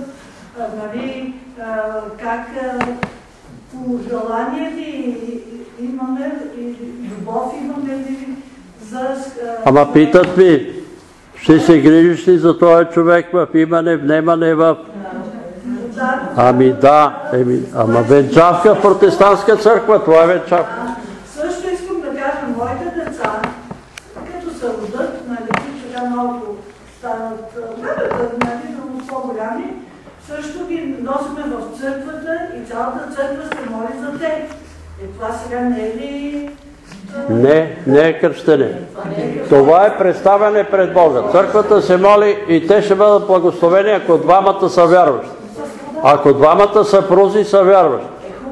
как по желание ли имаме и любов имаме ли за... Ама питат ми, ще се грижиш ли за този човек в имане, внемане в... Ами да, ама венчавка в протестантска църква, това е венчавка. Също искам да кажа, моите деца, като се родят, така малко станат, много по-голями, също ги носиме в църквата и цялата църква се моли за тях. Това сега не е ли... Не е кръщене. Това е представяне пред Бога. Църквата се моли и те ще бъдат благословени, ако двамата са вярващи. Ако двамата съпрузи са вярващи.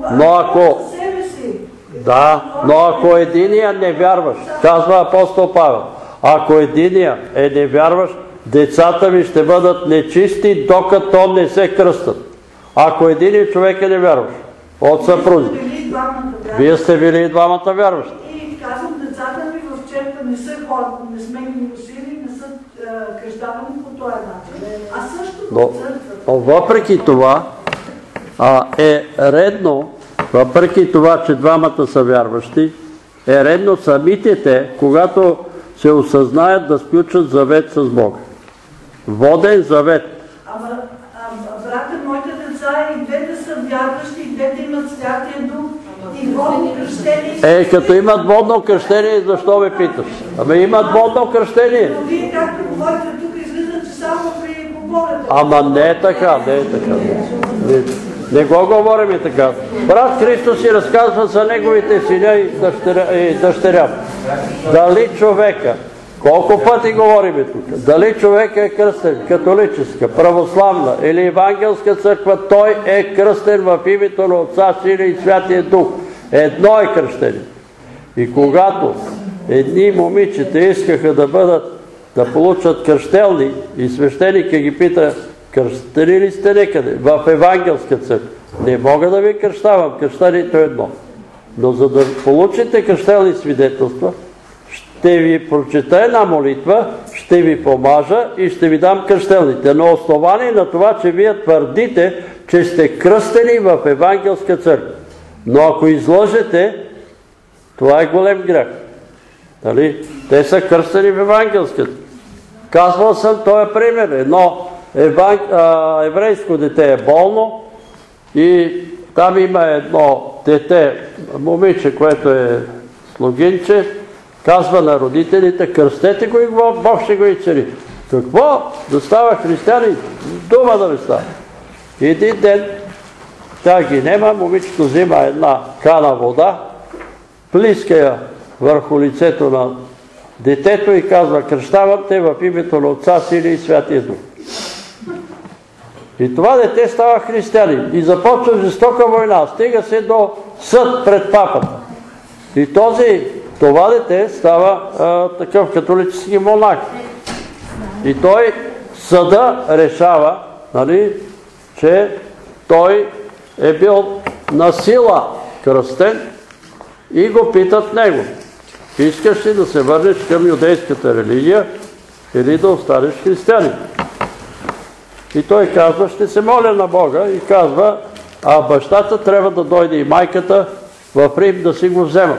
Но ако единия не вярващ, казва апостол Павел, ако единия е невярващ, децата ви ще бъдат нечисти, докато не се кръстат. Ако единият човек е невярващ от съпрузи. Вие сте били и двамата вярващи. И казвам, децата ми в черта не са ходни, не сме ги носили, не са кръщавани по този начин. А също в църквата. Въпреки това е редно, въпреки това, че двамата са вярващи, е редно самите те, когато се осъзнаят, да сключат завет с Бога. Воден завет. Брате, моите деца и двете са вярващи, и двете имат Святия Дух и водно кръщение. Като имат водно кръщение, защо ме питаш? Имат водно кръщение. Но вие както говорите тук, излиза, че само при поболете. Ама не е така, не е така. Не го говорим и така. Брат Христос си разказва за неговите синя и дъщеря. Дали човека, колко пъти говорим тук, дали човек е кръстен, католическа, православна или евангелска църква, той е кръстен в името на Отца, Сина и Святия Дух. Едно е кръщение. И когато едни момичета искаха да получат кръщелни и свещеника ги пита, кръстени ли сте некъде? В евангелска църква. Не мога да ви кръщавам, кръщението е едно. Но за да получите кръщелни свидетелства, ще ви прочета една молитва, ще ви помажа и ще ви дам кръщелните. На основание на това, че вие твърдите, че сте кръстени в евангелска църква. Но ако излъжете, това е голем грех. Нали? Те са кръстени в евангелската. Казвал съм, това е пример. Едно еврейско дете е болно и там има едно дете, момиче, което е слугинче, казва на родителите, кръстете го и Бог ще го изцели. Какво? Да става християнин? Дума да не става. Един ден тя ги нема, момичето взима една кана вода, плиска я върху лицето на детето и казва, кръщавам те в името на Отца, Сина и Святия Дух. И това дете става християнин и започва жестока война. Стига се до съд пред папата. И това дете става такъв католически монах. И той, съда решава, нали, че той е бил на сила кръстен и го питат него. Искаш ли да се върнеш към юдейската религия или да останеш християнин? И той казва, ще се моля на Бога и казва, а бащата трябва да дойде и майката в Рим да си го вземат.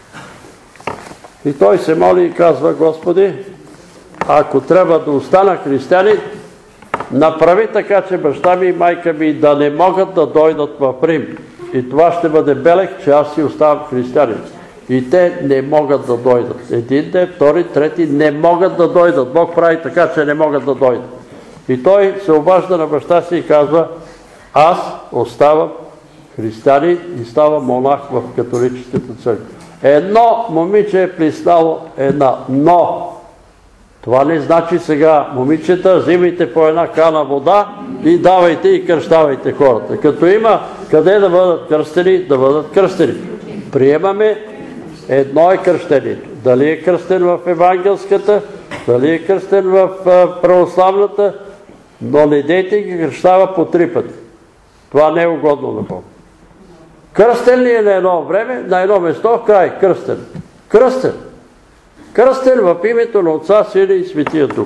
И той се моли и казва, Господи, ако трябва да остана християнин, направи така, че баща ми и майка ми да не могат да дойдат в Рим. И това ще бъде белег, че аз си оставам християнин. И те не могат да дойдат. Един ден, втори, трети не могат да дойдат. Бог прави така, че не могат да дойдат. И той се обажда на баща си и казва, аз оставам християнин и ставам монах в католическата църква. Едно момиче е признало една, но това не значи сега, момичета, взимайте по една кана вода и давайте и кръщавайте хората. Като има къде да бъдат кръстени, да бъдат кръстени. Приемаме, едно е кръщението. Дали е кръстен в евангелската, дали е кръстен в православната, но не дейте ги кръщава по 3 пъти. Това не е угодно на Бога. Кръстен ли е на едно време, на едно место, край, кръстен. Кръстен. Кръстен в името на Отца, Сина и Светия Дух.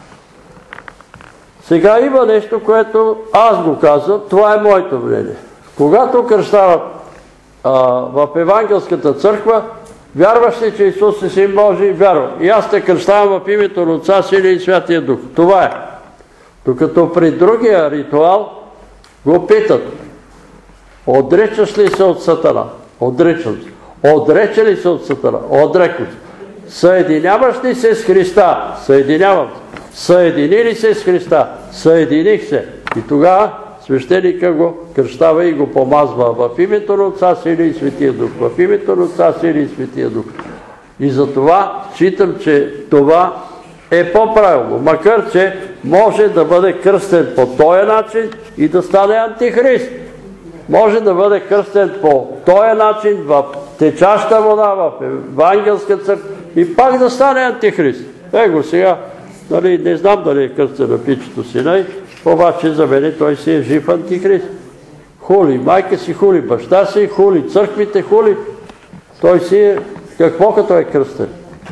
Сега има нещо, което аз го казвам, това е моето мнение. Когато кръщават в евангелската църква, вярваш ли, че Исус е Син Божий? Вярвам. И аз те кръщавам в името на Отца, Сина и Святия Дух. Това е. Докато при другия ритуал го питат, отричаш ли се от Сатана? Отричам се. Отрече ли се от Сатана? Отрекох се. Съединяваш ли се с Христа? Съединявам се. Съедини ли се с Христа? Съединих се. И тогава свещеника го кръщава и го помазва в името на Отца, Сина и Светия Дух. В името на Отца, Сина и Светия Дух. И затова считам, че това е по-правилно. Макар, че може да бъде кръстен по този начин и да стане антихрист. Може да бъде кръстен по този начин в течаща вода, в евангелска църква и пак да стане антихрист. Его сега, не знам дали е кръстен на пичето Синай, обаче за мен той си е жив антихрист. Хули майка си, хули баща си, хули църквите, хули. Той си е какво като е кръстен?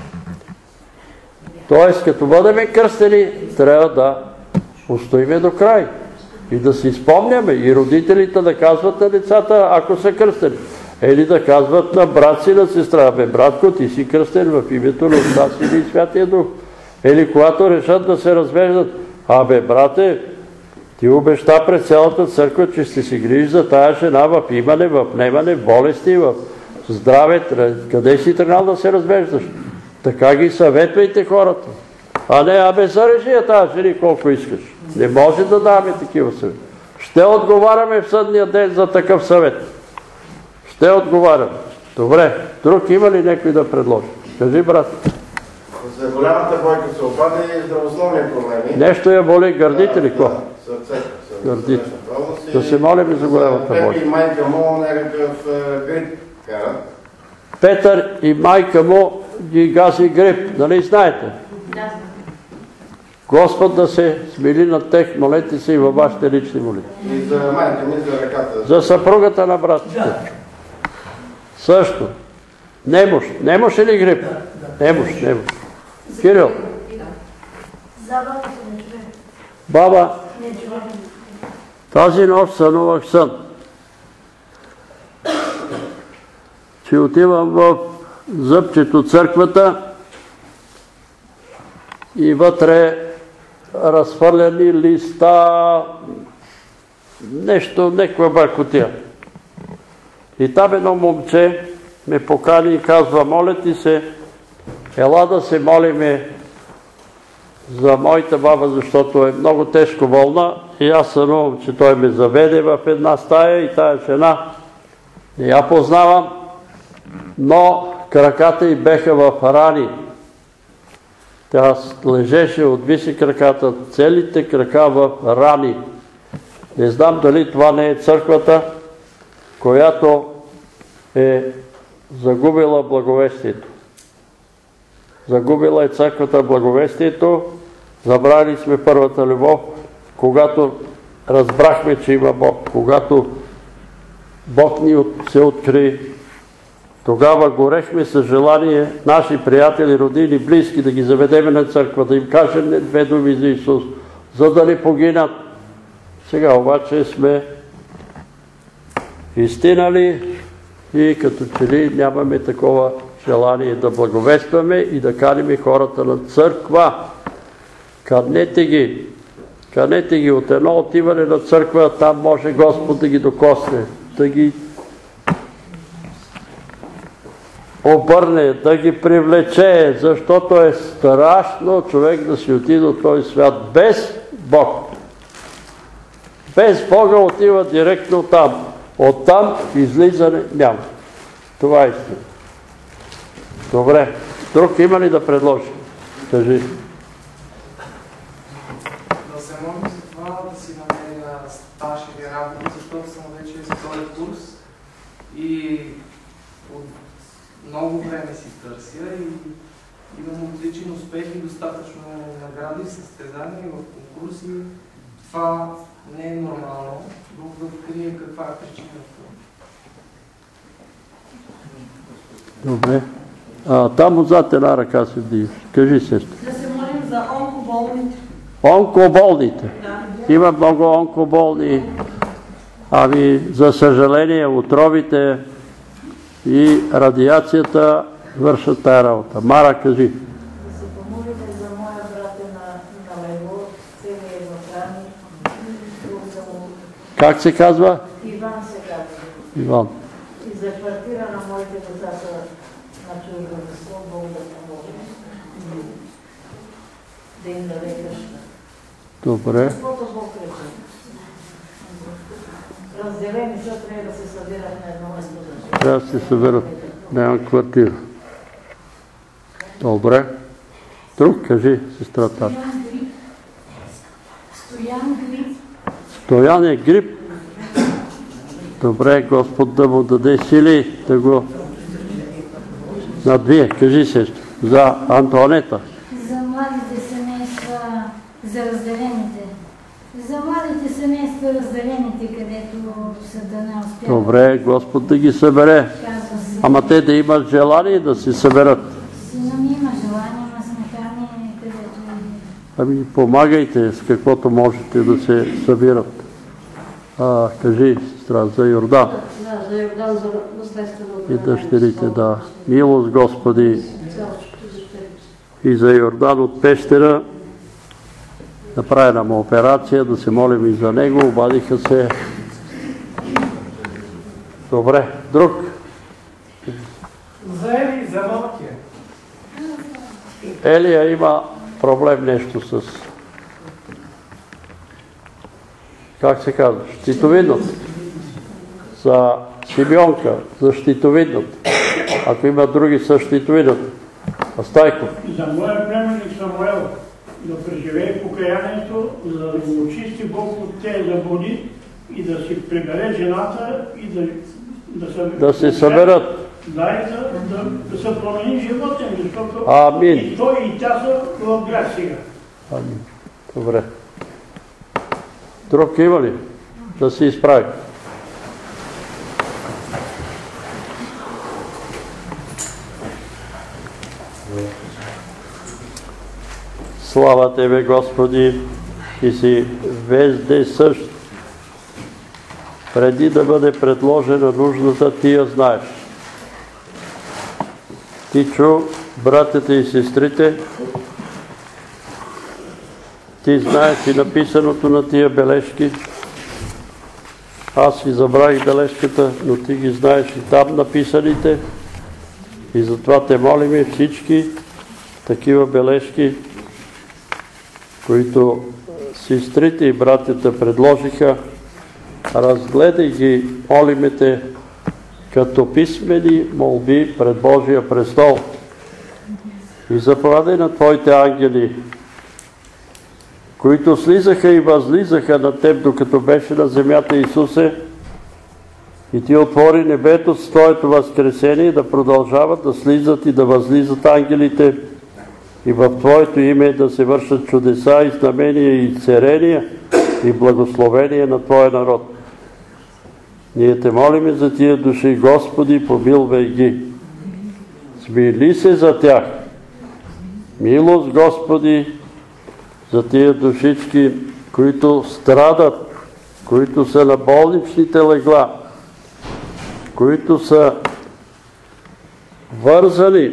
Тоест, като бъдем кръстени, трябва да устоиме до край. И да си спомняме, и родителите да казват на децата, ако са кръстени. Или да казват на брат си, на сестра, бе, братко, ти си кръстен в името на Отца, Сина и Святия Дух. Или когато решат да се развеждат, бе, брате, ти обеща пред цялата църква, че ще си грижиш за тая жена в имане, в немане, в болести, в здраве. Къде си тръгнал да се развеждаш? Така ги съветвайте хората. А не, бе, зарежи я тази жени колко искаш. Не може да даваме такива съвети. Ще отговаряме в съдния ден за такъв съвет. Ще отговаряме. Добре, друг има ли някой да предложи? Кажи, брат. За голямата бойка се опада и здравословни проблеми. Нещо я боли, гърдите ли какво? Сърцето. Гърдите. Да се молим за голямата бойка. Петър и майка му някакъв грип карат. Петър и майка му ги гази грип, нали знаете? Да. Господ да се смили над тех, молете се и във вашите лични молитви. И за майка ми, за ръката. За съпругата на братите. Също. Немощ. Немощ или грип? Немощ. Кирил. Баба, тази нощ сънувах сън, че отивам в зъбчето църквата и вътре разхвърляни листа, нещо, някаква бъркотия. И там едно момче ме покани и казва, моля ти се, ела да се молиме за моята баба, защото е много тежко болна и аз сънувам, че той ме заведе в една стая и тая жена не я познавам, но краката й беха в рани. Тя лежеше, отвиси краката, целите крака в рани. Не знам дали това не е църквата, която е загубила благовестието. Загубила е църквата благовестието, забрали сме първата любов, когато разбрахме, че има Бог, когато Бог ни се откри. Тогава горехме с желание наши приятели, родини, близки да ги заведеме на църква, да им кажем две думи за Исус, за да не погинат. Сега обаче сме изстинали и като че ли нямаме такова желание да благовестваме и да каним хората на църква. Канете ги от едно отиване на църква, там може Господ да ги докосне, да ги обърне, да ги привлече, защото е страшно човек да си отиде от този свят без Бог. Без Бога отива директно там. Оттам излизане няма. Това е истина. Добре. Друг има ли да предложи? Кажи. Да се молим за това, да си намеря стаж или работа, защото съм вече втори курс и от много време си търся и имам отличен успех и достатъчно награди, състезания в конкурси. Това не е нормално. Бог да открие каква е причината. Добре. Там отзад една ръка се вдига. Кажи, сестра. Да се молим за онкоболните. Онкоболните. Има много онкоболни. За съжаление, отровите и радиацията вършат тая работа. Мара, кажи. Да се помолите за моя брат на лево, целия в рани. Как се казва? Иван се казва. Иван. И за квартира на моите деца са на чужденство, Бог да помогне. Да им даде къща. Добре. Каквото Бог рече. разделени са, трябва да се събират на едно место. Трябва да се съберат. Нямам квартира. Добре. Друг, кажи, сестрата. Стоян е грип. Добре, Господ да му даде сили да го надвие. Кажи, сестра, за Антонета. За младите семейства, за разделените. За младите семейства, разделените, където съда не успява. Добре, Господ да ги събере. Ама те да имат желание да се съберат. Сина ми има желание, ама смехани където и... Ами помагайте с каквото можете да се събират. Кажи, сестра, за Йордан. Да, за Йордан, за наследствено. И дъщерите, да. Милост, Господи. И за Йордан от Пещера. Направи нам операция, да се молим и за него. Обадиха се. Добре, друг. За Ели и за Малкия. Елия има проблем нещо с... Как се казва? Щитовидната. За Симеонка, за щитовидната. Ако има други с щитовидната. Стайко. За моя племенник Самуел да преживее покаянието, за да го очисти Бог от тези забуди и да си прибере жената и да се съберат. Да, и да се промени живота им, защото Амин. И той и тя са в грях сега. Амин. Добре. Друг има ли? Да се изправи. Слава Тебе, Господи, Ти си вездесъщ. Преди да бъде предложена нуждата, Ти я знаеш. Ти чу братята и сестрите, Ти знаеш и написаното на тия бележки. Аз си забравих бележката, но Ти ги знаеш и там написаните. И затова Те молим всички такива бележки, които сестрите и братята предложиха, разгледай ги, молиме Те, като писмени молби пред Божия престол. И заповядай на Твоите ангели, които слизаха и възлизаха на Теб, докато беше на земята, Исусе, и Ти отвори небето с Твоето възкресение, да продължават да слизат и да възлизат ангелите, и в Твоето име да се вършат чудеса и знамения и царения и благословения на Твоя народ. Ние Те молиме за тия души, Господи, помилвай ги. Смили се за тях. Милост, Господи, за тия душички, които страдат, които са на болничните легла, които са вързани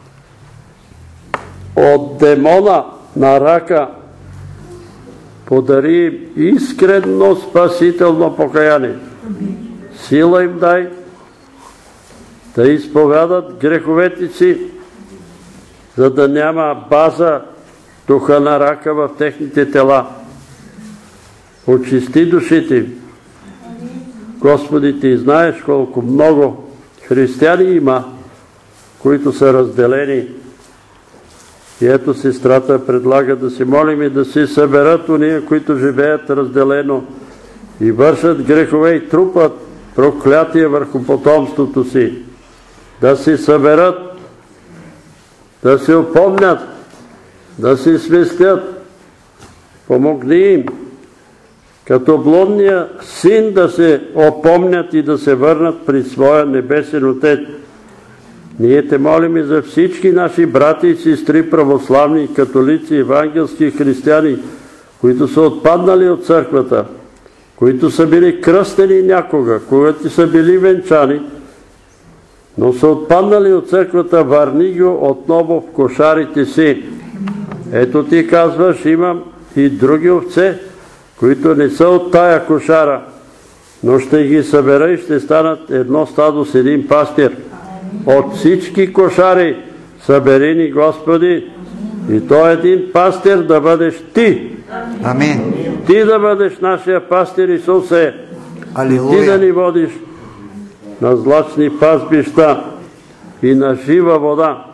от демона на рака. Подари им искрено спасително покаяние. Сила им дай да изповядат греховете си, за да няма база духа на рака в техните тела. Очисти душите им. Господи, Ти знаеш колко много християни има, които са разделени. И ето сестрата предлага да се молим и да се съберат уния, които живеят разделено и вършат грехове и трупат проклятие върху потомството си. Да се съберат, да се опомнят, да се свестят. Помогни им, като блудния син, да се опомнят и да се върнат при своя небесен Отец. Ние Те молим и за всички наши брати и сестри, православни, католици, евангелски християни, които са отпаднали от църквата, които са били кръстени някога, когато са били венчани, но са отпаднали от църквата, върни ги отново в кошарите си. Ето Ти казваш, имам и други овце, които не са от тая кошара, но ще ги събера и ще станат едно стадо с един пастир. От всички кошари събери ни, Господи, и той един пастир да бъдеш Ти. Амин. Ти да бъдеш нашия пастир, Исусе. Ти да ни водиш на злачни пазбища и на жива вода.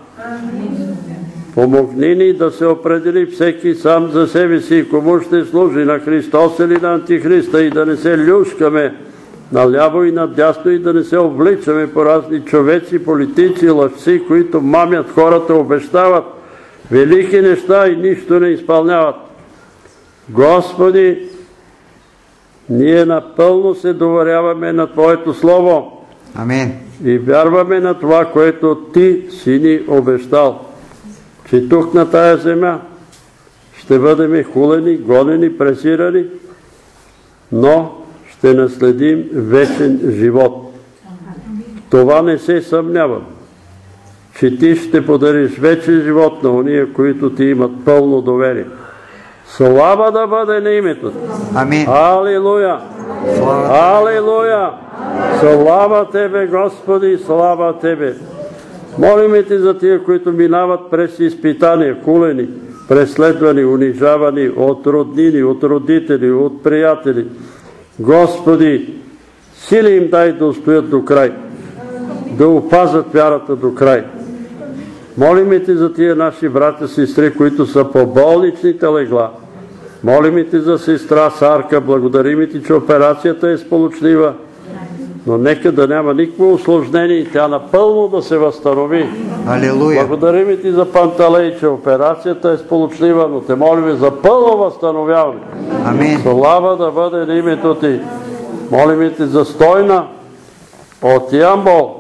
Помогни ни да се определи всеки сам за себе си, кому ще служи, на Христос или на Антихриста, и да не се люшкаме наляво и надясно и да не се обличаме по разни човеци, политици, лъжци, които мамят хората, обещават велики неща и нищо не изпълняват. Господи, ние напълно се доверяваме на Твоето Слово. Амин. И вярваме на това, което Ти си ни обещал, че тук на тая земя ще бъдем хулени, гонени, пресирани, но ще наследим вечен живот. Това не се съмнявам, че Ти ще подариш вечен живот на ония, които Ти имат пълно доверие. Слава да бъде на името Ти. Амин. Алилуя! Алилуя! Слава Тебе, Господи, слава Тебе! Молиме Ти за тия, които минават през изпитания, хулени, преследвани, унижавани от роднини, от родители, от приятели. Господи, сили им дай да устоят до край, да опазят вярата до край. Молиме Ти за тия наши братя, сестри, които са по болничните легла. Молиме Ти за сестра Сарка, благодариме Ти, че операцията е сполучлива, но нека да няма никакво усложнение и тя напълно да се възстанови. Алилуя. Благодариме Ти за Панталей, че операцията е сполучлива, но Те молиме за пълно възстановяване. Амин. Слава да бъде на името Ти. Молиме Ти за Стойна от Ямбол,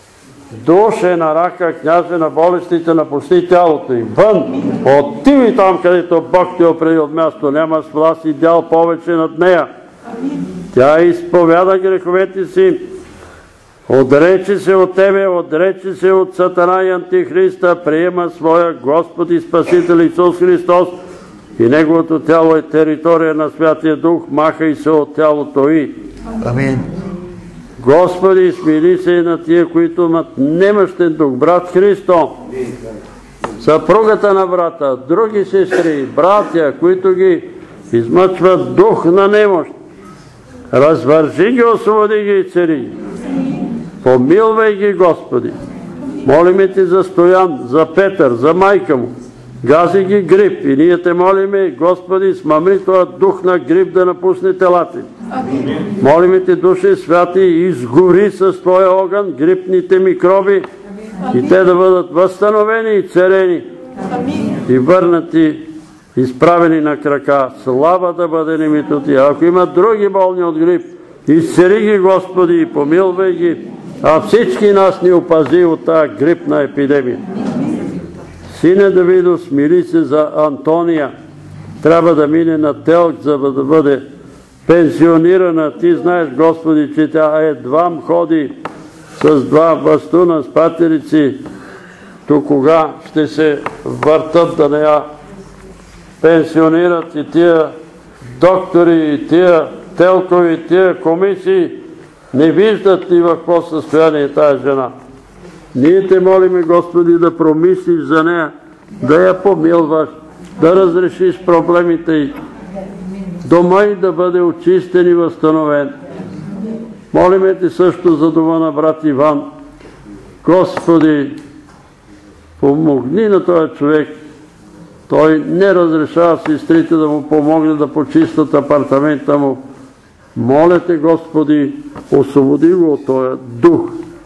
душена рака, княже на болестите, напусти тялото им. Вън, отиви там, където Бог Ти определи от място. Нямаш власт и дял повече над нея. Тя изповяда греховете си, отрече се от Тебе, отрече се от Сатана и Антихриста, приема своя Господ и Спасител Исус Христос и Неговото тяло е територия на Святия Дух, махай се от тялото и. Амин. Господи, смили се на тия, които имат немощен дух. Брат Христо, съпругата на брата, други сестри, братя, които ги измъчват дух на немощ, развържи ги, освободи ги и цари ги. Помилвай ги, Господи. Молиме Ти за Стоян, за Петър, за майка му. Гази ги грип и ние Те молиме, Господи, смамри това дух на грип да напусне телата. Молиме Те, Душе Святи, изгори с Твоя огън грипните микроби и те да бъдат възстановени и царени и върнати, изправени на крака. Слава да бъде на името Ти. Ако има други болни от грип, изцели ги, Господи, и помилвай ги, а всички нас ни опази от тази грипна епидемия. Сине Давидов, смири се за Антония. Трябва да мине на ТЕЛК, за да бъде пенсионирана. Ти знаеш, Господи, че тя едвам ходи с два бастуна, с патерици. До кога ще се въртат да не я пенсионират и тия доктори, и тия телкови, и тия комисии не виждат ли в какво състояние е тая жена. Ние Те молиме, Господи, да промислиш за нея, да я помилваш, да разрешиш проблемите й, дома й да бъде очистен и възстановен. Молиме Те също за дома на брат Иван. Господи, помогни на този човек. Той не разрешава сестрите да му помогне да почистят апартамента му. Моля Те, Господи, освободи го от този дух.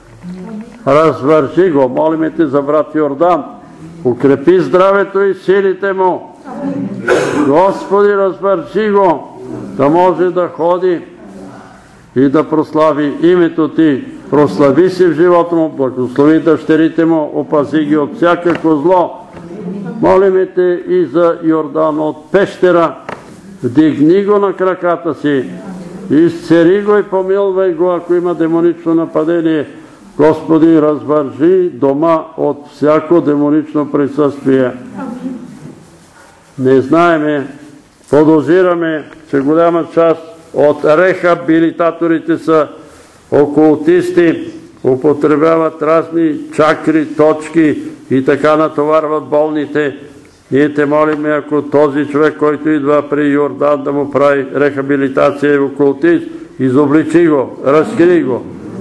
Развържи го. Молиме Те за брат Йордан. Укрепи здравето и силите му. Господи, развържи го, да може да ходи и да прослави името Ти. Прослави се в живота му, благослови дъщерите му, опази ги от всякакво зло. Молиме Те и за Йордан от Пещера. Вдигни го на краката си, изцери го и помилвай го, ако има демонично нападение. Господи, развържи дома от всяко демонично присъствие. Не знаеме, подозираме, че голяма част от рехабилитаторите са окултисти, употребяват разни чакри, точки и така натоварват болните. Ние Те молиме, ако този човек, който идва при Йордан да му прави рехабилитация и окултист, изобличи го, разкри го.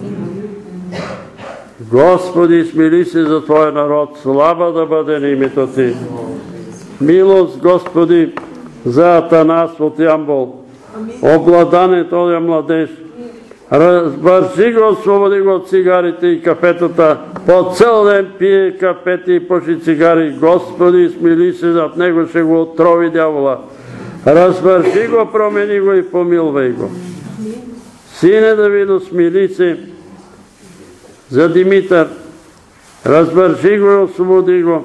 Господи, смили се за Твоя народ, слава да бъде на името Ти. Милост, Господи, за Атанас от Ямбол. Обладане този младеж. Развърши го, освободи го от цигарите и кафетата. По цял ден пие кафети и пуши цигари. Господи, смили се, зад него ще го отрови дявола. Развърши го, промени го и помилвай го. Сине Давидо, смили се за Димитър. Развърши го и освободи го.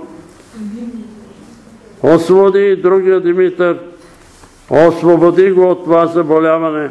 Освободи и другия Димитър. Освободи го от това заболяване.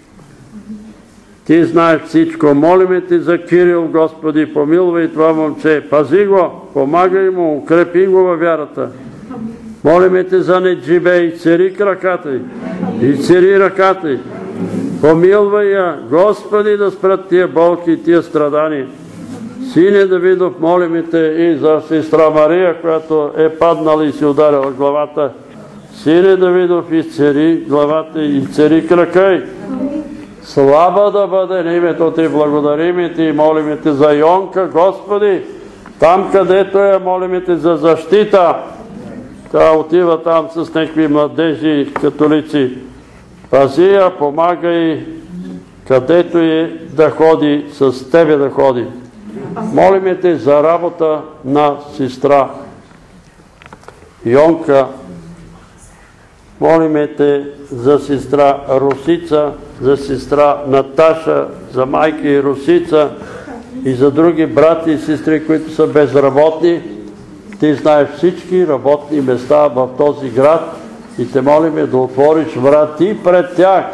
Ти знаеш всичко. Молиме Ти за Кирил, Господи, помилвай това момче. Пази го, помагай му, укрепи го във вярата. Молиме Те за Неджибей, цери краката й, и цери ръката й. Помилвай я, Господи, да спрат тия болки и тия страдания. Сине Давидов, молиме Те и за сестра Мария, която е паднала и си ударила главата. Сине Давидов, изцери главата и цери крака й. Слава да бъде на името Ти, благодариме Ти и молиме Те за Йонка, Господи, там където е, молиме Те за защита. Тя отива там с някакви младежи католици. Пази я, помагай, където е да ходи, с Тебе да ходи. Молиме Те за работа на сестра Йонка. Молиме Те за сестра Русица, за сестра Наташа, за майка и Русица и за други брати и сестри, които са безработни. Ти знаеш всички работни места в този град и Те молиме да отвориш врати пред тях,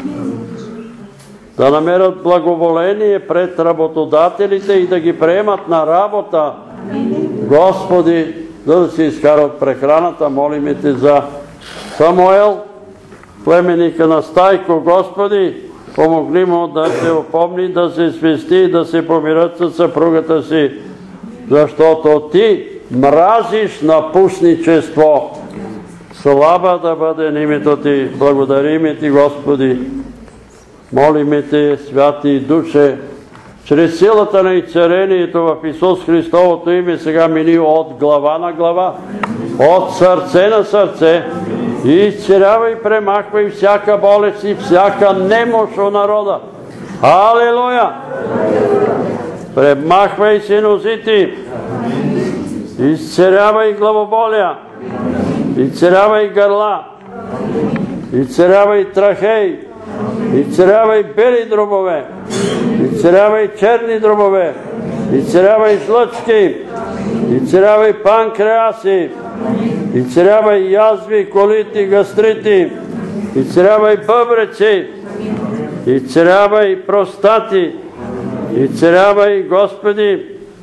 да намерят благоволение пред работодателите и да ги приемат на работа. Господи, за да се изкарат прехраната, молиме Те за Самуел, племенника на Стайко. Господи, помогни му да се опомни, да се свести и да се помират със съпругата си, защото Ти мразиш напусничество. Слава да бъде на името Ти. Благодариме Ти, Господи. Молиме Те, Святи Душе, чрез силата на изцелението в Исус Христовото име сега мини от глава на глава, от сърце на сърце и изцелявай, премахвай всяка болест и всяка немощ у народа. Алелуя! Премахвай синузити, изцелявай главоболия, изцелявай гърла, изцелявай трахей, изцелявай бели дробове, изцелявай черни дробове, изцелявай жлъчки, изцелявай панкреаси, изцелявай язви, колити, гастрити, изцелявай бъбреци, изцелявай простати, изцелявай, Господи,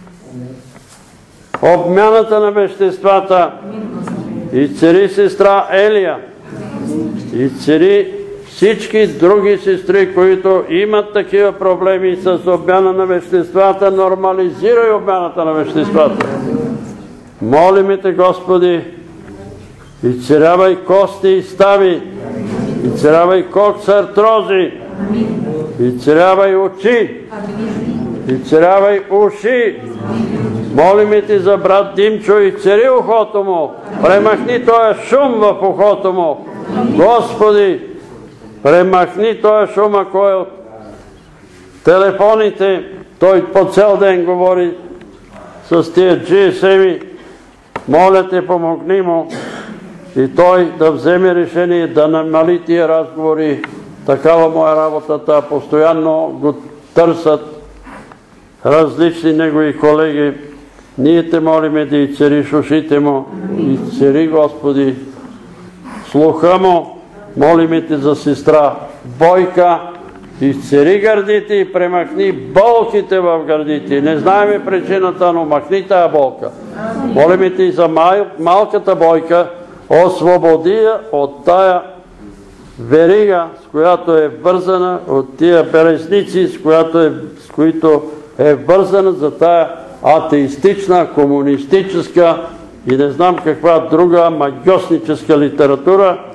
обмяната на веществата, изцели сестра Елия, изцели всички други сестри, които имат такива проблеми с обмяна на веществата, нормализирай обмяната на веществата. Молиме Те, Господи, изцелявай кости и стави, изцелявай кокс, артрози, изцелявай очи, изцелявай уши. Молиме Ти за брат Димчо, изцели ухото му, премахни този шум в ухото му. Господи, премахни този шум, ако е от телефоните, той по цял ден говори с тия GSM-и. Моля Те, помогни му и той да вземе решение да намали тия разговори. Такава му е работата, постоянно го търсят различни негови колеги. Ние Те молиме да изцелиш ушите му, изцели, Господи, слуха му. Молиме Те за сестра Бойка, изцели гърдите и премахни болките в гърдите. Не знаеме причината, но махни тая болка. Молиме Те и за малката Бойка, освободи я от тая верига, с която е вързана, от тия белезници, с които е вързана за тая атеистична, комунистическа и не знам каква друга магьосническа литература.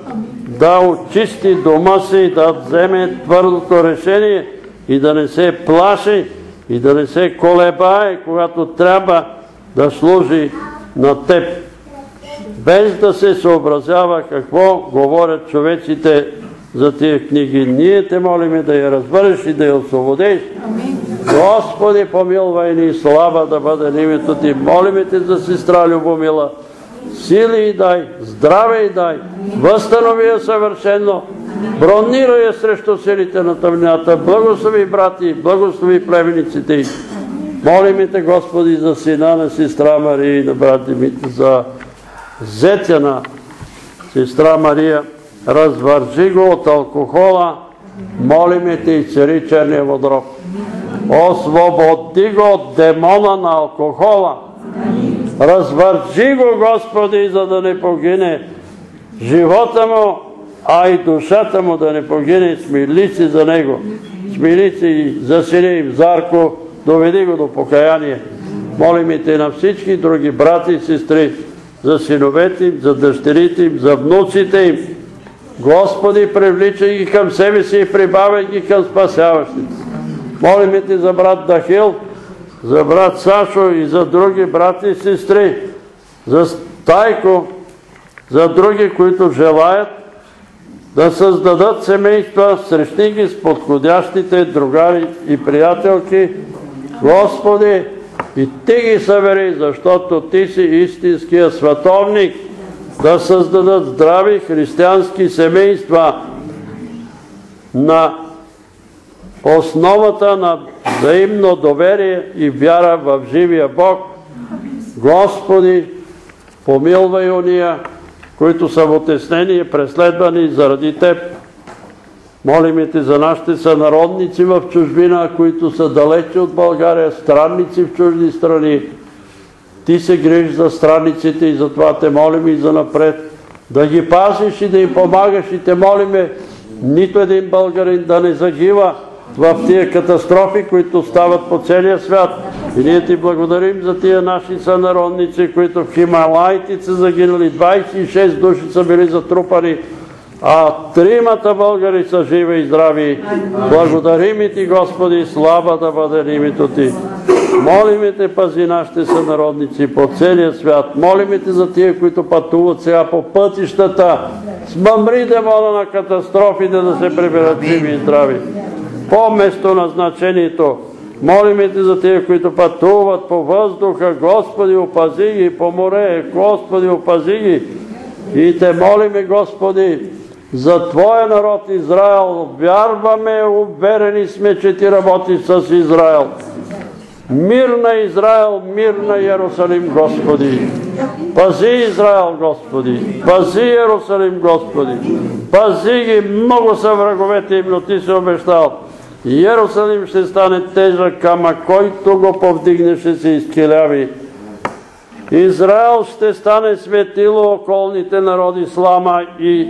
да очисти дома си, да вземе твърдото решение и да не се плаши и да не се колебае, когато трябва да служи на теб, без да се съобразява какво говорят човеците за тия книги. Ние те молиме да я разбереш и да я освободиш. Господи, помилвай ни, слава да бъде името ти. Молиме те за сестра Любомила. Сили и дай, здраве и дай, възстанови я съвършено, бронирай я срещу силите на тъмнината, благослови брати, благослови племениците й. Молиме те, Господи, за сина на сестра Мария и на брати ми, за зетя на сестра Мария, развържи го от алкохола, молиме те и цари черния водород. Освободи го от демона на алкохола. Развържи го, Господи, за да не погине живота му, а и душата му да не погине. Смили се за него. Смили се и за сина им Зарко, доведи го до покаяние. Молим те на всички други брати и сестри, за синовете им, за дъщерите им, за внуците им. Господи, привличай ги към себе си и прибавяй ги към спасяващите. Молим те за брат Дахил, за брат Сашо и за други брати и сестри, за Стайко, за други, които желаят да създадат семейства, срещни ги с подходящите другари и приятелки. Господи, и Ти ги събери, защото Ти си истинския световник, да създадат здрави християнски семейства на основата на взаимно доверие и вяра в живия Бог. Господи, помилвай уния, които са в утеснени и преследвани заради Теб. Молиме Те за нашите сънародници в чужбина, които са далече от България, странници в чужди страни. Ти се грижиш за странниците и затова Те молим и за напред да ги пазиш и да им помагаш и Те молиме нито един българин да не загива в тия катастрофи, които стават по целия свят. И ние Ти благодарим за тия наши сънародници, които в Хималаите са загинали, 26 души са били затрупани, а 3 българи са живи и здрави. Благодарим и Ти, Господи, слава да бъде името Ти. Молиме Те, пази нашите сънародници по целия свят. Молиме Те за тия, които пътуват сега по пътищата. Смъмри демона на катастрофите да се приберат живи и здрави по местоназначението. Молиме Те за тия, които пътуват по въздуха. Господи, опази ги, по море. Господи, опази ги. И Те молиме, Господи, за Твоя народ Израел. Вярваме, уверени сме, че Ти работиш с Израел. Мир на Израел, мир на Иерусалим, Господи. Пази Израел, Господи. Пази Иерусалим, Господи. Пази ги, много са враговете им, но Ти си обещал. Иерусалим ще стане тежък, ама който го повдигне, ще се изкиляви. Израел ще стане светило, околните народи слама и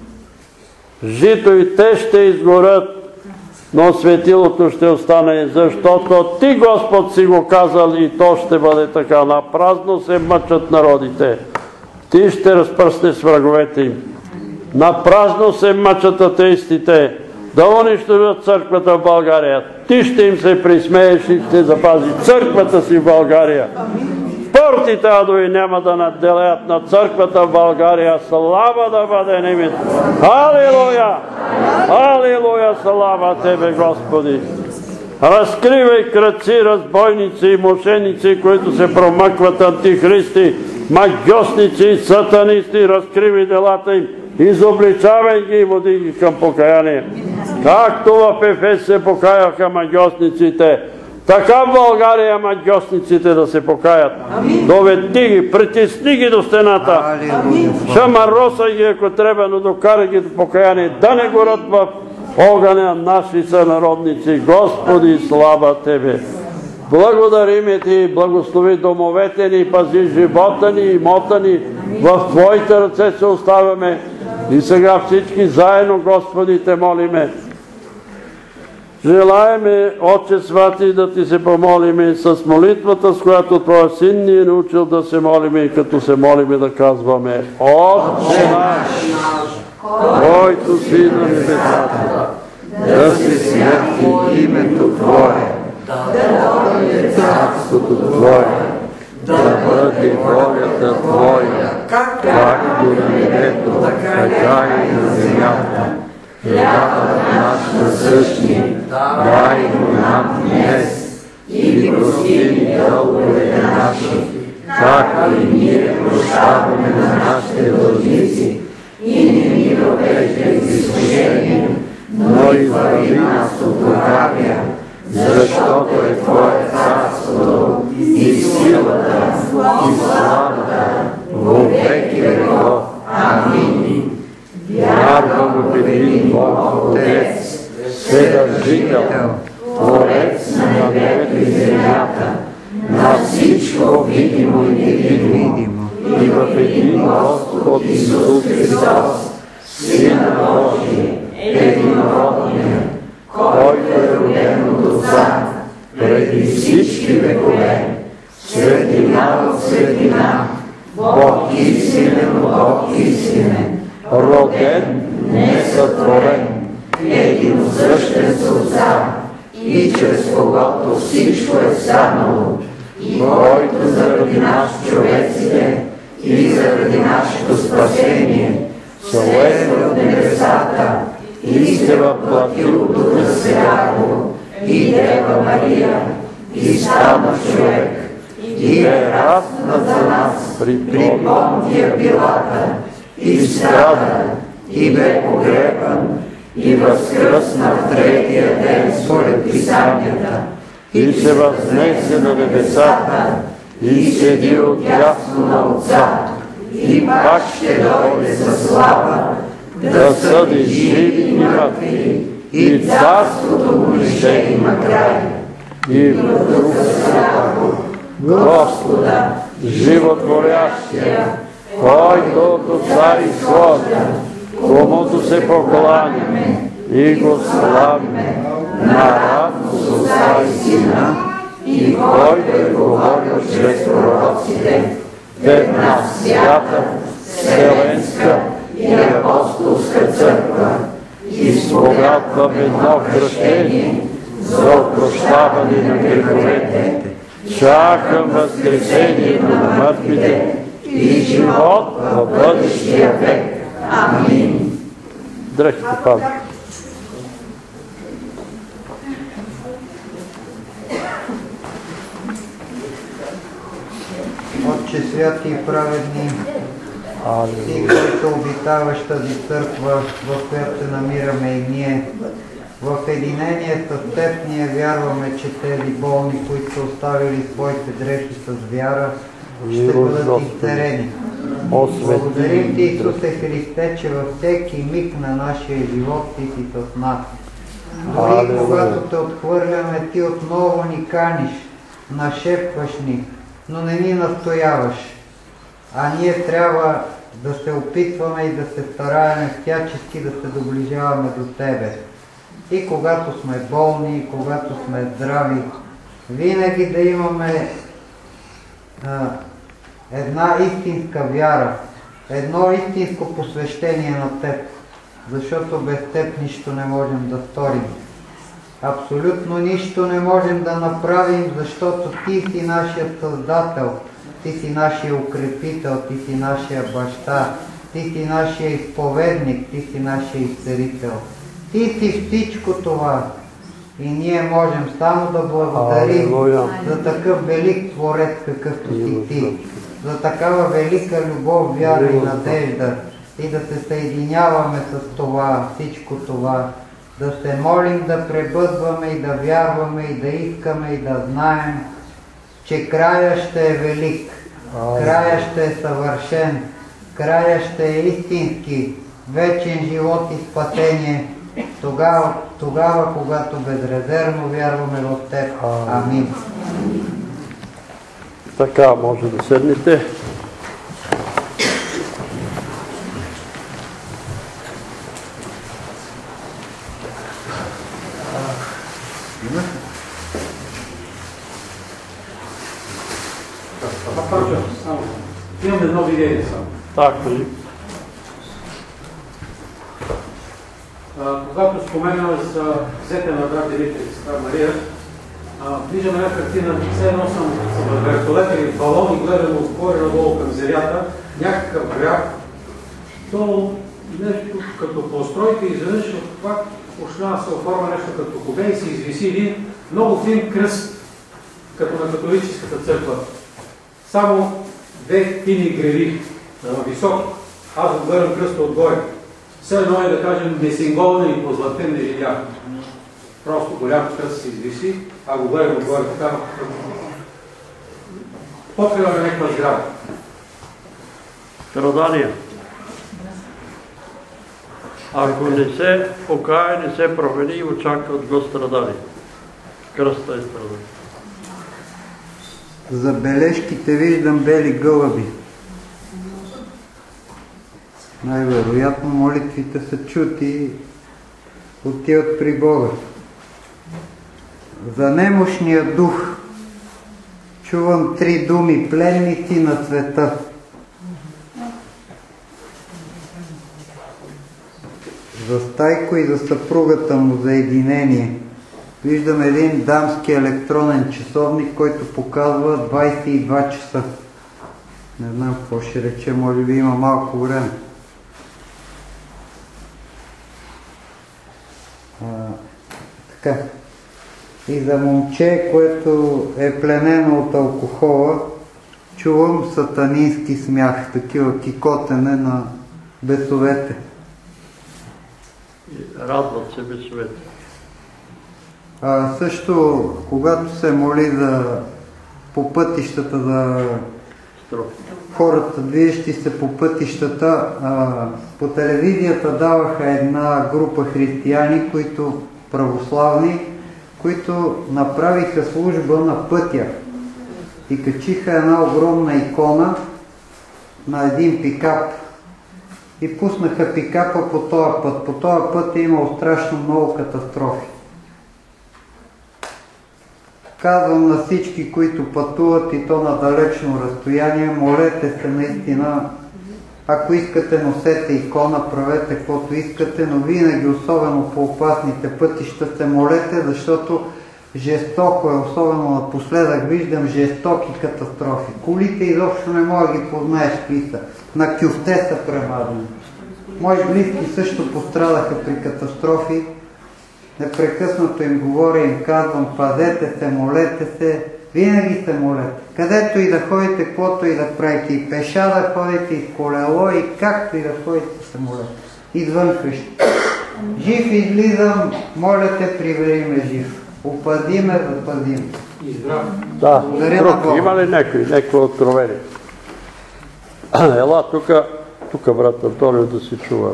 жито, и те ще изгорят, но светилото ще остане, защото Ти, Господ, си го казал и то ще бъде така. Напразно се мъчат народите. Ти ще разпръснеш враговете им. Напразно се мъчат атеистите да унищожат църквата в България. Ти ще им се присмееш и ще запази църквата си в България. Портите адови няма да надделеят на църквата в България. Слава да бъде името. Алилуя! Алилуя! Слава Тебе, Господи! Разкривай крадци, разбойници и мошеници, които се промъкват, антихристи, магьосници, сатанисти. Разкривай делата им, изобличавай ги и води ги към покаяние. Както в Ефес се покаяха магьосниците, така в България магьосниците да се покаят. Доведи ги, притисни ги до стената. Шамаросай ги, ако трябва, но докарай ги до покаяние. Да не горят в огъня наши сънародници. Господи, слава Тебе! Благодариме Ти, благослови домовете ни, пази живота ни, имота ни. В Твоите ръце се оставяме. И сега всички заедно, Господи, Те молиме. Желаеме, Отче Свати, да Ти се помолиме с молитвата, с която Твоя Син ни е научил да се молиме и като се молиме да казваме: Отче наш, който си на небесата, да се свети името Твое, да дойде царството Твое, да бъде волята Твоя, както на небето, така и на земята. Хлябът наш насъщни, дай го нам днес, и прости ни дълговете наши, както и ние прощаваме на нашите длъжници, и не ни довеждай в изкушение, но избави нас от лукавия, защото е Твое царството и силата и славата во веки веков. Амин. Вярвам в един Бог Отец, Вседържител, Творец на небето и земята, на всичко видимо и невидимо, и в един Господ Исус Христос, Сина Божий, единородния, който е роден от Отца преди всички векове, светлина от светлина, Бог истинен, Бог истинен, роден, несътворен, единосъщен с Отца, и чрез когото всичко е станало, и който заради нас човеците и заради нашето спасение слезе от небесата и се въплати от Духа Святого и Дева Мария и стана човек и е раснат за нас при Понтия Пилата и страда и бе погребан и възкръсна в третия ден според Писанията и се възнесе на небесата и седи отдясно на Отца и пак ще дойде със слава да съди живи и мъртви и царството му не ще има край. И в Духа Святого, Господа, животворящия, който от Отца изхожда, комуто се покланяме и го славиме наравно с Отца и Сина, и който е говорил чрез пророците в една свята, вселенска и апостолска църква, и спогадва в едно кръщение за опрощаване на греховете, чакам възкресението на мъртвите и живот в бъдещия век. Амин. Дръжте, Павел. Отче святи и праведни, Ти, който обитаваш тази църква, в която се намираме и ние, в единение с Теб ние вярваме, че тези болни, които са оставили своите дрехи с вяра, ще бъдат изцелени. Благодарим Ти, Исусе Христе, че във всеки миг на нашия живот Ти си с нас. Дори когато Те отхвърляме, Ти отново ни каниш, нашепваш ни, но не ни настояваш. А ние трябва да се опитваме и да се стараем всячески да се доближаваме до Тебе. И когато сме болни, и когато сме здрави, винаги да имаме една истинска вяра, едно истинско посвещение на Теб, защото без Теб нищо не можем да сторим. Абсолютно нищо не можем да направим, защото Ти си нашият Създател, Ти си нашия укрепител, Ти си нашия баща, Ти си нашия изповедник, Ти си нашия изцелител. Ти си всичко това и ние можем само да благодарим за такъв велик Творец, какъвто си Ти, за такава велика любов, вяра и надежда и да се съединяваме с това, всичко това, да се молим, да пребъдваме и да вярваме и да искаме и да знаем, че края ще е велик, края ще е съвършен, края ще е истински, вечен живот и спасение, тогава, когато безрезервно вярваме в Теб. Амин. Така, може да седнете. Имам едно видение само. Так, кажи. когато спомена за зете на брат Димитър и сестра Мария, виждам една картина, все едно съм в вертолет или балон и гледам отгоре надолу към земята, някакъв град, то нещо като постройка и изведнъж от това почна да се оформя нещо като кубе и се извиси един много фин кръст, като на католическата църква. Само две фини греди, високи. Аз го гледам кръста отгоре. Все едно е да кажем несинголна и позлатен не видях. Просто голям кръст се извиси, а го гледам отгоре така. Покриваме някаква сграда. Страдания. Ако не се покая, не се промени, очакват го страдания. Кръста е страдания. За бележките виждам бели гълъби. Най-вероятно молитвите са чути и отиват при Бога. За немощния дух чувам 3 думи: пленници на света. За Стайко и за съпругата му за единение. Виждам един дамски електронен часовник, който показва 22 часа. Не знам какво ще рече, може би има малко време. Така. И за момче, което е пленено от алкохола, чувам сатанински смях, такива кикотене на бесовете. Радват се бесовете. Също, когато се моли по пътищата за хората, движещи се по пътищата, по телевизията даваха една група християни, православни, които направиха служба на пътя и качиха една огромна икона на един пикап и пуснаха пикапа по този път. По този път е имало страшно много катастрофи. Казвам на всички, които пътуват и то на далечно разстояние, молете се наистина. Ако искате, носете икона, правете каквото искате, но винаги, особено по опасните пътища, се молете, защото жестоко е, особено напоследък виждам жестоки катастрофи. Колите изобщо не мога да ги познаеш какви са. На кюфте са премазани. Мои близки също пострадаха при катастрофи. Непрекъснато им говоря, им казвам: пазете се, молете се, винаги се молете. Където и да ходите, каквото и да правите, и пеша да ходите, и с колело, и както и да ходите, се молете. Извън къщи. Жив излизам, моля те, прибери ме жив. Опади ме, запази ме. Да, друг, има ли някой откровение? Ела тук брат Антонио да си чува.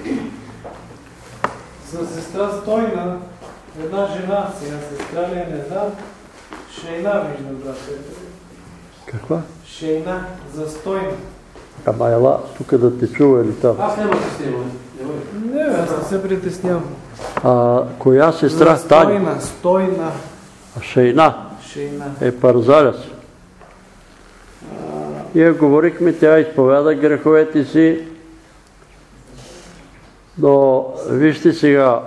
За сестра Стойна, една жена, сега сестра ли не знам, Шейна виждам, брат Петър. Каква? Шейна, за Стойна. Ама ела тук да те чува или там? Аз няма се снимам. Не, аз не се притеснявам. Коя сестра? Стойна, Стойна. Шейна. Шейна. Е парзаля си. Ние говорихме, тя изповяда греховете си, но вижте сега,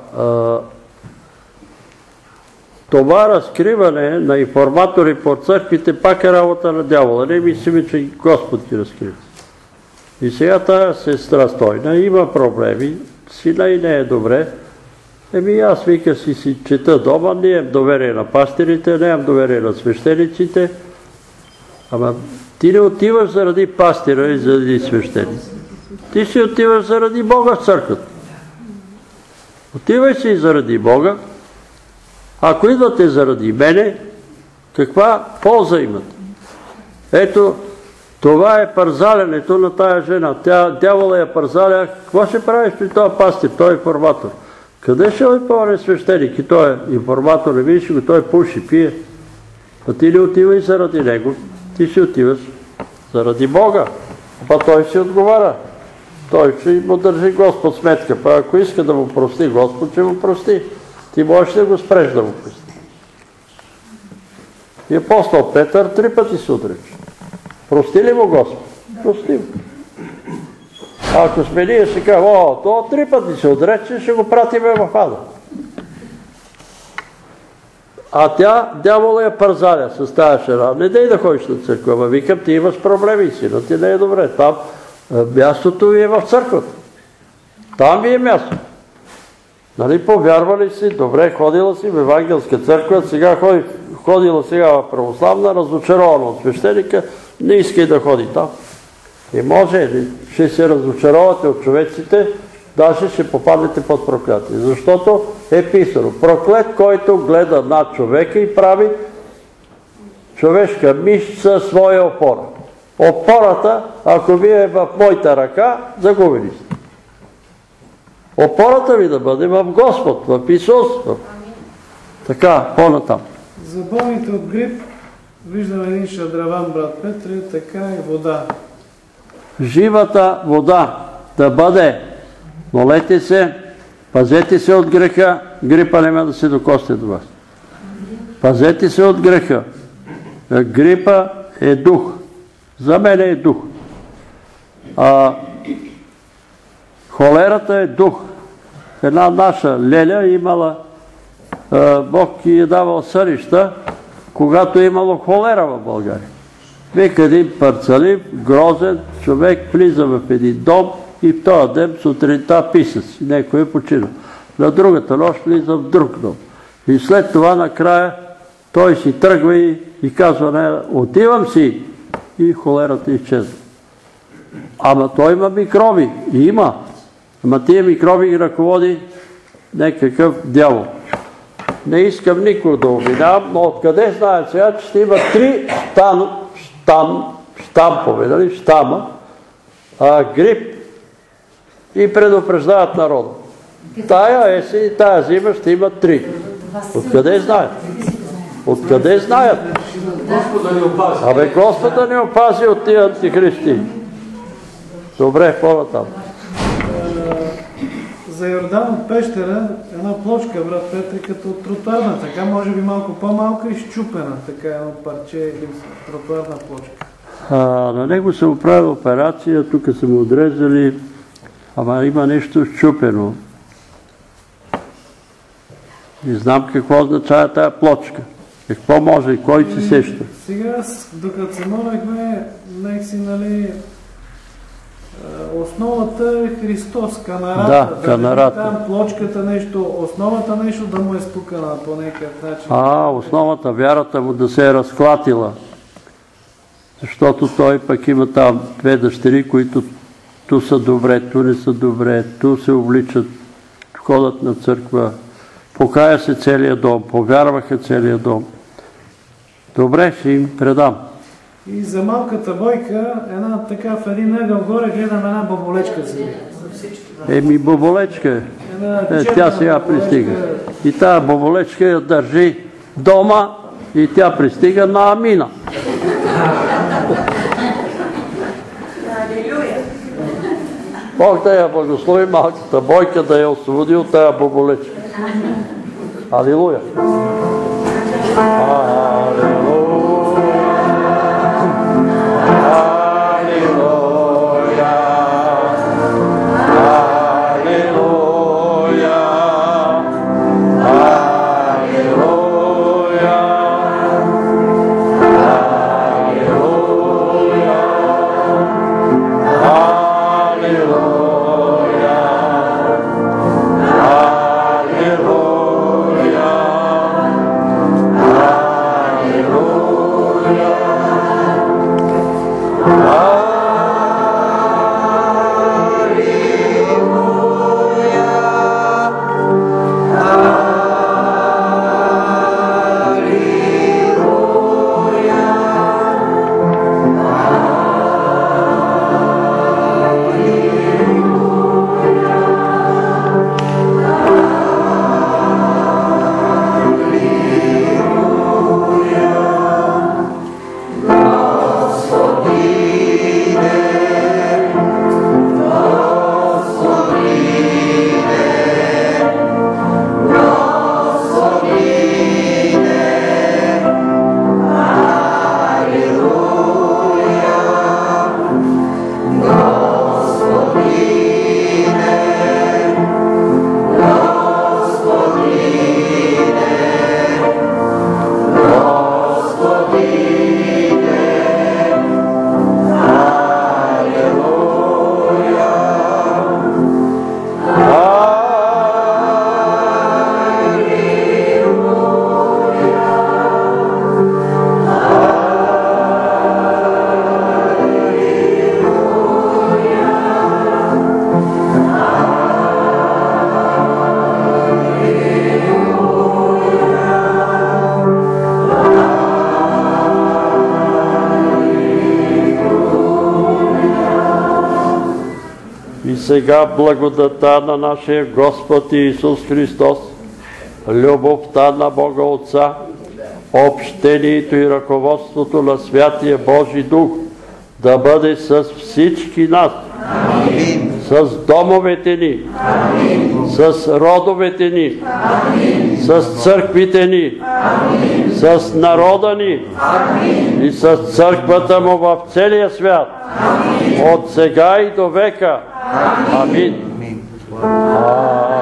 това разкриване на информатори по църквите пак е работа на дявола. Не мислим, че Господ ги разкрива. И сега тази сестра Стойна има проблеми, сина и не е добре. Аз вика си чета дома, не имам доверие на пастирите, не имам доверие на свещениците. Ама ти не отиваш заради пастира и заради свещениците. Ти си отиваш заради Бога в църквата. Отивай си заради Бога. Ако идвате заради мене, каква полза имат? Ето, това е парзалянето на тая жена. Дявола я парзаля. Какво ще правиш при този пастир? Той е информатор. Къде ще е по-не свещеник? И той е информатор, не видиш го, той пуши, пие. А ти не отивай заради него. Ти си отиваш заради Бога. А той си отговаря. Той ще му държи Господ сметка. Па ако иска да му прости Господ, ще му прости. Ти можеш да го спреш да му прости. И апостол Петър 3 пъти се отрече. Прости ли му Господ? Прости му. Ако сме ние си казва, то 3 пъти се отрече, ще го пратиме в ада. А тя, дявола я пързаля с тая жена. Не дай да ходиш на църква, викам, ти имаш проблеми, сина ти не е добре. Там мястото ви е в църквата. Там ви е място. Нали, повярвали си, добре, ходила си в евангелска църква, сега ходила сега в православна, разочарована от свещеника, не искай да ходи там. И може, ще се разочаровате от човеците, даже ще попаднете под проклятие. Защото е писано, проклет, който гледа над човека и прави човешка мишца своя опора. Опората, ако ви е в моята ръка, загубили сте. Опората ви да бъде в Господ, в Исус. Така, по-натам. За болните от грип виждам един шадраван, брат Петре, така и вода. Живата вода да бъде. Молете се, пазете се от греха, грипа няма да се докосне до вас. Пазете се от греха. Грипа е дух. За мен е дух. Холерата е дух. Една наша леля имала, Бог ѝ е давал сънища, когато е имало холера в България. Вика един парцалив, грозен човек влиза в един дом и в този ден сутринта писа си. Некой е починал. На другата нощ влиза в друг дом. И след това накрая той си тръгва и казва, не, отивам си. И холерата изчезва. Ама той има микроби. И има. Ама тия микроби ги ръководи някакъв дявол. Не искам никой да обвинявам, но откъде знаят сега, че ще има 3 щампове, нали? Щама, грип и предупреждават народа. Тая есен и тая зима ще има 3. Откъде знаят? Откъде знаят? Абе, Господа ни опази от тия антихристи. Добре, по-натам. За Йордан от пещера една плочка, брат Петре, като тротуарна, така може би малко по-малка и щупена, така едно парче или тротуарна плочка. На него се оправи операция, тук са му отрезали, ама има нещо щупено. Не знам какво означава тая плочка. Какво може и кой се сеща? Сега, докато се молихме, некси, нали, основата е Христос, канарата. Да, канарата. Там плочката нещо, основата нещо да му е спукана по някакъв начин. Основата, вярата му да се е разклатила. Защото той пък има там 2 дъщери, които ту са добре, ту не са добре, ту се обличат, ходят на църква. Покая се целият дом, повярваха целият дом. Добре, ще им предам. И за малката Бойка, една така в един ъгъл горе гледам една боболечка си. Боболечка е. Тя сега пристига. И тая боболечка я държи дома и тя пристига на Амина. Бог да я благослови малката Бойка, да я освободи от тая боболечка. Алилуя! сега благодата на нашия Господ Исус Христос, любовта на Бога Отца, общението и ръководството на Святия Божи Дух да бъде с всички нас, с домовете ни, с родовете ни, с църквите ни, с народа ни и с църквата му в целия свят, от сега и до века. Амин.